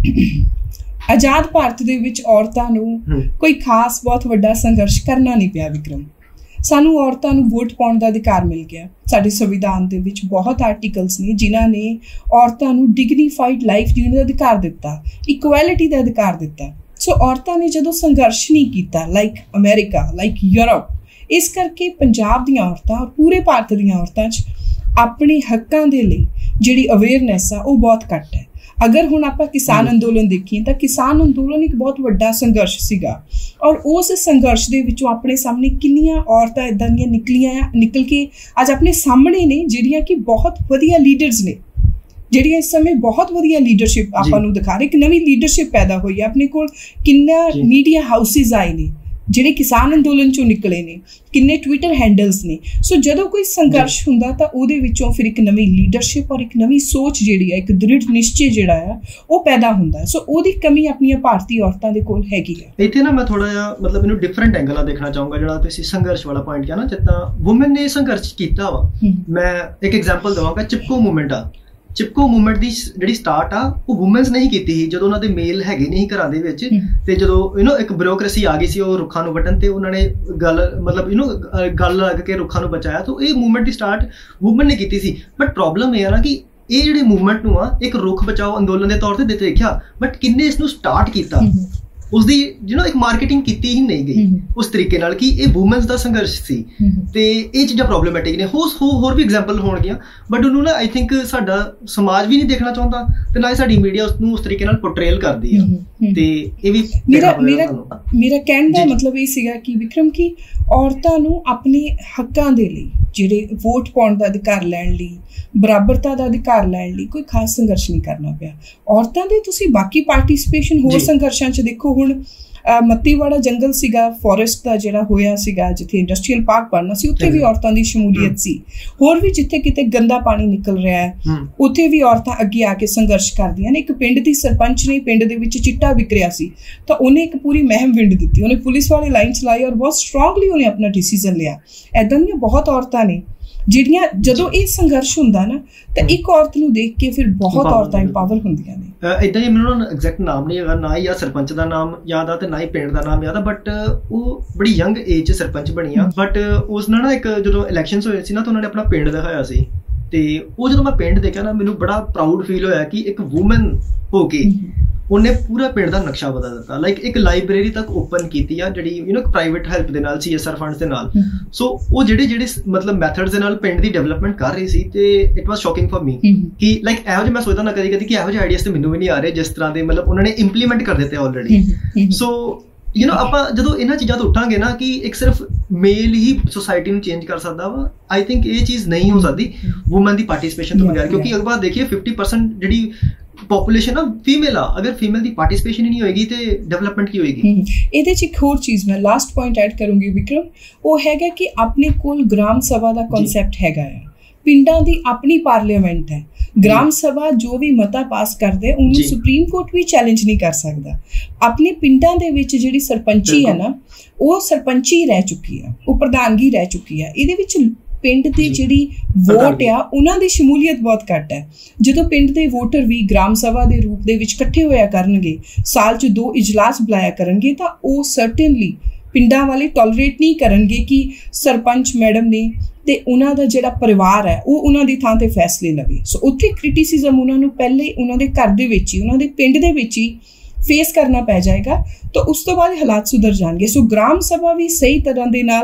ਆਜ਼ਾਦ ਭਾਰਤ ਦੇ ਵਿੱਚ ਔਰਤਾਂ ਨੂੰ ਕੋਈ ਖਾਸ ਬਹੁਤ ਵੱਡਾ ਸੰਘਰਸ਼ ਕਰਨਾ ਨਹੀਂ ਪਿਆ ਵਿਕਰਮ। ਸਾਨੂੰ ਔਰਤਾਂ ਨੂੰ ਵੋਟ ਪਾਉਣ ਦਾ ਅਧਿਕਾਰ ਮਿਲ ਗਿਆ। ਸਾਡੇ ਸੰਵਿਧਾਨ ਦੇ ਵਿੱਚ ਬਹੁਤ ਆਰਟੀਕਲਸ ਨੇ ਜਿਨ੍ਹਾਂ ਨੇ ਔਰਤਾਂ ਨੂੰ ਡਿਗਨੀਫਾਈਡ ਲਾਈਫ ਜੀਣ ਦਾ ਅਧਿਕਾਰ ਦਿੱਤਾ, ਇਕੁਐਲਿਟੀ ਦਾ ਅਧਿਕਾਰ ਦਿੱਤਾ। ਸੋ ਔਰਤਾਂ ਨੇ ਜਦੋਂ ਸੰਘਰਸ਼ ਨਹੀਂ ਕੀਤਾ ਲਾਈਕ ਅਮਰੀਕਾ, ਲਾਈਕ ਯੂਰਪ, ਇਸ ਕਰਕੇ ਪੰਜਾਬ ਦੀਆਂ ਔਰਤਾਂ ਔਰ ਪੂਰੇ ਭਾਰਤ ਦੀਆਂ ਔਰਤਾਂ 'ਚ ਆਪਣੇ ਹੱਕਾਂ ਦੇ ਲਈ ਜਿਹੜੀ ਅਵੇਅਰਨੈਸ ਆ ਉਹ ਬਹੁਤ ਘੱਟ ਹੈ। ਅਗਰ ਹੁਣ ਆਪਾਂ ਕਿਸਾਨ ਅੰਦੋਲਨ ਦੇਖੀਏ ਤਾਂ ਕਿਸਾਨ ਅੰਦੋਲਨ ਇੱਕ ਬਹੁਤ ਵੱਡਾ ਸੰਘਰਸ਼ ਸੀਗਾ ਔਰ ਉਸ ਸੰਘਰਸ਼ ਦੇ ਵਿੱਚੋਂ ਆਪਣੇ ਸਾਹਮਣੇ ਕਿੰਨੀਆਂ ਔਰਤਾਂ ਇੱਦਾਂ ਦੀਆਂ ਨਿਕਲੀਆਂ ਨਿਕਲ ਕੇ ਅੱਜ ਆਪਣੇ ਸਾਹਮਣੇ ਨੇ ਜਿਹੜੀਆਂ ਕਿ ਬਹੁਤ ਵਧੀਆ ਲੀਡਰਸ ਨੇ, ਜਿਹੜੀਆਂ ਇਸ ਸਮੇਂ ਬਹੁਤ ਵਧੀਆ ਲੀਡਰਸ਼ਿਪ ਆਪਾਂ ਨੂੰ ਦਿਖਾ ਰਹੇ। ਇੱਕ ਨਵੀਂ ਲੀਡਰਸ਼ਿਪ ਪੈਦਾ ਹੋਈ ਹੈ। ਆਪਣੇ ਕੋਲ ਕਿੰਨਾ ਮੀਡੀਆ ਹਾਊਸਿਸ ਆਏ ਨੇ ਜਿਹੜੇ ਕਿਸਾਨ ਅੰਦੋਲਨ ਚੋਂ ਨਿਕਲੇ ਨੇ, ਕਿੰਨੇ ਟਵਿੱਟਰ ਹੈਂਡਲਸ ਨੇ। ਸੋ ਜਦੋਂ ਕੋਈ ਸੰਘਰਸ਼ ਹੁੰਦਾ ਤਾਂ ਉਹਦੇ ਵਿੱਚੋਂ ਫਿਰ ਇੱਕ ਨਵੀਂ ਲੀਡਰਸ਼ਿਪ ਔਰ ਇੱਕ ਨਵੀਂ ਸੋਚ ਜਿਹੜੀ ਹੈ, ਇੱਕ ਦ੍ਰਿੜ ਨਿਸ਼ਚੇ ਜਿਹੜਾ ਆ ਉਹ ਪੈਦਾ ਹੁੰਦਾ। ਸੋ ਉਹਦੀ ਕਮੀ ਆਪਣੀਆਂ ਭਾਰਤੀ ਔਰਤਾਂ ਦੇ ਕੋਲ ਹੈਗੀ ਆ। ਇੱਥੇ ਨਾ ਮੈਂ ਥੋੜਾ ਜਿਹਾ ਮਤਲਬ ਇਹਨੂੰ ਡਿਫਰੈਂਟ ਐਂਗਲ ਨਾਲ ਦੇਖਣਾ ਚਾਹੂੰਗਾ। ਜਿਹੜਾ ਤੁਸੀਂ ਸੰਘਰਸ਼ ਵਾਲਾ ਪੁਆਇੰਟ ਕਿਹਾ ਨਾ, ਜਿੱਦਾਂ ਵੂਮਨ ਨੇ ਸੰਘਰਸ਼ ਕੀਤਾ ਵਾ, ਮੈਂ ਇੱਕ ਐਗਜ਼ਾਮਪਲ ਦੇਵਾਂਗਾ। ਚਿਪਕੋ ਮੂਵਮੈਂਟ ਆ, ਚਿਪਕੋ ਮੂਵਮੈਂਟ ਦੀ ਜਿਹੜੀ ਸਟਾਰਟ ਆ ਉਹ ਵੂਮਨਸ ਨਹੀਂ ਕੀਤੀ ਸੀ ਜਦੋਂ ਉਹਨਾਂ ਦੇ ਮੇਲ ਹੈਗੇ ਨਹੀਂ ਘਰਾਂ ਦੇ ਵਿੱਚ। ਤੇ ਜਦੋਂ ਯੂ نو ਇੱਕ ਬਿਊਰੋਕ੍ਰੇਸੀ ਆ ਗਈ ਸੀ ਉਹ ਰੁੱਖਾਂ ਨੂੰ ਵੱਢਣ ਤੇ ਉਹਨਾਂ ਨੇ ਗੱਲ ਮਤਲਬ ਯੂ نو ਗੱਲ ਲੱਗ ਕੇ ਰੁੱਖਾਂ ਨੂੰ ਬਚਾਇਆ। ਤਾਂ ਇਹ ਮੂਵਮੈਂਟ ਦੀ ਸਟਾਰਟ ਵੂਮਨ ਨੇ ਕੀਤੀ ਸੀ। ਬਟ ਪ੍ਰੋਬਲਮ ਇਹ ਆ ਨਾ ਕਿ ਇਹ ਜਿਹੜੇ ਮੂਵਮੈਂਟ ਨੂੰ ਆ ਇੱਕ ਰੁੱਖ ਬਚਾਓ ਅੰਦੋਲਨ ਦੇ ਤੌਰ ਤੇ ਦੇਖਿਆ, ਬਟ ਕਿੰਨੇ ਇਸ ਨੂੰ ਸਟਾਰਟ ਕੀਤਾ ਉਸਦੀ ਯੂ نو ਇੱਕ ਮਾਰਕੀਟਿੰਗ ਕੀਤੀ ਹੀ ਨਹੀਂ ਗਈ ਉਸ ਤਰੀਕੇ ਨਾਲ ਕਿ ਇਹ ਵੂਮਨਸ ਦਾ ਸੰਘਰਸ਼ ਸੀ। ਤੇ ਇਹ ਚੀਜ਼ਾਂ ਪ੍ਰੋਬਲਮੈਟਿਕ ਨੇ। ਹੋ ਹੋਰ ਵੀ ਐਗਜ਼ਾਮਪਲ ਹੋਣਗੀਆਂ, ਬਟ ਉਹਨੂੰ ਨਾ ਆਈ ਥਿੰਕ ਸਾਡਾ ਸਮਾਜ ਵੀ ਨਹੀਂ ਦੇਖਣਾ ਚਾਹੁੰਦਾ ਤੇ ਨਾ ਹੀ ਸਾਡੀ ਮੀਡੀਆ ਉਸਨੂੰ ਉਸ ਤਰੀਕੇ ਨਾਲ ਪੋਰਟਰੇਲ ਕਰਦੀ ਆ। ਤੇ ਇਹ ਵੀ ਮੇਰਾ ਮੇਰਾ ਮੇਰਾ ਕਹਿਣ ਦਾ ਮਤਲਬ ਇਹ ਸੀਗਾ ਕਿ ਵਿਕਰਮ ਕਿ ਔਰਤਾਂ ਨੂੰ ਆਪਣੇ ਹੱਕਾਂ ਦੇ ਲਈ, ਜਿਹੜੇ ਵੋਟ ਪਾਉਣ ਦਾ ਅਧਿਕਾਰ ਲੈਣ ਲਈ, ਬਰਾਬਰਤਾ ਦਾ ਅਧਿਕਾਰ ਲੈਣ ਲਈ ਕੋਈ ਖਾਸ ਸੰਘਰਸ਼ ਨਹੀਂ ਕਰਨਾ ਪਿਆ। ਔਰਤਾਂ ਦੇ ਤੁਸੀਂ ਬਾਕੀ ਪਾਰਟਿਸਿਪੇਸ਼ਨ ਹੋਰ ਸੰਘਰਸ਼ਾਂ 'ਚ ਦੇਖੋ। ਹੁਣ ਮੱਤੀਵਾੜਾ ਜੰਗਲ ਸੀਗਾ, ਫੋਰੈਸਟ ਦਾ ਜਿਹੜਾ ਹੋਇਆ ਸੀਗਾ ਜਿੱਥੇ ਇੰਡਸਟਰੀਅਲ ਪਾਰਕ ਬਣਨਾ ਸੀ, ਉੱਥੇ ਵੀ ਔਰਤਾਂ ਦੀ ਸ਼ਮੂਲੀਅਤ ਸੀ। ਹੋਰ ਵੀ ਜਿੱਥੇ ਕਿਤੇ ਗੰਦਾ ਪਾਣੀ ਨਿਕਲ ਰਿਹਾ ਹੈ ਉੱਥੇ ਵੀ ਔਰਤਾਂ ਅੱਗੇ ਆ ਕੇ ਸੰਘਰਸ਼ ਕਰਦੀਆਂ ਨੇ। ਇੱਕ ਪਿੰਡ ਦੀ ਸਰਪੰਚ ਨੇ ਪਿੰਡ ਦੇ ਵਿੱਚ ਚਿੱਟਾ ਵਿਕ ਰਿਹਾ ਸੀ ਤਾਂ ਉਹਨੇ ਇੱਕ ਪੂਰੀ ਮਹਿਮ ਵਿੰਡ ਦਿੱਤੀ, ਉਹਨੇ ਪੁਲਿਸ ਵਾਲੀ ਲਾਈਨ ਚਲਾਈ ਔਰ ਬਹੁਤ ਸਟਰੋਂਗਲੀ ਉਹਨੇ ਆਪਣਾ ਡਿਸੀਜ਼ਨ ਲਿਆ। ਇੱਦਾਂ ਦੀਆਂ ਬਹੁਤ ਔਰਤਾਂ ਨੇ ਜਿਹੜੀਆਂ ਜਦੋਂ ਇਹ ਸੰਘਰਸ਼ ਹੁੰਦਾ ਨਾ ਤਾਂ ਇੱਕ ਔਰਤ ਨੂੰ ਦੇਖ ਕੇ ਫਿਰ ਬਹੁਤ ਔਰਤਾਂ ਇੰਪਾਵਰ ਹੁੰਦੀਆਂ ਨੇ। ਇੱਦਾਂ ਹੀ ਮੈਨੂੰ ਐਗਜ਼ੈਕਟ ਨਾਮ ਨਹੀਂ ਹੈਗਾ, ਨਾ ਹੀ ਆ ਸਰਪੰਚ ਦਾ ਨਾਮ ਯਾਦ ਆ ਤੇ ਨਾ ਹੀ ਪਿੰਡ ਦਾ ਨਾਮ ਯਾਦ ਆ, ਬਟ ਉਹ ਬੜੀ ਯੰਗ ਏਜ 'ਚ ਸਰਪੰਚ ਬਣੀ ਆ। ਬਟ ਉਸ ਨਾਲ ਨਾ ਇੱਕ ਜਦੋਂ ਇਲੈਕਸ਼ਨਸ ਹੋਏ ਸੀ ਨਾ ਤਾਂ ਉਹਨਾਂ ਨੇ ਆਪਣਾ ਪਿੰਡ ਦਿਖਾਇਆ ਸੀ। ਤੇ ਉਹ ਜਦੋਂ ਮੈਂ ਪਿੰਡ ਦੇਖਿਆ ਨਾ ਮੈਨੂੰ ਬੜਾ ਪ੍ਰਾਊਡ ਫੀਲ ਹੋਇਆ ਕਿ ਇੱਕ ਵੂਮਨ ਹੋ ਕੇ ਉਹਨੇ ਪੂਰਾ ਪਿੰਡ ਦਾ ਨਕਸ਼ਾ ਬਦਲ ਦਿੱਤਾ। ਲਾਈਕ ਇੱਕ ਲਾਇਬ੍ਰੇਰੀ ਤੱਕ ਓਪਨ ਕੀਤੀ ਆ ਜਿਹੜੀ ਯੂ نو ਪ੍ਰਾਈਵੇਟ ਹੈਲਪ ਦੇ ਨਾਲ, ਸੀ ਐਸ ਆਰ ਫੰਡਸ ਦੇ ਨਾਲ। ਸੋ ਉਹ ਜਿਹੜੇ ਜਿਹੜੇ ਮਤਲਬ ਮੈਥਡਸ ਦੇ ਨਾਲ ਪਿੰਡ ਦੀ ਡਿਵੈਲਪਮੈਂਟ ਕਰ ਰਹੀ ਸੀ ਤੇ it was shocking for me ਕਿ ਲਾਈਕ ਇਹੋ ਜਿਹੇ ਮੈਂ ਸੋਚਦਾ ਨਾ ਕਦੀ ਕਦੀ ਕਿ ਇਹੋ ਜਿਹੇ ਆਈਡੀਆਜ਼ ਤੇ ਮੈਨੂੰ ਵੀ ਨਹੀਂ ਆ ਰਹੇ ਜਿਸ ਤਰ੍ਹਾਂ ਦੇ ਮਤਲਬ ਉਹਨਾਂ ਨੇ ਇੰਪਲੀਮੈਂਟ ਕਰ ਦਿੱਤੇ ਆਲਰੇਡੀ। ਸੋ ਯੂ نو ਆਪਾਂ ਜਦੋਂ ਇਹਨਾਂ ਚੀਜ਼ਾਂ ਤੋਂ ਉੱਠਾਂਗੇ ਨਾ ਕਿ ਇੱਕ ਸਿਰਫ ਮੇਲ ਹੀ ਸੋਸਾਇਟੀ ਨੂੰ ਚੇਂਜ ਕਰ ਸਕਦਾ ਵਾ, ਆਈ ਥਿੰਕ ਇਹ ਚੀਜ਼ ਨਹੀਂ ਹੋ ਸਕਦੀ ਵੂਮਨ ਦੀ ਪਾਰਟਿਸਿਪੇਸ਼ਨ ਤੋਂ ਬਗੈਰ। ਕਿਉਂਕਿ ਅਗਰ ਬਾਤ ਦੇਖੀਏ ਫਿਫਟੀ ਪਰਸੈਂਟ ਜਿਹੜੀ ਪੋਪੂਲੇਸ਼ਨ ਆ ਫੀਮੇਲ ਆ, ਅਗਰ ਫੀਮੇਲ ਦੀ ਪਾਰਟਿਸਿਪੇਸ਼ਨ ਹੀ ਨਹੀਂ ਹੋਏਗੀ ਤੇ ਡਿਵੈਲਪਮੈਂਟ ਕੀ ਹੋਏਗੀ। ਇਹਦੇ 'ਚ ਇੱਕ ਹੋਰ ਚੀਜ਼ ਮੈਂ ਲਾਸਟ ਪੁਆਇੰਟ ਐਡ ਕਰੂੰਗੀ ਵਿਕਰਮ, ਉਹ ਹੈਗਾ ਕਿ ਆਪਣੇ ਕੋਲ ਗ੍ਰਾਮ ਸਭਾ ਦਾ ਕਨਸੈਪਟ ਹੈਗਾ ਆ। ਪਿੰਡਾਂ ਦੀ ਆਪਣੀ ਪਾਰਲੀਮੈਂਟ ਹੈ। ਗ੍ਰਾਮ ਸਭਾ ਜੋ ਵੀ ਮਤਾ ਪਾਸ ਕਰਦੇ ਉਹਨੂੰ ਸੁਪਰੀਮ ਕੋਰਟ ਵੀ ਚੈਲੰਜ ਨਹੀਂ ਕਰ ਸਕਦਾ। ਆਪਣੇ ਪਿੰਡਾਂ ਦੇ ਵਿੱਚ ਜਿਹੜੀ ਸਰਪੰਚੀ ਹੈ ਨਾ ਉਹ ਸਰਪੰਚੀ ਰਹਿ ਚੁੱਕੀ ਆ, ਉਹ ਪ੍ਰਧਾਨਗੀ ਰਹਿ ਚੁੱਕੀ ਆ। ਇਹਦੇ ਵਿੱਚ ਪਿੰਡ ਦੀ ਜਿਹੜੀ ਵੋਟ ਆ ਉਹਨਾਂ ਦੀ ਸ਼ਮੂਲੀਅਤ ਬਹੁਤ ਘੱਟ ਹੈ। ਜਦੋਂ ਪਿੰਡ ਦੇ ਵੋਟਰ ਵੀ ਗ੍ਰਾਮ ਸਭਾ ਦੇ ਰੂਪ ਦੇ ਵਿੱਚ ਇਕੱਠੇ ਹੋਇਆ ਕਰਨਗੇ, ਸਾਲ 'ਚ ਦੋ ਇਜਲਾਸ ਬੁਲਾਇਆ ਕਰਨਗੇ, ਤਾਂ ਉਹ ਸਰਟਨਲੀ ਪਿੰਡਾਂ ਵਾਲੇ ਟੋਲਰੇਟ ਨਹੀਂ ਕਰਨਗੇ ਕਿ ਸਰਪੰਚ ਮੈਡਮ ਨੇ ਤੇ ਉਹਨਾਂ ਦਾ ਜਿਹੜਾ ਪਰਿਵਾਰ ਹੈ ਉਹ ਉਹਨਾਂ ਦੀ ਥਾਂ ਤੇ ਫੈਸਲੇ ਲਵੇ। ਸੋ ਉੱਥੇ ਕ੍ਰਿਟਿਸਿਜ਼ਮ ਉਹਨਾਂ ਨੂੰ ਪਹਿਲੇ ਉਹਨਾਂ ਦੇ ਘਰ ਦੇ ਵਿੱਚ ਹੀ, ਉਹਨਾਂ ਦੇ ਪਿੰਡ ਦੇ ਵਿੱਚ ਹੀ ਫੇਸ ਕਰਨਾ ਪੈ ਜਾਏਗਾ ਤਾਂ ਉਸ ਤੋਂ ਬਾਅਦ ਹਾਲਾਤ ਸੁਧਰ ਜਾਣਗੇ। ਸੋ ਗ੍ਰਾਮ ਸਭਾ ਵੀ ਸਹੀ ਤਰ੍ਹਾਂ ਦੇ ਨਾਲ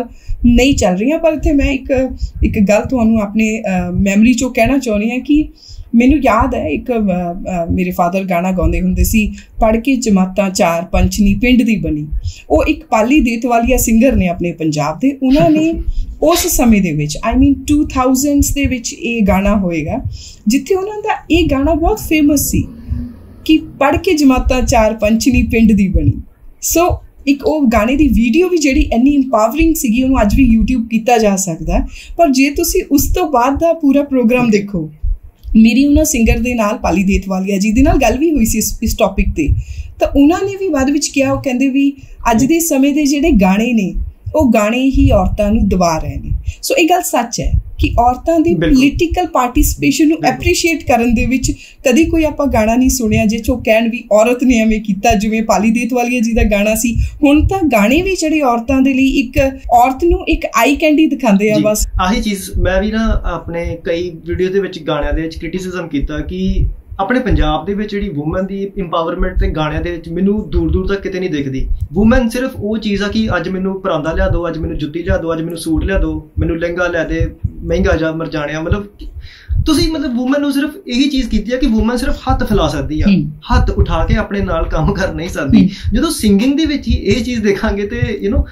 ਨਹੀਂ ਚੱਲ ਰਹੀਆਂ। ਪਰ ਇੱਥੇ ਮੈਂ ਇੱਕ ਇੱਕ ਗੱਲ ਤੁਹਾਨੂੰ ਆਪਣੇ ਮੈਮਰੀ 'ਚੋਂ ਕਹਿਣਾ ਚਾਹੁੰਦੀ ਹਾਂ ਕਿ ਮੈਨੂੰ ਯਾਦ ਹੈ ਇੱਕ ਮੇਰੇ ਫਾਦਰ ਗਾਣਾ ਗਾਉਂਦੇ ਹੁੰਦੇ ਸੀ, ਪੜ੍ਹ ਕੇ ਜਮਾਤਾਂ ਚਾਰ ਪੰਚਨੀ ਪਿੰਡ ਦੀ ਬਣੀ। ਉਹ ਇੱਕ ਪਾਲੀ ਦੇਤਵਾਲੀਆ ਸਿੰਗਰ ਨੇ ਆਪਣੇ ਪੰਜਾਬ ਦੇ, ਉਹਨਾਂ ਨੇ ਉਸ ਸਮੇਂ ਦੇ ਵਿੱਚ ਆਈ ਮੀਨ ਟੂ ਥਾਊਜ਼ੈਂਡਸ ਦੇ ਵਿੱਚ ਇਹ ਗਾਣਾ ਹੋਏਗਾ ਜਿੱਥੇ ਉਹਨਾਂ ਦਾ ਇਹ ਗਾਣਾ ਬਹੁਤ ਫੇਮਸ ਸੀ ਕਿ ਪੜ੍ਹ ਕੇ ਜਮਾਤਾਂ ਚਾਰ ਪੰਚਨੀ ਪਿੰਡ ਦੀ ਬਣੀ। ਸੋ ਇੱਕ ਉਹ ਗਾਣੇ ਦੀ ਵੀਡੀਓ ਵੀ ਜਿਹੜੀ ਇੰਨੀ ਇੰਪਾਵਰਿੰਗ ਸੀਗੀ, ਉਹਨੂੰ ਅੱਜ ਵੀ ਯੂਟਿਊਬ ਕੀਤਾ ਜਾ ਸਕਦਾ। ਪਰ ਜੇ ਤੁਸੀਂ ਉਸ ਤੋਂ ਬਾਅਦ ਦਾ ਪੂਰਾ ਪ੍ਰੋਗਰਾਮ ਦੇਖੋ, ਮੇਰੀ ਉਹਨਾਂ ਸਿੰਗਰ ਦੇ ਨਾਲ ਪਾਲੀ ਦੇਤਵਾਲੀਆ ਜੀ ਦੇ ਨਾਲ ਗੱਲ ਵੀ ਹੋਈ ਸੀ ਇਸ ਇਸ ਟੌਪਿਕ 'ਤੇ, ਤਾਂ ਉਹਨਾਂ ਨੇ ਵੀ ਬਾਅਦ ਵਿੱਚ ਕਿਹਾ, ਉਹ ਕਹਿੰਦੇ ਵੀ ਅੱਜ ਦੇ ਸਮੇਂ ਦੇ ਜਿਹੜੇ ਗਾਣੇ ਨੇ ਉਹ ਗਾਣੇ ਹੀ ਔਰਤਾਂ ਨੂੰ ਦਬਾ ਰਹੇ ਨੇ। ਸੋ ਇਹ ਗੱਲ ਸੱਚ ਹੈ ਕਿ ਔਰਤਾਂ ਦੀ ਪੋਲੀਟੀਕਲ ਪਾਰਟੀਸਪੇਸ਼ਨ ਨੂੰ ਐਪਰੀਸ਼ੀਏਟ ਕਰਨ ਦੇ ਵਿੱਚ ਕਦੀ ਕੋਈ ਆਪਾਂ ਗਾਣਾ ਨਹੀਂ ਸੁਣਿਆ ਜੇ 'ਚੋਂ ਕਹਿਣ ਵੀ ਔਰਤ ਨੇ ਐਵੇਂ ਕੀਤਾ, ਜਿਵੇਂ ਪਾਲੀ ਦੇਤਵਾਲੀਆ ਜੀ ਦਾ ਗਾਣਾ ਸੀ। ਹੁਣ ਤਾਂ ਗਾਣੇ ਵੀ ਜਿਹੜੇ ਔਰਤਾਂ ਦੇ ਲਈ ਇੱਕ ਔਰਤ ਨੂੰ ਇੱਕ ਆਈ ਕੈਂਡੀ ਦਿਖਾਉਂਦੇ ਆ ਬਸ। ਆਹੀ ਚੀਜ਼ ਮੈਂ ਵੀ ਨਾ ਆਪਣੇ ਕਈ ਵੀਡੀਓ ਦੇ ਵਿੱਚ ਗਾਣਿਆਂ ਦੇ ਵਿੱਚ ਕ੍ਰਿਟਿਸਿਜ਼ਮ ਕੀਤਾ ਕਿ ਆਪਣੇ ਪੰਜਾਬ ਦੇ ਵਿੱਚ ਜਿਹੜੀ ਵੂਮਨ ਦੀ ਇੰਪਾਵਰਮੈਂਟ ਤੇ ਗਾਣਿਆਂ ਦੇ ਵਿੱਚ ਮੈਨੂੰ ਦੂਰ ਦੂਰ ਤੱਕ ਕਿਤੇ ਨਹੀਂ ਦਿਖਦੀ। ਵੂਮਨ ਸਿਰਫ ਉਹ ਚੀਜ਼ ਆ ਕਿ ਅੱਜ ਮੈਨੂੰ ਪਰਾਂਦਾ ਲਿਆ ਦਿਓ, ਅੱਜ ਮੈਨੂੰ ਜੁੱਤੀ ਲਿਆ ਦਿਓ, ਅੱਜ ਮੈਨੂੰ ਸੂਟ ਲਿਆ ਦਿਓ, ਮੈਨੂੰ ਲਹਿੰਗਾ ਲੈ ਦੇ, ਮਹਿੰਗਾ ਜਾ ਮਰ ਜਾਣਿਆ। ਮਤਲਬ ਤੁਸੀਂ ਮਤਲਬ ਵੂਮਨ ਨੂੰ ਸਿਰਫ ਇਹੀ ਚੀਜ਼ ਕੀਤੀ ਆ ਕਿ ਵੂਮਨ ਸਿਰਫ ਹੱਥ ਫੈਲਾ ਸਕਦੀ ਆ, ਹੱਥ ਉਠਾ ਕੇ ਆਪਣੇ ਨਾਲ ਕੰਮ ਕਰ ਨਹੀਂ ਸਕਦੀ। ਜਦੋਂ ਸਿੰਗਿੰਗ ਦੇ ਵਿੱਚ ਹੀ ਇਹ ਚੀਜ਼ ਦੇਖਾਂਗੇ ਤੇ you know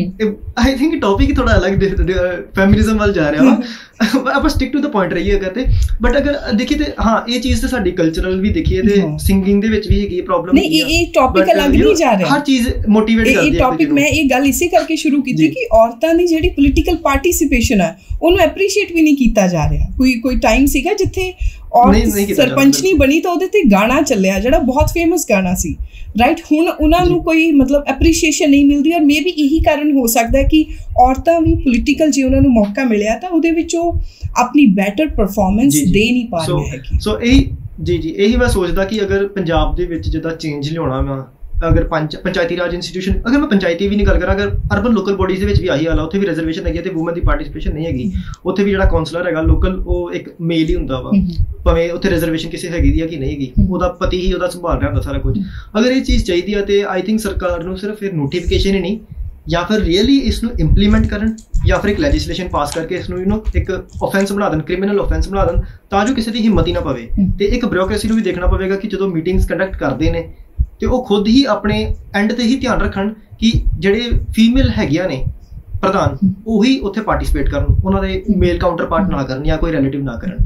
I think topic ਥੋੜਾ ਅਲੱਗ ਫੈਮਿਨਿਜ਼ਮ ਵੱਲ ਜਾ ਰਿਹਾ ਵਾ। ਆਪਾਂ ਸਟਿਕ ਟੂ ਦ ਪੁਆਇੰਟ ਰਹੀਏ ਅਗਰ ਤੇ, ਬਟ ਅਗਰ ਦੇਖੀਏ ਤੇ ਹਾਂ ਇਹ ਚੀਜ਼ ਤੇ ਸਾਡੀ ਕਲਚਰਲ ਵੀ ਦੇਖੀਏ ਤੇ ਸਿੰਗਿੰਗ ਦੇ ਵਿੱਚ ਵੀ ਹੈਗੀ ਪ੍ਰੋਬਲਮ। ਨਹੀਂ ਇਹ ਟੌਪਿਕ ਅਲੱਗ ਨਹੀਂ ਜਾ ਰਿਹਾ, ਹਰ ਚੀਜ਼ ਮੋਟੀਵੇਟ ਕਰਦੀ ਹੈ। ਇਹ ਟੌਪਿਕ ਮੈਂ ਇਹ ਗੱਲ ਇਸੇ ਕਰਕੇ ਸ਼ੁਰੂ ਕੀਤੀ ਕਿ ਔਰਤਾਂ ਦੀ ਜਿਹੜੀ ਪੋਲੀਟੀਕਲ ਪਾਰਟੀਸਿਪੇਸ਼ਨ ਹੈ ਉਹਨੂੰ ਐਪਰੀਸ਼ੀਏਟ ਵੀ ਨਹੀਂ ਕੀਤਾ ਜਾ ਰਿਹਾ। ਕੋਈ ਕੋਈ ਟਾਈਮ ਸੀਗਾ ਜਿੱਥੇ ਔਰਤ ਸਰਪੰਚਨੀ ਬਣੀ ਤਾਂ ਉਹਦੇ ਤੇ ਗਾਣਾ ਚੱਲਿਆ ਜਿਹੜਾ ਬਹੁਤ ਫੇਮਸ ਗਾਣਾ ਸੀ, ਰਾਈਟ। ਹੁਣ ਉਹਨਾਂ ਨੂੰ ਕੋਈ ਮਤਲਬ ਐਪਰੀਸ਼ੀਏਸ਼ਨ ਨਹੀਂ ਮਿਲਦੀ, ਔਰ ਮੇ ਵੀ ਇਹੀ ਕਾਰਨ ਹੋ ਸਕਦਾ ਕਿ ਔਰਤਾਂ ਵੀ ਪੋਲੀਟੀਕਲ ਜੇ ਉਹਨਾਂ ਨੂੰ ਮੌਕਾ ਮਿਲਿਆ ਤਾਂ ਉਹਦੇ ਵਿੱਚ ਉਹ ਆਪਣੀ ਬੈਟਰ ਪਰਫਾਰਮੈਂਸ ਦੇ ਨਹੀਂ ਪਾ ਰਹੀ ਹੈਗੀ। ਸੋ ਇਹੀ ਜੀ ਜੀ ਇਹੀ ਮੈਂ ਸੋਚਦਾ ਕਿ ਅਗਰ ਪੰਜਾਬ ਦੇ ਵਿੱਚ ਜਿੱਦਾਂ ਚੇਂਜ ਲਿਆਉਣਾ ਵਾ, ਅਗਰ ਪੰਚ ਪੰਚਾਇਤੀ ਰਾਜ ਇੰਸਟੀਟਿਊਸ਼ਨ, ਅਗਰ ਮੈਂ ਪੰਚਾਇਤੀ ਵੀ ਨਹੀਂ ਗੱਲ ਕਰਾਂ, ਅਗਰ ਅਰਬਨ ਲੋਕਲ ਬੋਡੀਜ਼ ਦੇ ਵਿੱਚ ਵੀ ਆਹੀ ਹਾਲ ਆ, ਉੱਥੇ ਵੀ ਰਿਜ਼ਰਵੇਸ਼ਨ ਹੈਗੀ ਤੇ ਵੂਮਨ ਦੀ ਪਾਰਟੀਸਪੇਸ਼ਨ ਨਹੀਂ ਹੈਗੀ। ਉੱਥੇ ਵੀ ਜਿਹੜਾ ਕਾਉਂਸਲਰ ਹੈਗਾ ਲੋਕਲ ਉਹ ਇੱਕ ਮੇਲ ਹੀ ਹੁੰਦਾ ਵਾ, ਭਾਵੇਂ ਉੱਥੇ ਰਿਜ਼ਰਵੇਸ਼ਨ ਕਿਸੇ ਹੈਗੀ ਦੀ ਆ ਕਿ ਨਹੀਂ ਹੈਗੀ, ਉਹਦਾ ਪਤੀ ਹੀ ਉਹਦਾ ਸੰਭਾਲ ਰਿਹਾ ਹੁੰਦਾ ਸਾਰਾ ਕੁਝ। ਅਗਰ ਇਹ ਚੀਜ਼ ਚਾਹੀਦੀ ਆ ਤੇ ਆਈ ਥਿੰਕ ਸਰਕਾਰ ਨੂੰ ਸਿਰਫ ਇਹ ਨੋਟੀਫਿਕੇਸ਼ਨ ਹੀ ਨਹੀਂ, ਜਾਂ ਫਿਰ ਰੀਅਲੀ ਇਸ ਨੂੰ ਇੰਪਲੀਮੈਂਟ ਕਰਨ, ਜਾਂ ਫਿਰ ਇੱਕ ਲੈਜਿਸਲੇਸ਼ਨ ਪਾਸ ਕਰਕੇ ਇਸ ਨੂੰ ਯੂ ਨੋ ਇੱਕ ਆਫੈਂਸ ਬਣਾ ਦੇਣ, ਕ੍ਰਿਮੀਨਲ ਆਫੈਂਸ ਬਣਾ ਦੇਣ, ਤਾਂ ਜੋ ਕਿਸੇ ਦੀ ਹਿੰਮਤ ਹੀ ਨਾ ਪਵੇ। ਤੇ ਇੱਕ ਬਿਊਰੋਕ੍ਰੇਸੀ ਨੂੰ ਵੀ ਦੇਖਣਾ ਪਵੇਗਾ ਕਿ ਜਦੋਂ ਮੀਟਿੰਗਸ ਕੰਡਕਟ ਕਰਦੇ ਨੇ ਤੇ ਉਹ ਖੁਦ ਹੀ ਆਪਣੇ ਐਂਡ ਤੇ ਹੀ ਧਿਆਨ ਰੱਖਣ ਕਿ ਜਿਹੜੇ ਫੀਮੇਲ ਹੈਗੀਆਂ ਨੇ ਪ੍ਰਧਾਨ ਉਹੀ ਉੱਥੇ ਪਾਰਟਿਸਿਪੇਟ ਕਰਨ, ਉਹਨਾਂ ਦੇ ਮੇਲ ਕਾਊਂਟਰ ਪਾਰਟ ਨਾ ਕਰਨ ਜਾਂ ਕੋਈ ਰਿਲੇਟਿਵ ਨਾ ਕਰਨ।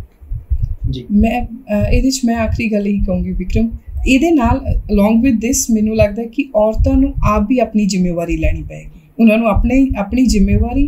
ਜੀ ਮੈਂ ਇਹਦੇ 'ਚ ਮੈਂ ਆਖਰੀ ਗੱਲ ਇਹੀ ਕਹੂੰਗੀ ਵਿਕਰਮ, ਇਹਦੇ ਨਾਲ ਅਲੋਂਗ ਵਿਦ ਦਿਸ ਮੈਨੂੰ ਲੱਗਦਾ ਕਿ ਔਰਤਾਂ ਨੂੰ ਆਪ ਵੀ ਆਪਣੀ ਜ਼ਿੰਮੇਵਾਰੀ ਲੈਣੀ ਪਏਗੀ। ਉਹਨਾਂ ਨੂੰ ਆਪਣੇ ਆਪਣੀ ਜ਼ਿੰਮੇਵਾਰੀ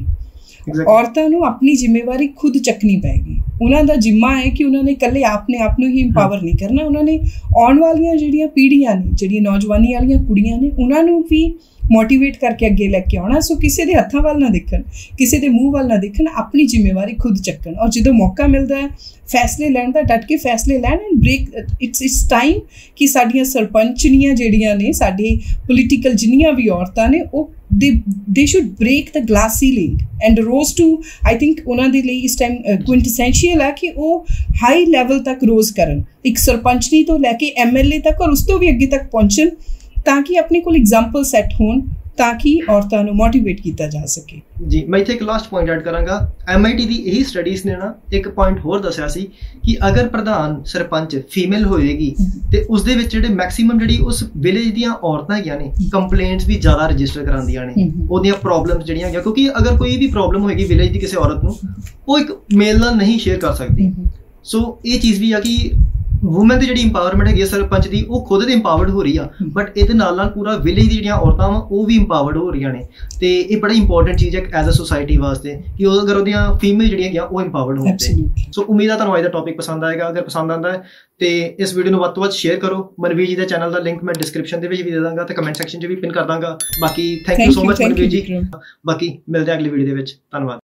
ਔਰਤਾਂ ਨੂੰ ਆਪਣੀ ਜ਼ਿੰਮੇਵਾਰੀ ਖੁਦ ਚੱਕਣੀ ਪਏਗੀ। ਉਹਨਾਂ ਦਾ ਜ਼ਿੰਮਾ ਹੈ ਕਿ ਉਹਨਾਂ ਨੇ ਇਕੱਲੇ ਆਪਣੇ ਆਪ ਨੂੰ ਹੀ ਇੰਪਾਵਰ ਨਹੀਂ ਕਰਨਾ, ਉਹਨਾਂ ਨੇ ਆਉਣ ਵਾਲੀਆਂ ਜਿਹੜੀਆਂ ਪੀੜ੍ਹੀਆਂ ਨੇ, ਜਿਹੜੀਆਂ ਨੌਜਵਾਨੀ ਵਾਲੀਆਂ ਕੁੜੀਆਂ ਨੇ, ਉਹਨਾਂ ਨੂੰ ਵੀ ਮੋਟੀਵੇਟ ਕਰਕੇ ਅੱਗੇ ਲੈ ਕੇ ਆਉਣਾ। ਸੋ ਕਿਸੇ ਦੇ ਹੱਥਾਂ ਵੱਲ ਨਾ ਦੇਖਣ, ਕਿਸੇ ਦੇ ਮੂੰਹ ਵੱਲ ਨਾ ਦੇਖਣ, ਆਪਣੀ ਜ਼ਿੰਮੇਵਾਰੀ ਖੁਦ ਚੱਕਣ। ਔਰ ਜਦੋਂ ਮੌਕਾ ਮਿਲਦਾ ਹੈ ਫੈਸਲੇ ਲੈਣ ਦਾ, ਡਟ ਕੇ ਫੈਸਲੇ ਲੈਣ and break it's it's time ਕਿ ਸਾਡੀਆਂ ਸਰਪੰਚਨੀਆਂ ਜਿਹੜੀਆਂ ਨੇ, ਸਾਡੀ ਪੋਲੀਟੀਕਲ ਜਿੰਨੀਆਂ ਵੀ ਔਰਤਾਂ ਨੇ, ਉਹ ਦੇ ਦੇ should break the glass ceiling and rose too, I think ਉਹਨਾਂ ਦੇ ਲਈ ਇਸ ਟਾਈਮ ਕੁਇੰਟੈਸੈਂਸ਼ੀਅਲ ਹੈ ਕਿ ਉਹ ਹਾਈ ਲੈਵਲ ਤੱਕ ਰੋਜ਼ ਕਰਨ, ਇੱਕ ਸਰਪੰਚਨੀ ਤੋਂ ਲੈ ਕੇ ਐਮ ਐਲ ਏ ਤੱਕ ਔਰ ਉਸ ਤੋਂ ਵੀ ਅੱਗੇ ਤੱਕ ਪਹੁੰਚਣ, ਤਾਂ ਕਿ ਆਪਣੇ ਕੋਲ ਐਗਜ਼ਾਮਪਲ ਸੈੱਟ ਹੋਣ, ਤਾਂ ਕਿ ਔਰਤਾਂ ਨੂੰ ਮੋਟੀਵੇਟ ਕੀਤਾ ਜਾ ਸਕੇ। ਜੀ ਮੈਂ ਇੱਥੇ ਇੱਕ ਲਾਸਟ ਪੁਆਇੰਟ ਐਡ ਕਰਾਂਗਾ। ਐਮ ਆਈ ਟੀ ਦੀ ਇਹੀ ਸਟੱਡੀਜ਼ ਨੇ ਨਾ ਇੱਕ ਪੁਆਇੰਟ ਹੋਰ ਦੱਸਿਆ ਸੀ ਕਿ ਅਗਰ ਪ੍ਰਧਾਨ ਸਰਪੰਚ ਫੀਮੇਲ ਹੋਏਗੀ ਤੇ ਉਸ ਦੇ ਵਿੱਚ ਜਿਹੜੇ ਮੈਕਸਿਮਮ ਜਿਹੜੀ ਉਸ ਵਿਲੇਜ ਦੀਆਂ ਔਰਤਾਂ ਹੈਗੀਆਂ ਨੇ ਕੰਪਲੇਂਟਸ ਵੀ ਜ਼ਿਆਦਾ ਰਜਿਸਟਰ ਕਰਾਉਂਦੀਆਂ ਨੇ, ਉਹਦੀਆਂ ਪ੍ਰੋਬਲਮਸ ਜਿਹੜੀਆਂ ਹੈਗੀਆਂ, ਕਿਉਂਕਿ ਅਗਰ ਕੋਈ ਵੀ ਪ੍ਰੋਬਲਮ ਹੋਏਗੀ ਵਿਲੇਜ ਦੀ ਕਿਸੇ ਔਰਤ ਨੂੰ, ਉਹ ਇੱਕ ਮੇਲ ਨਾਲ ਨਹੀਂ ਸ਼ੇਅਰ ਕਰ ਸਕਦੀ। ਸੋ ਇਹ ਚੀਜ਼ ਵੀ ਆ ਕਿ ਵੂਮਨ ਦੀ ਜਿਹੜੀ ਇੰਪਾਵਰਮੈਂਟ ਹੈਗੀ ਸਰਪੰਚ ਦੀ, ਉਹ ਖੁਦ ਤੇ ਇੰਪਾਵਰਡ ਹੋ ਰਹੀ ਆ, ਬਟ ਇਹਦੇ ਨਾਲ ਨਾਲ ਪੂਰਾ ਵਿਲੇਜ ਦੀ ਜਿਹੜੀਆਂ ਔਰਤਾਂ ਵਾ ਉਹ ਵੀ ਇੰਪਾਵਰਡ ਹੋ ਰਹੀਆਂ ਨੇ। ਤੇ ਇਹ ਬੜਾ ਇੰਪੋਰਟੈਂਟ ਚੀਜ਼ ਹੈ ਐਜ਼ ਅ ਸੋਸਾਇਟੀ ਵਾਸਤੇ ਕਿ ਉਹ ਅਗਰ ਉਹਦੀਆਂ ਫੀਮੇਲ ਜਿਹੜੀਆਂ ਹੈਗੀਆਂ ਉਹ ਇੰਪਾਵਰਡ ਹੋਣ। ਸੋ ਉਮੀਦ ਆ ਤੁਹਾਨੂੰ ਅੱਜ ਦਾ ਟੌਪਿਕ ਪਸੰਦ ਆਏਗਾ। ਅਗਰ ਪਸੰਦ ਆਉਂਦਾ ਹੈ ਤੇ ਇਸ ਵੀਡੀਓ ਨੂੰ ਵੱਧ ਤੋਂ ਵੱਧ ਸ਼ੇਅਰ ਕਰੋ। ਮਨਵੀਰ ਜੀ ਦੇ ਚੈਨਲ ਦਾ ਲਿੰਕ ਮੈਂ ਡਿਸਕ੍ਰਿਪਸ਼ਨ ਦੇ ਵਿੱਚ ਵੀ ਦੇ ਦਾਂਗਾ ਤੇ ਕਮੈਂਟ ਸੈਕਸ਼ਨ 'ਚ ਵੀ ਪਿਨ ਕਰ ਦਾਂਗਾ। ਬਾਕੀ thank you so much Manveer ji. ਬਾਕੀ ਮਿਲਦੇ ਆ ਅਗਲੀ ਵੀਡੀਓ ਦੇ ਵਿੱਚ। ਧੰਨਵਾਦ।